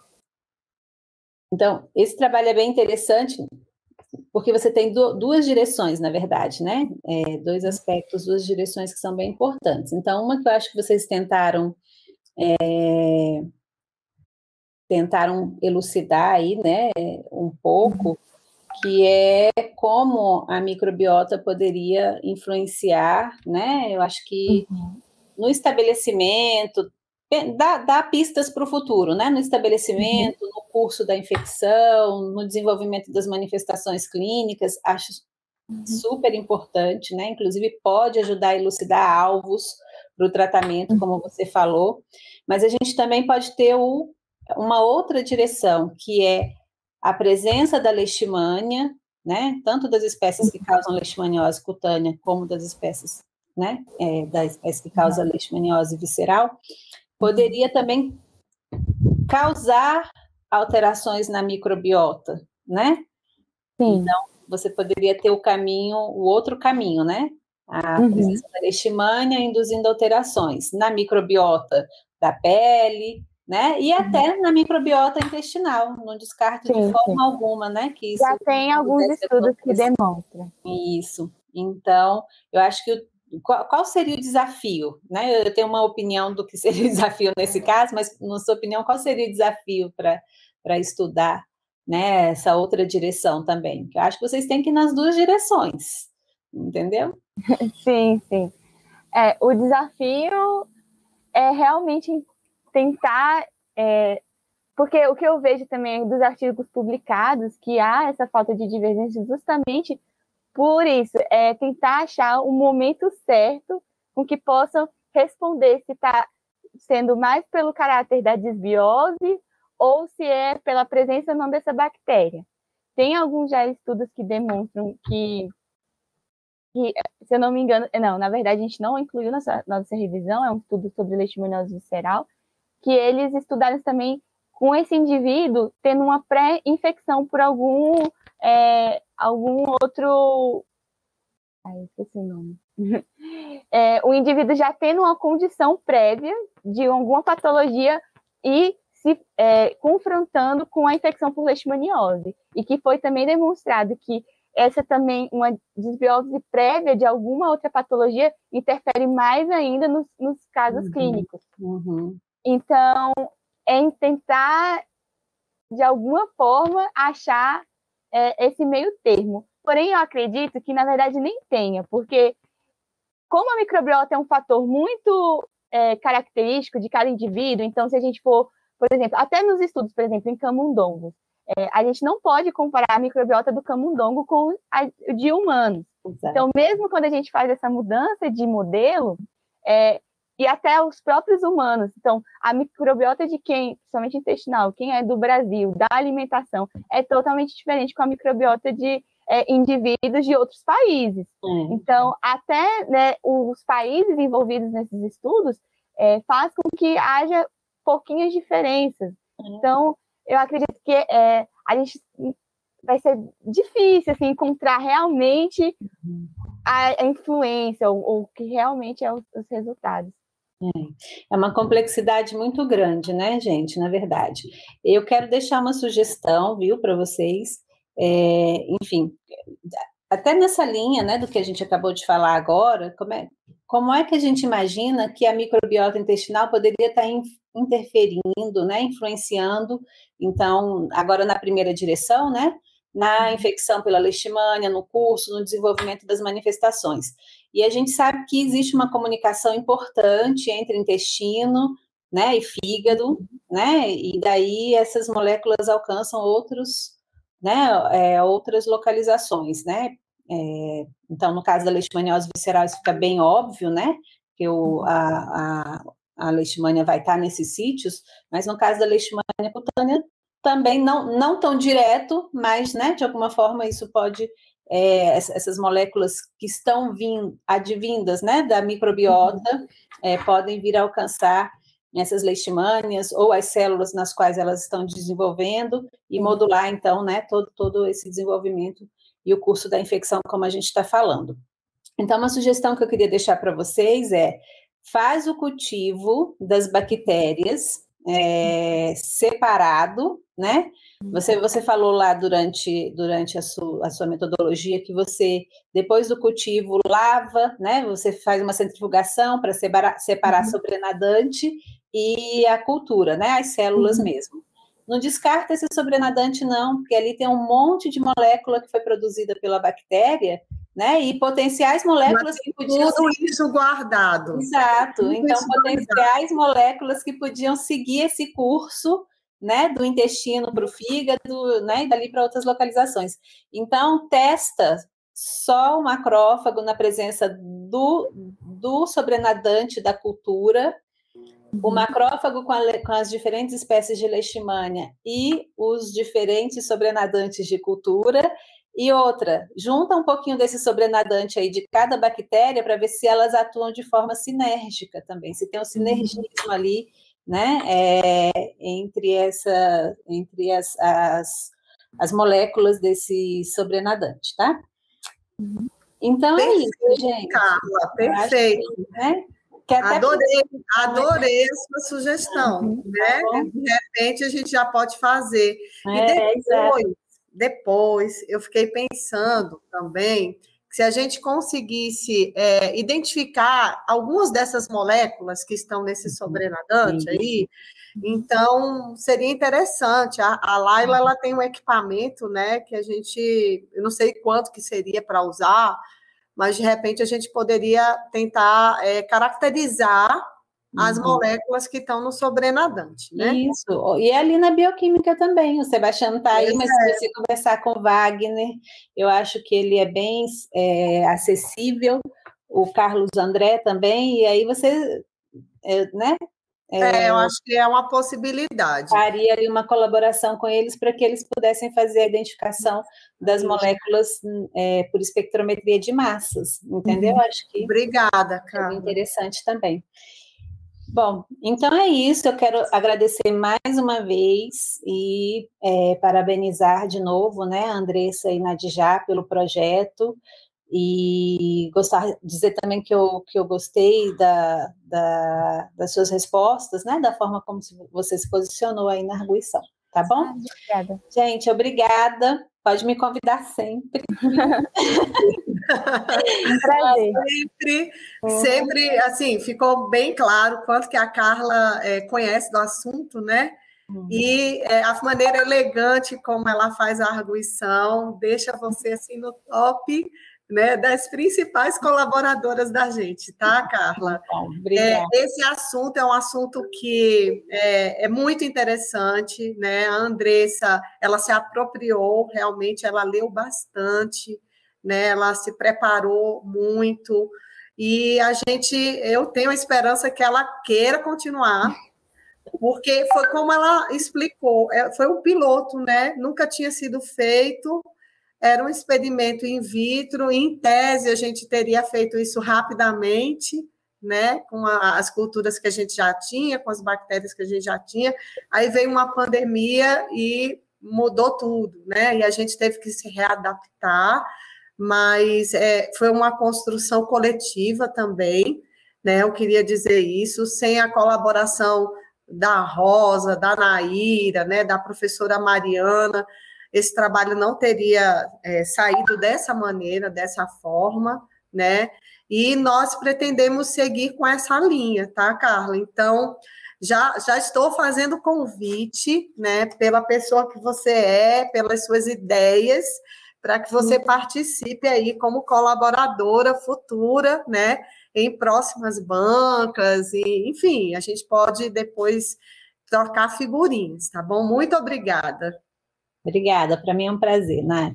Então, esse trabalho é bem interessante, porque você tem duas direções, na verdade, né? É, dois aspectos, duas direções que são bem importantes. Então, uma que eu acho que vocês tentaram é, tentaram elucidar aí, né, um pouco, que é como a microbiota poderia influenciar, né? Eu acho que no estabelecimento, dá, dá pistas para o futuro, né? No estabelecimento, no curso da infecção, no desenvolvimento das manifestações clínicas, acho uhum. super importante, né? Inclusive pode ajudar a elucidar alvos para o tratamento, como você falou, mas a gente também pode ter o, uma outra direção, que é a presença da leishmania, né? Tanto das espécies que causam leishmaniose cutânea, como das espécies, né? É, da espécie que causa leishmaniose visceral, poderia também causar alterações na microbiota, né? Sim. Então, você poderia ter o caminho, o outro caminho, né? A Uhum. presença da leishmania induzindo alterações na microbiota da pele, né? E até na microbiota intestinal, não descarto de Sim, forma sim. alguma, né? Que isso Já tem alguns pudesse estudos que acontecer. demonstram. Isso. Então, eu acho que o, qual, qual seria o desafio, né? Eu tenho uma opinião do que seria o desafio nesse caso, mas na sua opinião, qual seria o desafio para para estudar, né, essa outra direção também? Eu acho que vocês têm que ir nas duas direções, entendeu? Sim, sim. É, o desafio é realmente tentar, é, porque o que eu vejo também dos artigos publicados, que há essa falta de divergência justamente por isso, é tentar achar o momento certo com que possam responder se está sendo mais pelo caráter da desbiose ou se é pela presença ou não dessa bactéria. Tem alguns já estudos que demonstram que, que, se eu não me engano, não, na verdade a gente não incluiu na nossa, nossa revisão, é um estudo sobre leishmaniose visceral, que eles estudaram também com esse indivíduo tendo uma pré-infecção por algum, é, algum outro... Ai, esqueci o nome. É, o indivíduo já tendo uma condição prévia de alguma patologia e se é, confrontando com a infecção por leishmaniose. E que foi também demonstrado que essa também, uma desbiose prévia de alguma outra patologia, interfere mais ainda nos, nos casos Uhum, clínicos. Uhum. Então, é em tentar, de alguma forma, achar é, esse meio termo. Porém, eu acredito que, na verdade, nem tenha, porque como a microbiota é um fator muito é, característico de cada indivíduo, então, se a gente for, por exemplo, até nos estudos, por exemplo, em camundongos, é, a gente não pode comparar a microbiota do camundongo com a de humanos. Exato. Então, mesmo quando a gente faz essa mudança de modelo, é, e até os próprios humanos, então, a microbiota de quem, principalmente intestinal, quem é do Brasil, da alimentação, é totalmente diferente com a microbiota de é, indivíduos de outros países. É. Então, até né, os países envolvidos nesses estudos é, faz com que haja pouquinhas diferenças. Então, eu acredito que é, a gente vai ser difícil assim, encontrar realmente a, a influência, ou o que realmente é os, os resultados. É uma complexidade muito grande, né, gente, na verdade. Eu quero deixar uma sugestão, viu, para vocês, é, enfim, até nessa linha, né, do que a gente acabou de falar agora, como é, como é que a gente imagina que a microbiota intestinal poderia estar in, interferindo, né, influenciando, então, agora na primeira direção, né, na infecção pela leishmania, no curso, no desenvolvimento das manifestações. E a gente sabe que existe uma comunicação importante entre intestino, né, e fígado, né, e daí essas moléculas alcançam outros, né, é, outras localizações, né, é, então, no caso da leishmaniose visceral, isso fica bem óbvio, né, que o, a, a, a leishmania vai estar nesses sítios, mas no caso da leishmania cutânea, também não, não tão direto, mas, né, de alguma forma isso pode, é, essas moléculas que estão vindo, advindas, né, da microbiota, é, podem vir a alcançar essas leishmanias ou as células nas quais elas estão desenvolvendo e modular, então, né, todo, todo esse desenvolvimento e o curso da infecção, como a gente está falando. Então, uma sugestão que eu queria deixar para vocês é, faz o cultivo das bactérias é, separado, né? Você, você falou lá durante, durante a, sua, a sua metodologia que você, depois do cultivo, lava, né? Você faz uma centrifugação para separar, separar uhum. sobrenadante e a cultura, né? As células uhum. mesmo. Não descarta esse sobrenadante, não, porque ali tem um monte de molécula que foi produzida pela bactéria, né? E potenciais moléculas que podiam... Tudo ser... isso guardado. Exato. Tudo então, potenciais guardado. moléculas que podiam seguir esse curso, né? Do intestino para o fígado, né? E dali para outras localizações. Então, testa só o macrófago na presença do, do sobrenadante da cultura, o macrófago com, a, com as diferentes espécies de leishmania e os diferentes sobrenadantes de cultura, e outra, junta um pouquinho desse sobrenadante aí de cada bactéria para ver se elas atuam de forma sinérgica também, se tem um sinergismo ali né, é, entre, essa, entre as, as, as moléculas desse sobrenadante, tá? Uhum. Então Perfeito, é isso, gente. Carla, perfeito. Que, né, que até adorei, adorei a sua sugestão, uhum, né? tá, De repente a gente já pode fazer. É, E depois, exato. depois eu fiquei pensando também que se a gente conseguisse é, identificar algumas dessas moléculas que estão nesse sobrenadante aí, então seria interessante. A, a Laila, ela tem um equipamento, né, que a gente, eu não sei quanto que seria para usar, mas de repente a gente poderia tentar é, caracterizar as Uhum. moléculas que estão no sobrenadante, né? Isso, e ali na bioquímica também, o Sebastião está aí, mas se você conversar com o Wagner, eu acho que ele é bem é, acessível, o Carlos André também, e aí você, é, né? É, eu acho que é uma possibilidade. Faria ali uma colaboração com eles para que eles pudessem fazer a identificação das moléculas é, por espectrometria de massas, entendeu? Uhum. Acho que Obrigada, Carla. É interessante também. Bom, então é isso, eu quero agradecer mais uma vez e é, parabenizar de novo, né, a Andressa e Nadijá pelo projeto, e gostar de dizer também que eu, que eu gostei da, da, das suas respostas, né, da forma como você se posicionou aí na arguição, tá bom? Ah, obrigada. Gente, obrigada, pode me convidar sempre. Um prazer. Sempre, sempre, assim, ficou bem claro quanto que a Carla é, conhece do assunto, né? Uhum. E é, a maneira elegante como ela faz a arguição deixa você, assim, no top, né, das principais colaboradoras da gente, tá, Carla? Bom, obrigada. É, esse assunto é um assunto que é, é muito interessante, né? A Andressa, ela se apropriou, realmente, ela leu bastante, né? Ela se preparou muito, e a gente, eu tenho a esperança que ela queira continuar, porque foi como ela explicou, foi um piloto, né? Nunca tinha sido feito, era um experimento in vitro, em tese a gente teria feito isso rapidamente, né? Com a, as culturas que a gente já tinha, com as bactérias que a gente já tinha, aí veio uma pandemia e mudou tudo, né? E a gente teve que se readaptar, mas é, foi uma construção coletiva também, né? Eu queria dizer isso, sem a colaboração da Rosa, da Naíra, né? Da professora Mariana, esse trabalho não teria é, saído dessa maneira, dessa forma, né? E nós pretendemos seguir com essa linha, tá, Carla? Então, já, já estou fazendo convite, né, pela pessoa que você é, pelas suas ideias, para que você participe aí como colaboradora futura, né, em próximas bancas, e, enfim, a gente pode depois trocar figurinhas, tá bom? Muito obrigada. Obrigada, para mim é um prazer, Nath.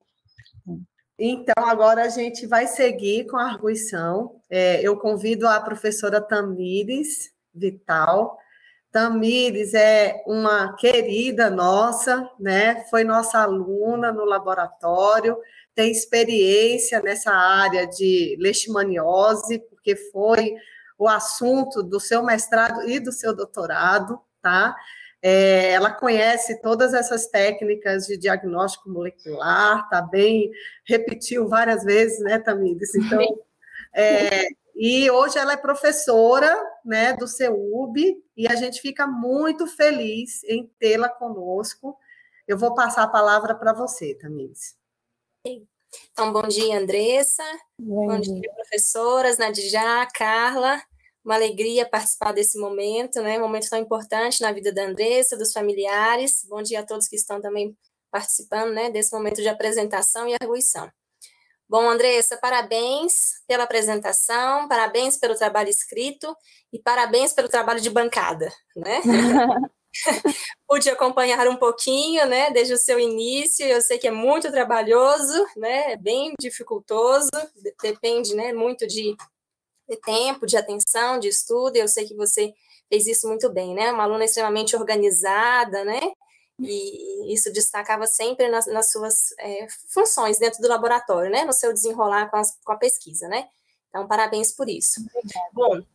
Então, agora a gente vai seguir com a arguição. É, eu convido a professora Tamires Vital. Tamires é uma querida nossa, né? Foi nossa aluna no laboratório, tem experiência nessa área de leishmaniose, porque foi o assunto do seu mestrado e do seu doutorado, tá? É, ela conhece todas essas técnicas de diagnóstico molecular, tá bem, repetiu várias vezes, né, Tamires? Então, é, e hoje ela é professora, né, do C E U B, e a gente fica muito feliz em tê-la conosco. Eu vou passar a palavra para você, Tamires. Então, bom dia, Andressa. Bom, bom dia, dia, professoras, Nadijá, Carla. Uma alegria participar desse momento, né? Um momento tão importante na vida da Andressa, dos familiares. Bom dia a todos que estão também participando, né, desse momento de apresentação e arguição. Bom, Andressa, parabéns pela apresentação, parabéns pelo trabalho escrito e parabéns pelo trabalho de bancada, né? Pude acompanhar um pouquinho, né, desde o seu início. Eu sei que é muito trabalhoso, né, é bem dificultoso, depende, né, muito de de tempo, de atenção, de estudo, e eu sei que você fez isso muito bem, né? Uma aluna extremamente organizada, né? E isso destacava sempre nas, nas suas é, funções dentro do laboratório, né? No seu desenrolar com, as, com a pesquisa, né? Então, parabéns por isso. Obrigada. Bom,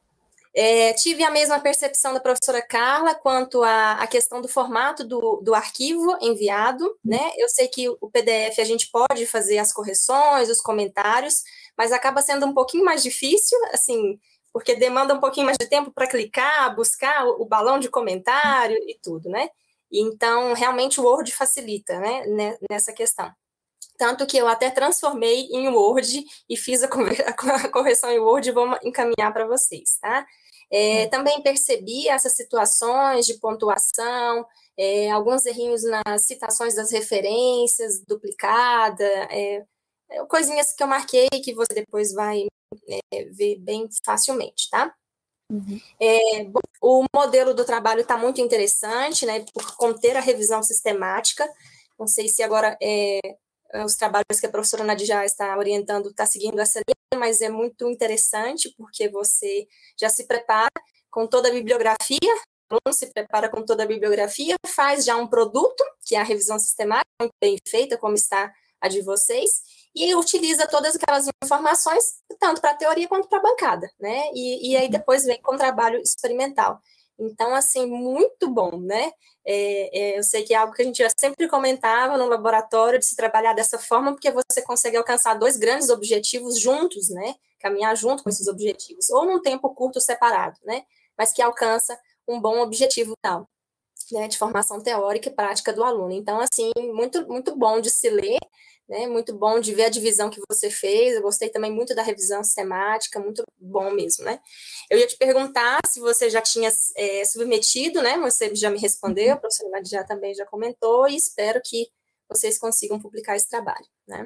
É, tive a mesma percepção da professora Carla quanto à, à questão do formato do, do arquivo enviado, né? Eu sei que o P D F a gente pode fazer as correções, os comentários, mas acaba sendo um pouquinho mais difícil, assim, porque demanda um pouquinho mais de tempo para clicar, buscar o, o balão de comentário e tudo, né? Então, realmente o Word facilita, né, nessa questão. Tanto que eu até transformei em Word e fiz a correção em Word e vou encaminhar para vocês, tá? É, também percebi essas situações de pontuação, é, alguns errinhos nas citações das referências, duplicada, é, coisinhas que eu marquei que você depois vai é, ver bem facilmente, tá? Uhum. É, bom, o modelo do trabalho está muito interessante, né, por conter a revisão sistemática. Não sei se agora é, os trabalhos que a professora Nadia está orientando está seguindo essa linha, mas é muito interessante, porque você já se prepara com toda a bibliografia, o aluno se prepara com toda a bibliografia, faz já um produto, que é a revisão sistemática, muito bem feita, como está a de vocês, e utiliza todas aquelas informações, tanto para a teoria quanto para a bancada, né? E, e aí depois vem com o trabalho experimental. Então, assim, muito bom, né? É, é, eu sei que é algo que a gente já sempre comentava no laboratório, de se trabalhar dessa forma, porque você consegue alcançar dois grandes objetivos juntos, né? Caminhar junto com esses objetivos, ou num tempo curto separado, né? Mas que alcança um bom objetivo tal, né? De formação teórica e prática do aluno. Então, assim, muito, muito bom de se ler, né, muito bom de ver a divisão que você fez. Eu gostei também muito da revisão sistemática, muito bom mesmo, né? Eu ia te perguntar se você já tinha é, submetido, né? Você já me respondeu, a professora Nadia também já comentou, e espero que vocês consigam publicar esse trabalho, né?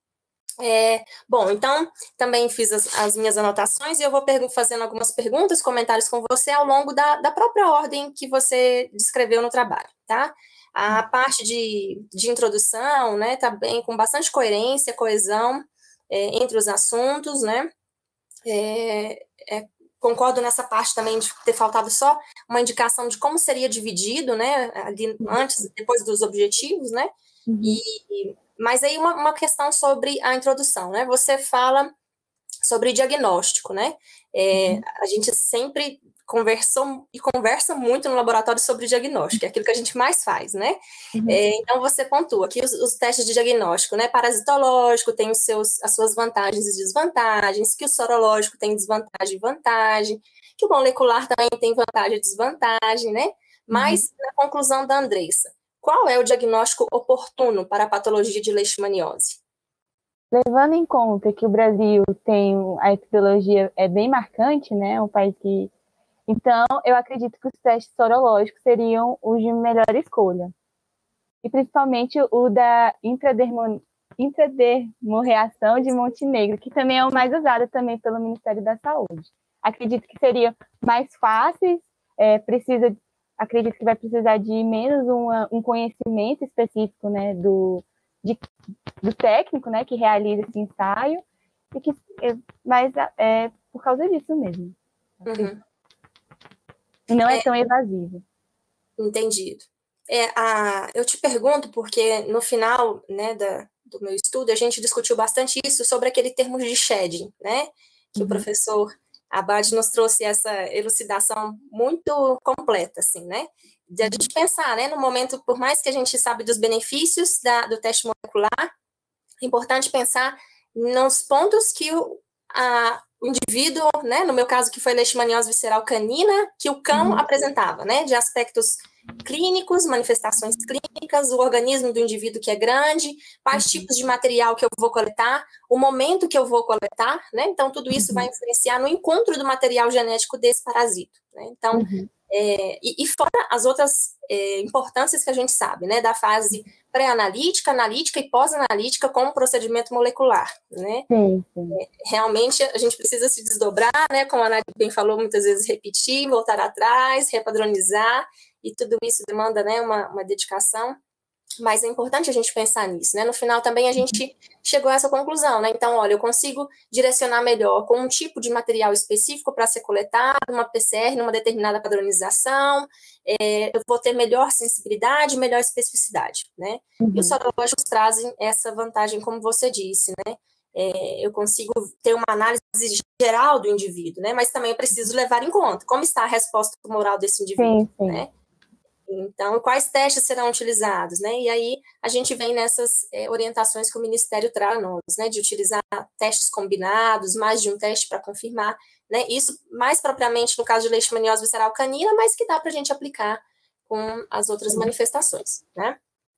É, bom, então, também fiz as, as minhas anotações e eu vou fazendo algumas perguntas, comentários com você ao longo da, da própria ordem que você descreveu no trabalho, tá? A parte de, de introdução, né, tá bem, com bastante coerência, coesão é, entre os assuntos, né, é, é, concordo nessa parte também de ter faltado só uma indicação de como seria dividido, né, ali antes, depois dos objetivos, né, Uhum. e, mas aí uma, uma questão sobre a introdução, né, você fala sobre diagnóstico, né, é, uhum. A gente sempre conversou e conversa muito no laboratório sobre diagnóstico, é aquilo que a gente mais faz, né? Uhum. É, então, você pontua aqui os, os testes de diagnóstico, né? Parasitológico tem os seus, as suas vantagens e desvantagens, que o sorológico tem desvantagem e vantagem, que o molecular também tem vantagem e desvantagem, né? Mas, uhum. Na conclusão da Andressa, qual é o diagnóstico oportuno para a patologia de leishmaniose? Levando em conta que o Brasil tem a epidemiologia é bem marcante, né? Um país que Então, eu acredito que os testes sorológicos seriam os de melhor escolha. E principalmente o da intradermo, intradermorreação de Montenegro, que também é o mais usado também pelo Ministério da Saúde. Acredito que seria mais fácil, é, precisa, acredito que vai precisar de menos uma, um conhecimento específico, né, do, de, do técnico, né, que realiza esse ensaio, e que, mas é por causa disso mesmo. Uhum. E não é, é tão evasivo. Entendido. É, a, eu te pergunto porque no final, né, da, do meu estudo a gente discutiu bastante isso sobre aquele termo de shedding, né, que uhum. o professor Abad nos trouxe essa elucidação muito completa, assim, né, de a gente pensar, né, no momento, por mais que a gente sabe dos benefícios da, do teste molecular, é importante pensar nos pontos que o, a, o indivíduo, né, no meu caso que foi leishmaniose visceral canina, que o cão uhum. apresentava, né, de aspectos clínicos, manifestações clínicas, o organismo do indivíduo que é grande, quais uhum. tipos de material que eu vou coletar, o momento que eu vou coletar, né, então tudo isso uhum. vai influenciar no encontro do material genético desse parasito, né, então, uhum. é, e, e fora as outras é, importâncias que a gente sabe, né, da fase pré-analítica, analítica e pós-analítica com o procedimento molecular, né, sim, sim. É, realmente a gente precisa se desdobrar, né, como a Nadia bem falou, muitas vezes repetir, voltar atrás, repadronizar, e tudo isso demanda, né, uma, uma dedicação, mas é importante a gente pensar nisso, né, no final também a gente chegou a essa conclusão, né, então, olha, eu consigo direcionar melhor com um tipo de material específico para ser coletado, uma P C R, numa determinada padronização, é, eu vou ter melhor sensibilidade, melhor especificidade, né, uhum. e os sorológicos trazem essa vantagem, como você disse, né, é, eu consigo ter uma análise geral do indivíduo, né? Mas também eu preciso levar em conta como está a resposta tumoral desse indivíduo, sim, sim. né? Então, quais testes serão utilizados, né? E aí, a gente vem nessas é, orientações que o Ministério traz, né? De utilizar testes combinados, mais de um teste para confirmar, né? Isso, mais propriamente, no caso de leishmaniose visceral canina, mas que dá para a gente aplicar com as outras manifestações, né?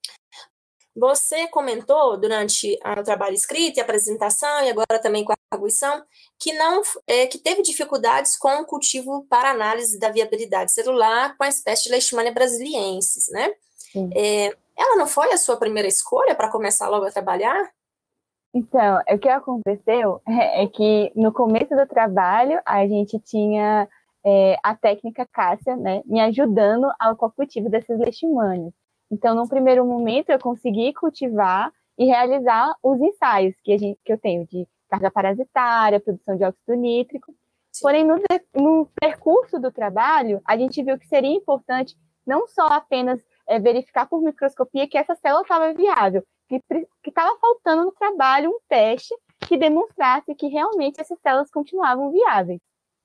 Você comentou durante o trabalho escrito e apresentação, e agora também com a arguição, que, não, é, que teve dificuldades com o cultivo para análise da viabilidade celular com a espécie de Leishmania brasiliensis, né? É, ela não foi a sua primeira escolha para começar logo a trabalhar? Então, o que aconteceu é que no começo do trabalho a gente tinha é, a técnica Cássia, né, me ajudando ao cultivo dessas leishmanias. Então, no primeiro momento, eu consegui cultivar e realizar os ensaios que, a gente, que eu tenho de carga parasitária, produção de óxido nítrico. Sim. Porém, no, no percurso do trabalho, a gente viu que seria importante não só apenas é, verificar por microscopia que essa célula estava viável, que estava faltando no trabalho um teste que demonstrasse que realmente essas células continuavam viáveis.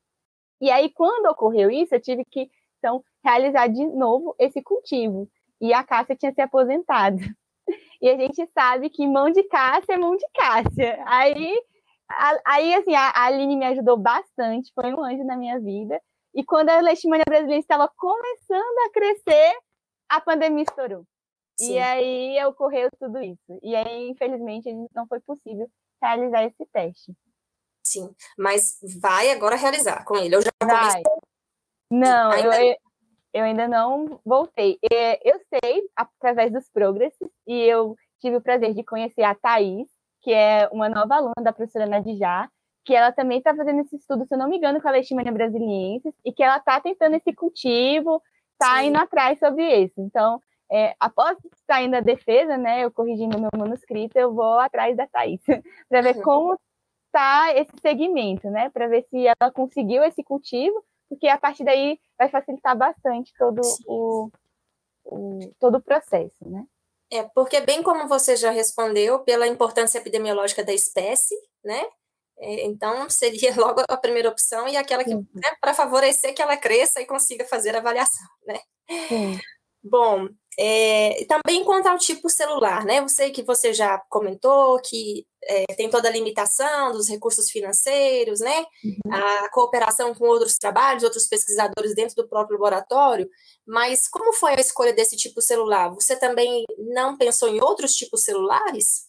E aí, quando ocorreu isso, eu tive que, então, realizar de novo esse cultivo. E a Cássia tinha se aposentado. E a gente sabe que mão de Cássia é mão de Cássia. Aí, a, aí assim, a, a Aline me ajudou bastante, foi um anjo na minha vida. E quando a Leishmania brasileira estava começando a crescer, a pandemia estourou. Sim. E aí ocorreu tudo isso. E aí, infelizmente, não foi possível realizar esse teste. Sim, mas vai agora realizar com ele. Eu já vai. comecei. Não, ainda... eu... Eu ainda não voltei. Eu sei, através dos progresses, e eu tive o prazer de conhecer a Thaís, que é uma nova aluna da professora Nadijá, que ela também está fazendo esse estudo, se eu não me engano, com a Leishmania brasiliensis, e que ela está tentando esse cultivo, está indo atrás sobre isso. Então, é, após sair da defesa, né, eu corrigindo meu manuscrito, eu vou atrás da Thaís, para ver como está esse segmento, né, para ver se ela conseguiu esse cultivo, porque a partir daí vai facilitar bastante todo o, o, todo o processo, né? É, porque bem como você já respondeu, pela importância epidemiológica da espécie, né? É, então, seria logo a primeira opção e aquela que, né, para favorecer que ela cresça e consiga fazer a avaliação, né? Sim. Bom, é, também quanto ao tipo celular, né? Eu sei que você já comentou que é, tem toda a limitação dos recursos financeiros, né? Uhum. A cooperação com outros trabalhos, outros pesquisadores dentro do próprio laboratório, mas como foi a escolha desse tipo celular? Você também não pensou em outros tipos celulares?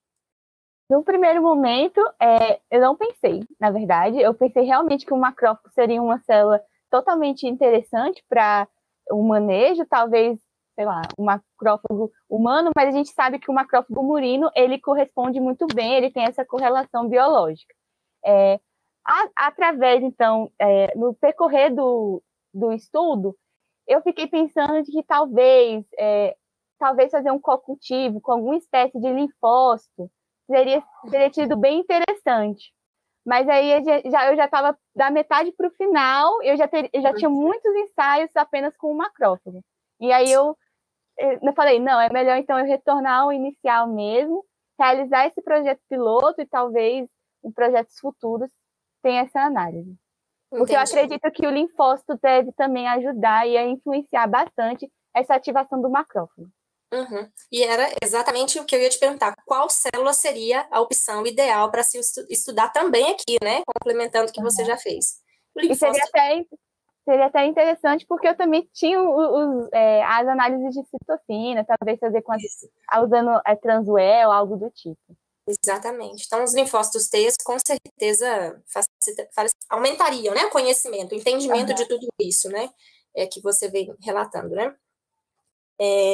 No primeiro momento, é, eu não pensei, na verdade. Eu pensei realmente que o macrófago seria uma célula totalmente interessante para o manejo, talvez, sei lá, um macrófago humano, mas a gente sabe que o macrófago murino, ele corresponde muito bem, ele tem essa correlação biológica. É, a, através, então, é, no percorrer do, do estudo, eu fiquei pensando de que talvez, é, talvez fazer um co-cultivo com alguma espécie de linfócito seria, seria tido bem interessante. Mas aí eu já eu já estava da metade para o final, eu já, ter, eu já tinha muitos ensaios apenas com o macrófago. E aí eu, eu falei, não, é melhor então eu retornar ao inicial mesmo, realizar esse projeto piloto e talvez em projetos futuros tenha essa análise. Porque Entendi. Eu acredito que o linfócito deve também ajudar e a influenciar bastante essa ativação do macrófago. Uhum. E era exatamente o que eu ia te perguntar. Qual célula seria a opção ideal para se estu estudar também aqui, né? Complementando o que uhum. você já fez. O linfócito... E seria até, seria até interessante, porque eu também tinha os, os, é, as análises de citocina, talvez fazer com a, usando é, Transuel, algo do tipo. Exatamente. Então, os linfócitos T com certeza facilita, aumentariam, né? O conhecimento, o entendimento uhum. de tudo isso, né? É, que você vem relatando, né? É,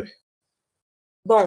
bom,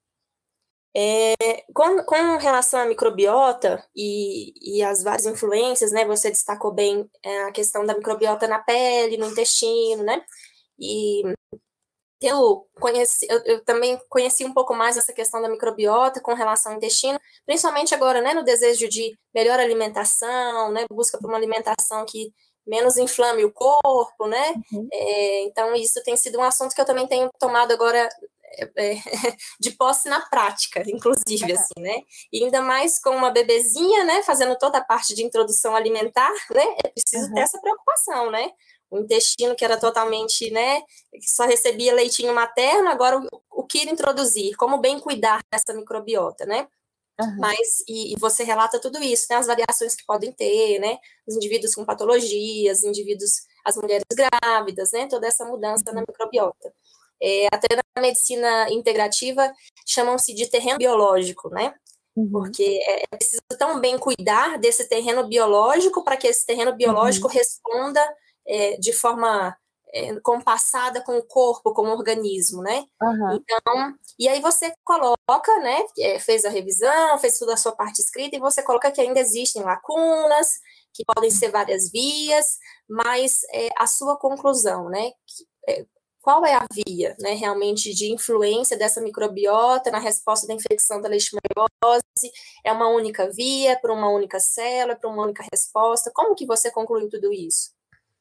é, com, com relação à microbiota e, e as várias influências, né, você destacou bem é, a questão da microbiota na pele, no intestino, né, e eu, conheci, eu, eu também conheci um pouco mais essa questão da microbiota com relação ao intestino, principalmente agora, né, no desejo de melhor alimentação, né, busca por uma alimentação que menos inflame o corpo, né? Uhum. É, então, isso tem sido um assunto que eu também tenho tomado agora é, de posse na prática, inclusive, assim, né? E ainda mais com uma bebezinha, né, fazendo toda a parte de introdução alimentar, né? É preciso uhum. ter essa preocupação, né? O intestino que era totalmente, né, que só recebia leitinho materno, agora o, o que introduzir, como bem cuidar dessa microbiota, né? Uhum. Mas, e, e você relata tudo isso, né, as variações que podem ter, né, os indivíduos com patologias, indivíduos, as mulheres grávidas, né, toda essa mudança uhum. na microbiota. É, até na medicina integrativa, chamam-se de terreno biológico, né, uhum. porque é, é preciso tão bem cuidar desse terreno biológico para que esse terreno biológico uhum. responda É, de forma é, compassada com o corpo, com o organismo, né? Uhum. Então, e aí você coloca, né? É, fez a revisão, fez toda a sua parte escrita, e você coloca que ainda existem lacunas, que podem ser várias vias, mas é, a sua conclusão, né? Que, é, qual é a via, né? Realmente de influência dessa microbiota na resposta da infecção da leishmaniose? É uma única via, para uma única célula, para uma única resposta? Como que você concluiu tudo isso?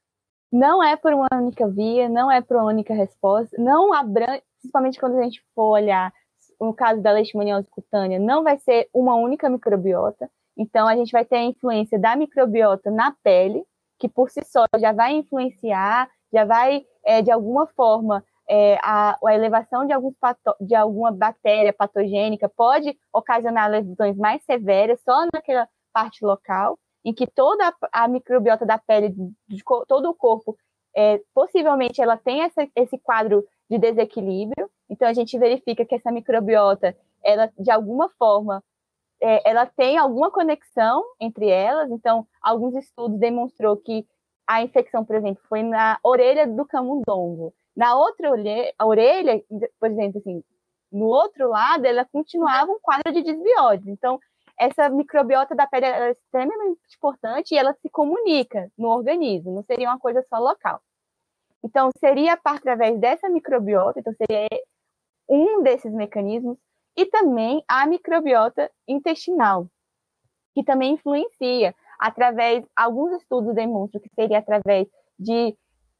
Não é por uma única via, não é por uma única resposta, não abrange, principalmente quando a gente for olhar no caso da leishmaniose cutânea, não vai ser uma única microbiota, então a gente vai ter a influência da microbiota na pele, que por si só já vai influenciar, já vai, é, de alguma forma, é, a, a elevação de, alguns pato, de alguma bactéria patogênica pode ocasionar lesões mais severas só naquela parte local, em que toda a microbiota da pele, de todo o corpo, é, possivelmente ela tem essa, esse quadro de desequilíbrio. Então, a gente verifica que essa microbiota, ela, de alguma forma, é, ela tem alguma conexão entre elas. Então, alguns estudos demonstrou que a infecção, por exemplo, foi na orelha do camundongo. Na outra orelha, a orelha, por exemplo, assim, no outro lado, ela continuava um quadro de desbiose. Então, essa microbiota da pele é extremamente importante e ela se comunica no organismo, não seria uma coisa só local. Então, seria através dessa microbiota, então seria um desses mecanismos, e também a microbiota intestinal, que também influencia, através, alguns estudos demonstram que seria através de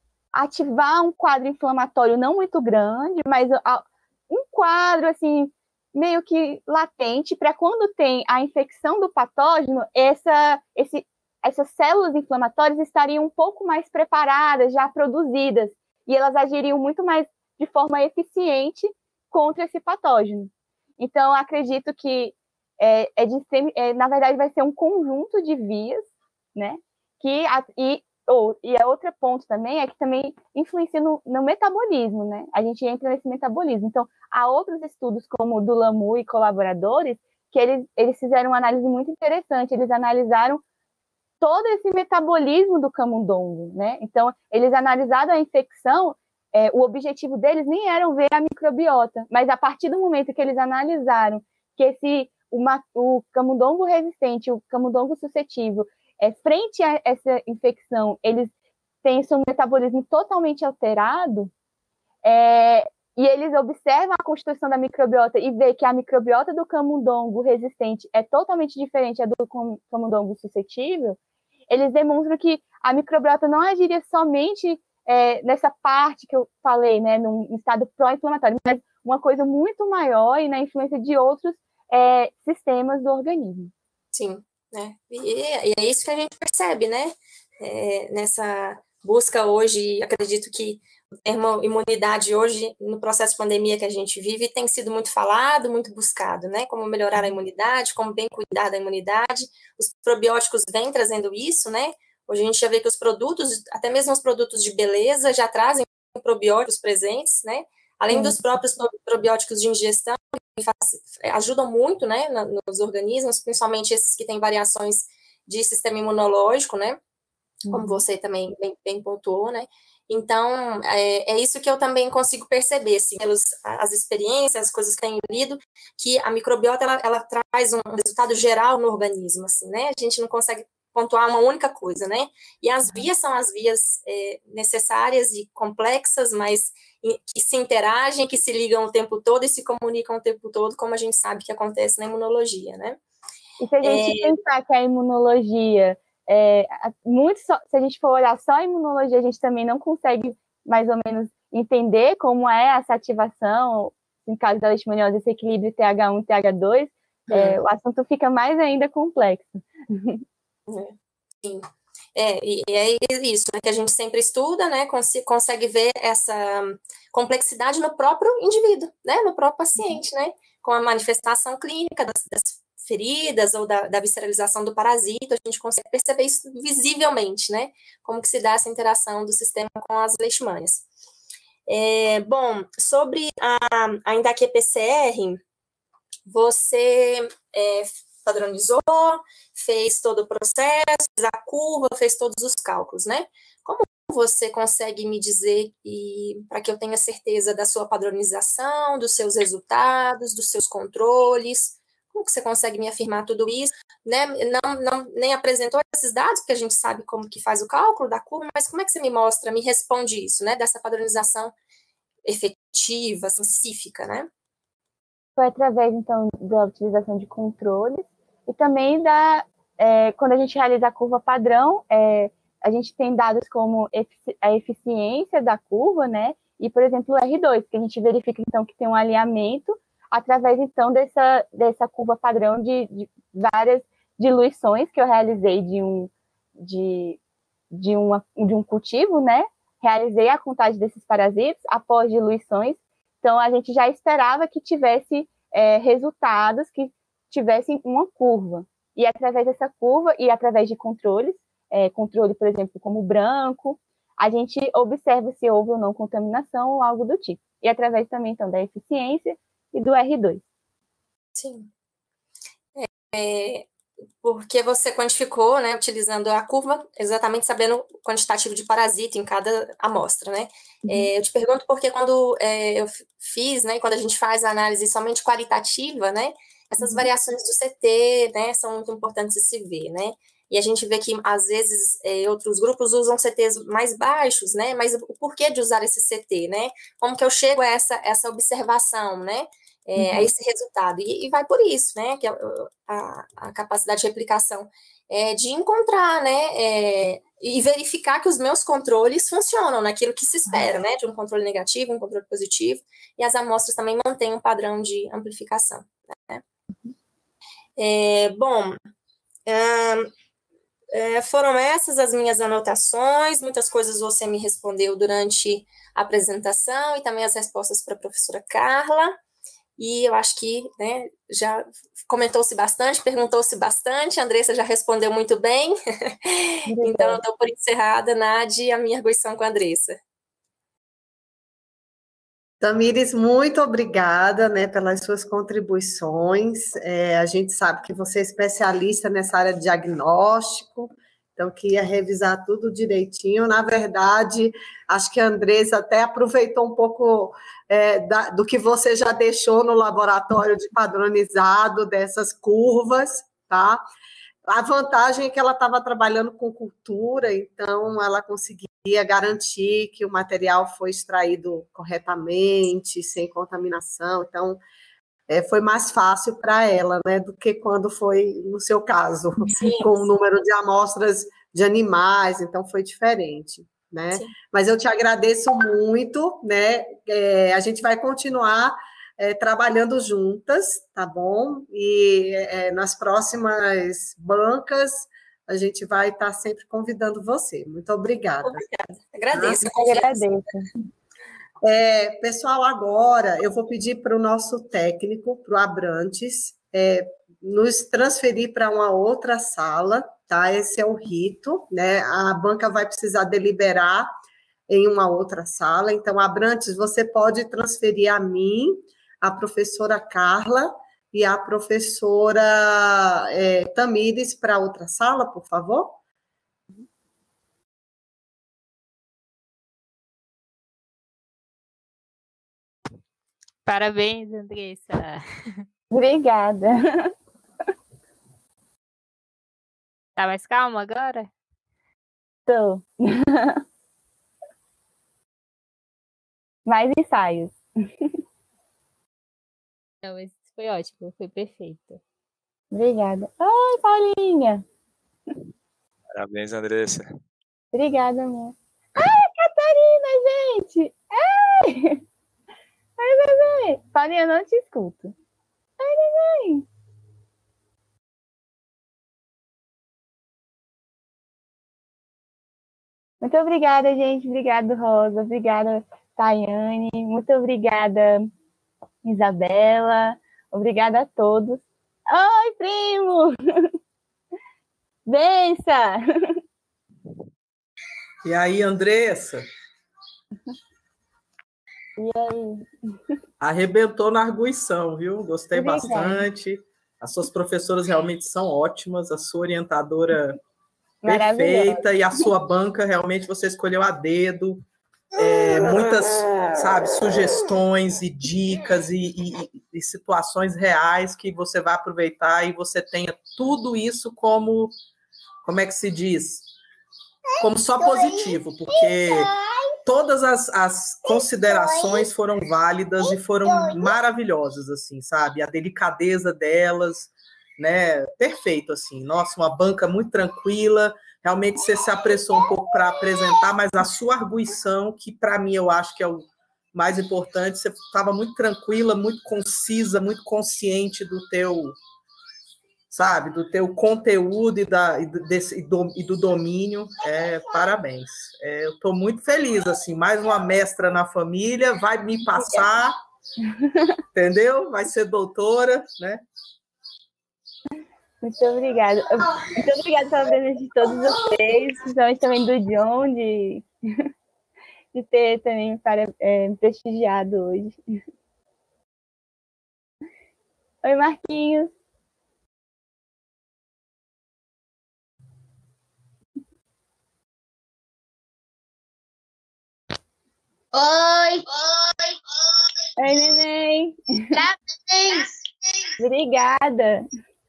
ativar um quadro inflamatório não muito grande, mas um quadro, assim, meio que latente, para quando tem a infecção do patógeno, essa, esse, essas células inflamatórias estariam um pouco mais preparadas, já produzidas, e elas agiriam muito mais de forma eficiente contra esse patógeno. Então, acredito que, é, é de, é, na verdade, vai ser um conjunto de vias, né, que, a, e, ou, e a outro ponto também é que também influencia no, no metabolismo, né, a gente entra nesse metabolismo. Então, há outros estudos, como o do Lamu e colaboradores, que eles, eles fizeram uma análise muito interessante. Eles analisaram todo esse metabolismo do camundongo, né? Então, eles analisaram a infecção, é, o objetivo deles nem era ver a microbiota, mas a partir do momento que eles analisaram que esse, uma, o camundongo resistente, o camundongo suscetível, é, frente a essa infecção, eles têm seu metabolismo totalmente alterado, é, e eles observam a constituição da microbiota e vê que a microbiota do camundongo resistente é totalmente diferente da do camundongo suscetível, eles demonstram que a microbiota não agiria somente é, nessa parte que eu falei, né, num estado pró-inflamatório, mas uma coisa muito maior e na influência de outros é, sistemas do organismo. Sim, né? E, e é isso que a gente percebe, né? É, nessa busca hoje, acredito que o termo imunidade hoje, no processo de pandemia que a gente vive, tem sido muito falado, muito buscado, né? Como melhorar a imunidade, como bem cuidar da imunidade. Os probióticos vêm trazendo isso, né? Hoje a gente já vê que os produtos, até mesmo os produtos de beleza, já trazem probióticos presentes, né? Além dos próprios probióticos de ingestão, que ajudam muito, né, nos organismos, principalmente esses que têm variações de sistema imunológico, né? Como você também bem, bem pontuou, né? Então, é, é isso que eu também consigo perceber, assim, pelas as experiências, as coisas que tenho lido, que a microbiota, ela, ela traz um resultado geral no organismo, assim, né? A gente não consegue pontuar uma única coisa, né? E as vias são as vias é, necessárias e complexas, mas que se interagem, que se ligam o tempo todo e se comunicam o tempo todo, como a gente sabe que acontece na imunologia, né? E se a gente é... pensar que a imunologia... É, muito só, se a gente for olhar só a imunologia, a gente também não consegue mais ou menos entender como é essa ativação no caso da leishmaniose, esse equilíbrio T H um e T H dois, hum. é, o assunto fica mais ainda complexo. Sim. É, e é isso, né, que a gente sempre estuda, né, cons consegue ver essa complexidade no próprio indivíduo, né, no próprio paciente, né, com a manifestação clínica das, das feridas ou da, da visceralização do parasita, a gente consegue perceber isso visivelmente, né, como que se dá essa interação do sistema com as leishmanias. É, bom, sobre a, ainda aqui a P C R, você é, padronizou, fez todo o processo, fez a curva, fez todos os cálculos, né? Como você consegue me dizer, para que eu tenha certeza da sua padronização, dos seus resultados, dos seus controles? Como que você consegue me afirmar tudo isso? Né? Não, não, nem apresentou esses dados, porque a gente sabe como que faz o cálculo da curva, mas como é que você me mostra, me responde isso, né? Dessa padronização efetiva, científica, né? Foi através, então, da utilização de controles e também da, é, quando a gente realiza a curva padrão, é, a gente tem dados como efici a eficiência da curva, né? E, por exemplo, o R dois, que a gente verifica, então, que tem um alinhamento através, então, dessa, dessa curva padrão de, de várias diluições que eu realizei de um, de, de, uma, de um cultivo, né? Realizei a contagem desses parasitas após diluições. Então, a gente já esperava que tivesse é, resultados que tivessem uma curva. E através dessa curva e através de controles, é, controle, por exemplo, como branco, a gente observa se houve ou não contaminação ou algo do tipo. E através também, então, da eficiência e do R dois. Sim. É, porque você quantificou, né, utilizando a curva, exatamente sabendo o quantitativo de parasita em cada amostra, né? Uhum. É, eu te pergunto porque quando é, eu fiz, né, quando a gente faz a análise somente qualitativa, né, essas uhum. variações do C T, né, são muito importantes de se ver, né? E a gente vê que, às vezes, é, outros grupos usam C Ts mais baixos, né? Mas o porquê de usar esse C T, né? Como que eu chego a essa, essa observação, né? É, uhum. a esse resultado? E, e vai por isso, né? Que a, a, a capacidade de replicação é de encontrar, né? É, e verificar que os meus controles funcionam naquilo que se espera, uhum. né? De um controle negativo, um controle positivo. E as amostras também mantêm um padrão de amplificação, né? É, bom... Hum, É, foram essas as minhas anotações, muitas coisas você me respondeu durante a apresentação e também as respostas para a professora Carla, e eu acho que, né, já comentou-se bastante, perguntou-se bastante, a Andressa já respondeu muito bem, então eu dou por encerrada, Nadi, a minha arguição com a Andressa. Tamires, muito obrigada, né, pelas suas contribuições. É, a gente sabe que você é especialista nessa área de diagnóstico, então queria revisar tudo direitinho. Na verdade, acho que a Andressa até aproveitou um pouco é, da, do que você já deixou no laboratório de padronizado dessas curvas, tá? A vantagem é que ela estava trabalhando com cultura, então ela conseguia garantir que o material foi extraído corretamente, sem contaminação, então é, foi mais fácil para ela, né, do que quando foi no seu caso, Sim. com o número de amostras de animais, então foi diferente, né? Sim. Mas eu te agradeço muito, né? É, a gente vai continuar É, trabalhando juntas, tá bom? E é, nas próximas bancas, a gente vai estar sempre convidando você. Muito obrigada. Obrigada. Agradeço. Ah, eu agradeço. É, pessoal, agora eu vou pedir para o nosso técnico, para o Abrantes, é, nos transferir para uma outra sala, tá? Esse é o rito, né? A banca vai precisar deliberar em uma outra sala. Então, Abrantes, você pode transferir a mim, a professora Carla e a professora é, Tamires para outra sala, por favor. Parabéns, Andressa. Obrigada. Tá mais calma agora? Tô. Mais ensaios. Não, esse foi ótimo, foi perfeito. Obrigada. Oi, Paulinha. Parabéns, Andressa. Obrigada, amor. Ai, Catarina, gente! Ai! Ai, bebê! Paulinha, eu não te escuto. Ai, neném. Muito obrigada, gente. Obrigada, Rosa. Obrigada, Tayane. Muito obrigada, Isabela. Obrigada a todos. Oi, primo! Bença! E aí, Andressa? E aí? Arrebentou na arguição, viu? Gostei Obrigada. bastante. As suas professoras realmente são ótimas. A sua orientadora perfeita. E a sua banca, realmente, você escolheu a dedo. É, muitas, sabe, sugestões e dicas e, e, e situações reais que você vai aproveitar e você tenha tudo isso como, como é que se diz? Como só positivo, porque todas as, as considerações foram válidas e foram maravilhosas, assim, sabe? A delicadeza delas, né? Perfeito, assim. Nossa, uma banca muito tranquila. Realmente você se apressou um pouco para apresentar, mas a sua arguição, que para mim eu acho que é o mais importante, você estava muito tranquila, muito concisa, muito consciente do teu, sabe, do teu conteúdo e, da, e, desse, e, do, e do domínio. É, parabéns. É, eu estou muito feliz, assim, mais uma mestra na família, vai me passar, entendeu? Vai ser doutora, né? Muito obrigada. Muito obrigada pela presença de todos vocês, principalmente também do John, de, de ter também para, é, prestigiado hoje. Oi, Marquinhos. Oi! Oi, neném. Parabéns! Obrigada.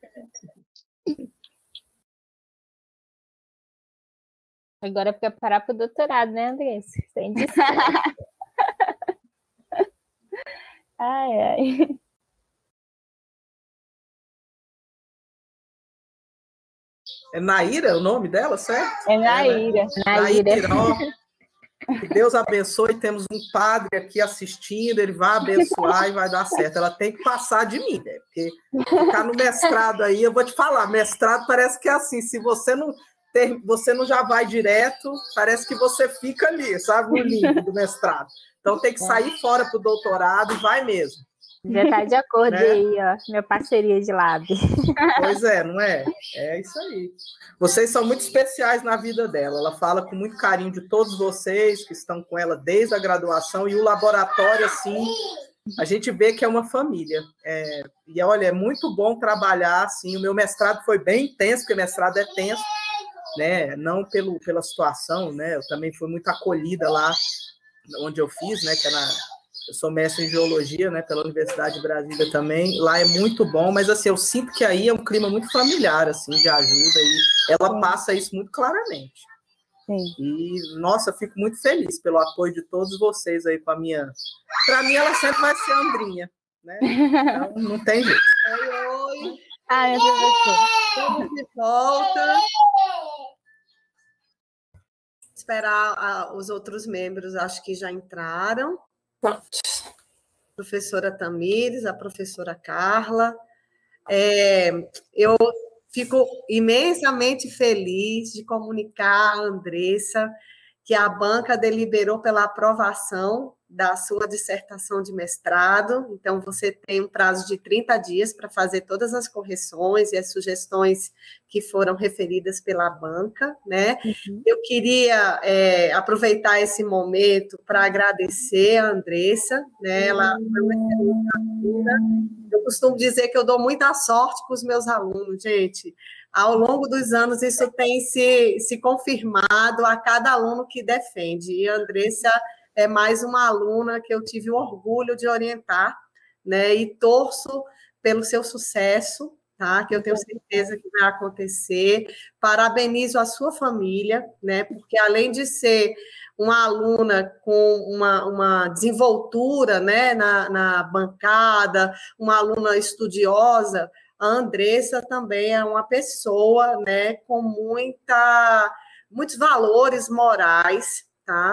Agora preparar para o doutorado, né, Andressa? Sem Ai, ai. É Naira o nome dela, certo? É Naira. É, né? Naira. Naira, ó, que Deus abençoe. Temos um padre aqui assistindo, ele vai abençoar e vai dar certo. Ela tem que passar de mim, né? Porque ficar no mestrado aí, eu vou te falar, mestrado parece que é assim, se você não ter, você não já vai direto, parece que você fica ali, sabe, no limbo do mestrado. Então tem que sair fora para o doutorado e vai mesmo. Já está de acordo, né? Aí, ó, minha parceria de lab. Pois é, não é? É isso aí. Vocês são muito especiais na vida dela. Ela fala com muito carinho de todos vocês que estão com ela desde a graduação, e o laboratório, assim, a gente vê que é uma família. É, e olha, é muito bom trabalhar assim. O meu mestrado foi bem intenso, porque mestrado é tenso, né? Não pelo, pela situação, né? Eu também fui muito acolhida lá onde eu fiz, né? Que é na Eu sou mestre em geologia, né, pela Universidade de Brasília também. Lá é muito bom, mas assim, eu sinto que aí é um clima muito familiar, assim, de ajuda, e ela Sim. passa isso muito claramente. Sim. E, nossa, eu fico muito feliz pelo apoio de todos vocês aí com a minha... Para mim, ela sempre vai ser a Andrinha, né? Então, não tem jeito. Oi, oi. Ai, eu professor. Estamos de volta. Esperar a, os outros membros, acho que já entraram. Pronto. Professora Tamires, a professora Carla. É, eu fico imensamente feliz de comunicar a Andressa que a banca deliberou pela aprovação da sua dissertação de mestrado. Então, você tem um prazo de trinta dias para fazer todas as correções e as sugestões que foram referidas pela banca, né? Uhum. Eu queria é, aproveitar esse momento para agradecer a Andressa, né? Ela foi uma excelente aluna. Eu costumo dizer que eu dou muita sorte para os meus alunos, gente. Ao longo dos anos, isso tem se, se confirmado a cada aluno que defende. E a Andressa é mais uma aluna que eu tive o orgulho de orientar, né? E torço pelo seu sucesso, tá? Que eu tenho certeza que vai acontecer. Parabenizo a sua família, né? Porque além de ser uma aluna com uma, uma desenvoltura, né, na, na bancada, uma aluna estudiosa, a Andressa também é uma pessoa, né, com muita, muitos valores morais, tá?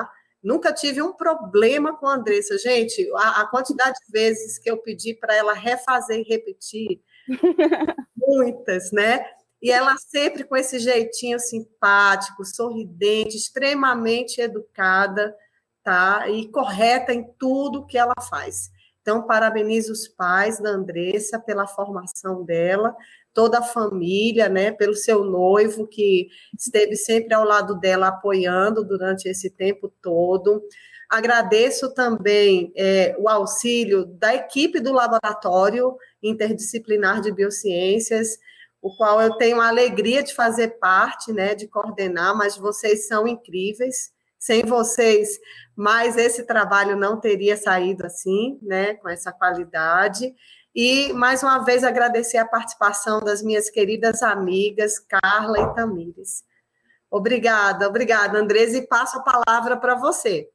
Nunca tive um problema com a Andressa. Gente, a, a quantidade de vezes que eu pedi para ela refazer e repetir, muitas, né? E ela sempre com esse jeitinho simpático, sorridente, extremamente educada, tá? E correta em tudo que ela faz. Então, parabenizo os pais da Andressa pela formação dela, toda a família, né? Pelo seu noivo, que esteve sempre ao lado dela, apoiando durante esse tempo todo. Agradeço também é, o auxílio da equipe do Laboratório Interdisciplinar de Biociências, o qual eu tenho a alegria de fazer parte, né, de coordenar, mas vocês são incríveis. Sem vocês, mais esse trabalho não teria saído assim, né, com essa qualidade. E, mais uma vez, agradecer a participação das minhas queridas amigas, Carla e Tamires. Obrigada, obrigada, Andresa, e passo a palavra para você.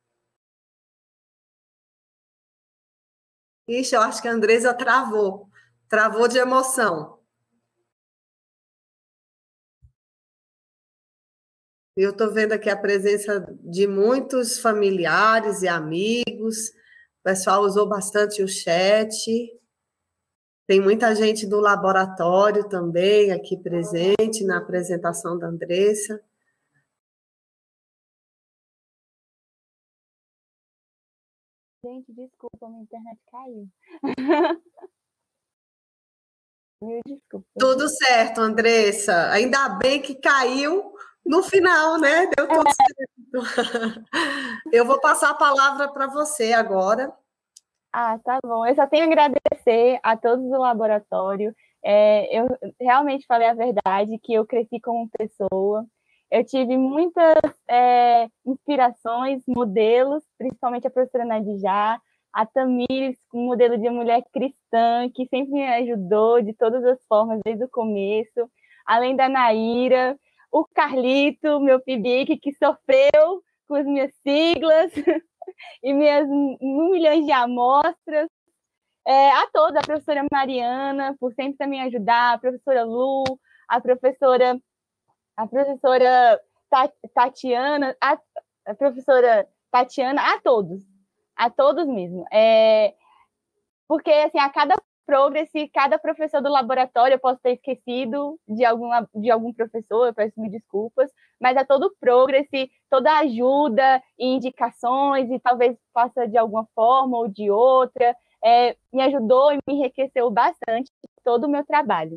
Ixi, eu acho que a Andresa travou, travou de emoção. Eu estou vendo aqui a presença de muitos familiares e amigos, o pessoal usou bastante o chat, tem muita gente do laboratório também aqui presente na apresentação da Andressa. Gente, desculpa, minha internet caiu. Mil desculpas. Tudo certo, Andressa. Ainda bem que caiu no final, né? Deu tudo certo. Eu vou passar a palavra para você agora. Ah, tá bom. Eu só tenho a agradecer a todos do laboratório. É, eu realmente falei a verdade, que eu cresci como pessoa. Eu tive muitas é, inspirações, modelos, principalmente a professora Nadijá, a Tamires, um modelo de mulher cristã, que sempre me ajudou de todas as formas, desde o começo, além da Naíra, o Carlito, meu pibique, que sofreu com as minhas siglas e minhas um milhões de amostras, é, a toda, a professora Mariana, por sempre também ajudar, a professora Lu, a professora, a professora Tatiana, a, a professora Tatiana, a todos, a todos mesmo. É, porque, assim, a cada progress, cada professor do laboratório, eu posso ter esquecido de, alguma, de algum professor, eu peço mil desculpas, mas a todo progress, toda ajuda e indicações, e talvez faça de alguma forma ou de outra, é, me ajudou e me enriqueceu bastante todo o meu trabalho.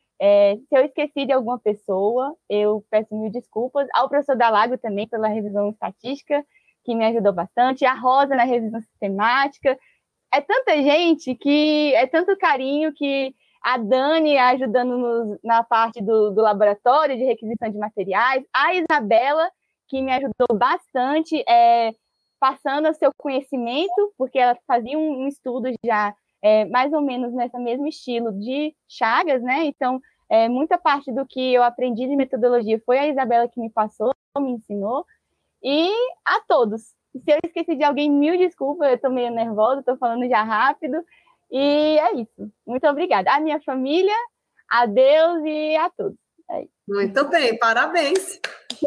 É, se eu esqueci de alguma pessoa, eu peço mil desculpas. Ao professor Dalago também pela revisão estatística, que me ajudou bastante, a Rosa na revisão sistemática. É tanta gente, que é tanto carinho, que a Dani ajudando nos, na parte do, do laboratório de requisição de materiais, a Isabela, que me ajudou bastante, é, passando o seu conhecimento, porque ela fazia um, um estudo já é, mais ou menos nesse mesmo estilo de Chagas, né? Então, é, muita parte do que eu aprendi de metodologia foi a Isabela que me passou, me ensinou, e a todos. Se eu esqueci de alguém, mil desculpas, eu estou meio nervosa, estou falando já rápido, e é isso. Muito obrigada. A minha família, a Deus e a todos. É isso. Muito bem, parabéns.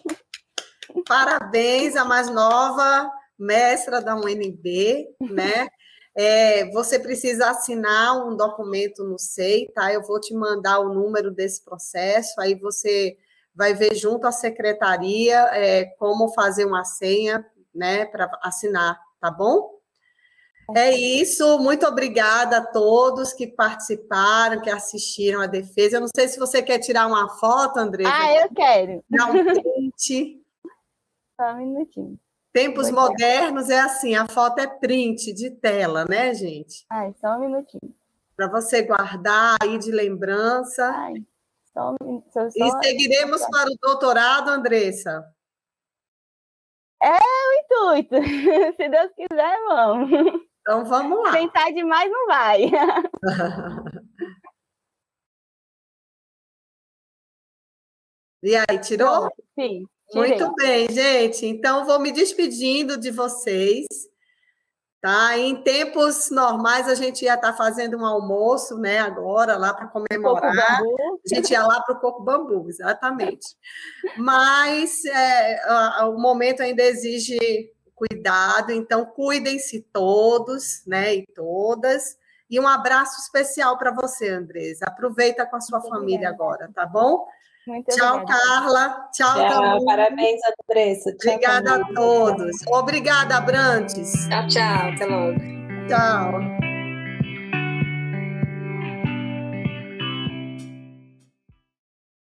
Parabéns, a mais nova mestra da U N B, né? É, você precisa assinar um documento no S E I, tá? Eu vou te mandar o número desse processo, aí você vai ver junto à secretaria é, como fazer uma senha, né, para assinar, tá bom? É isso, muito obrigada a todos que participaram, que assistiram a defesa. Eu não sei se você quer tirar uma foto, Andressa. Ah, eu quero. Dar um print. Só um minutinho. Tempos modernos é assim, a foto é print de tela, né, gente? Ai, só um minutinho. Para você guardar aí de lembrança. Ai, só um minuto. Só... E seguiremos para o doutorado, Andressa? É o intuito. Se Deus quiser, vamos. Então, vamos lá. Tentar demais não vai. E aí, tirou? Sim. Tirei. Muito bem, gente. Então, vou me despedindo de vocês. Tá? Em tempos normais, a gente ia estar fazendo um almoço, né? Agora, lá para comemorar. A gente ia lá para o Coco Bambu, exatamente. Mas é, a, a, o momento ainda exige cuidado, então cuidem-se todos, né, e todas. E um abraço especial para você, Andresa. Aproveita com a sua Muito família obrigada. Agora, tá bom? Muito Tchau, obrigada. Carla. Tchau, Tchau, também. Parabéns, Andressa. Tchau, Obrigada também. a todos. Obrigada, Abrantes. Tchau, tchau. Até logo. Tchau.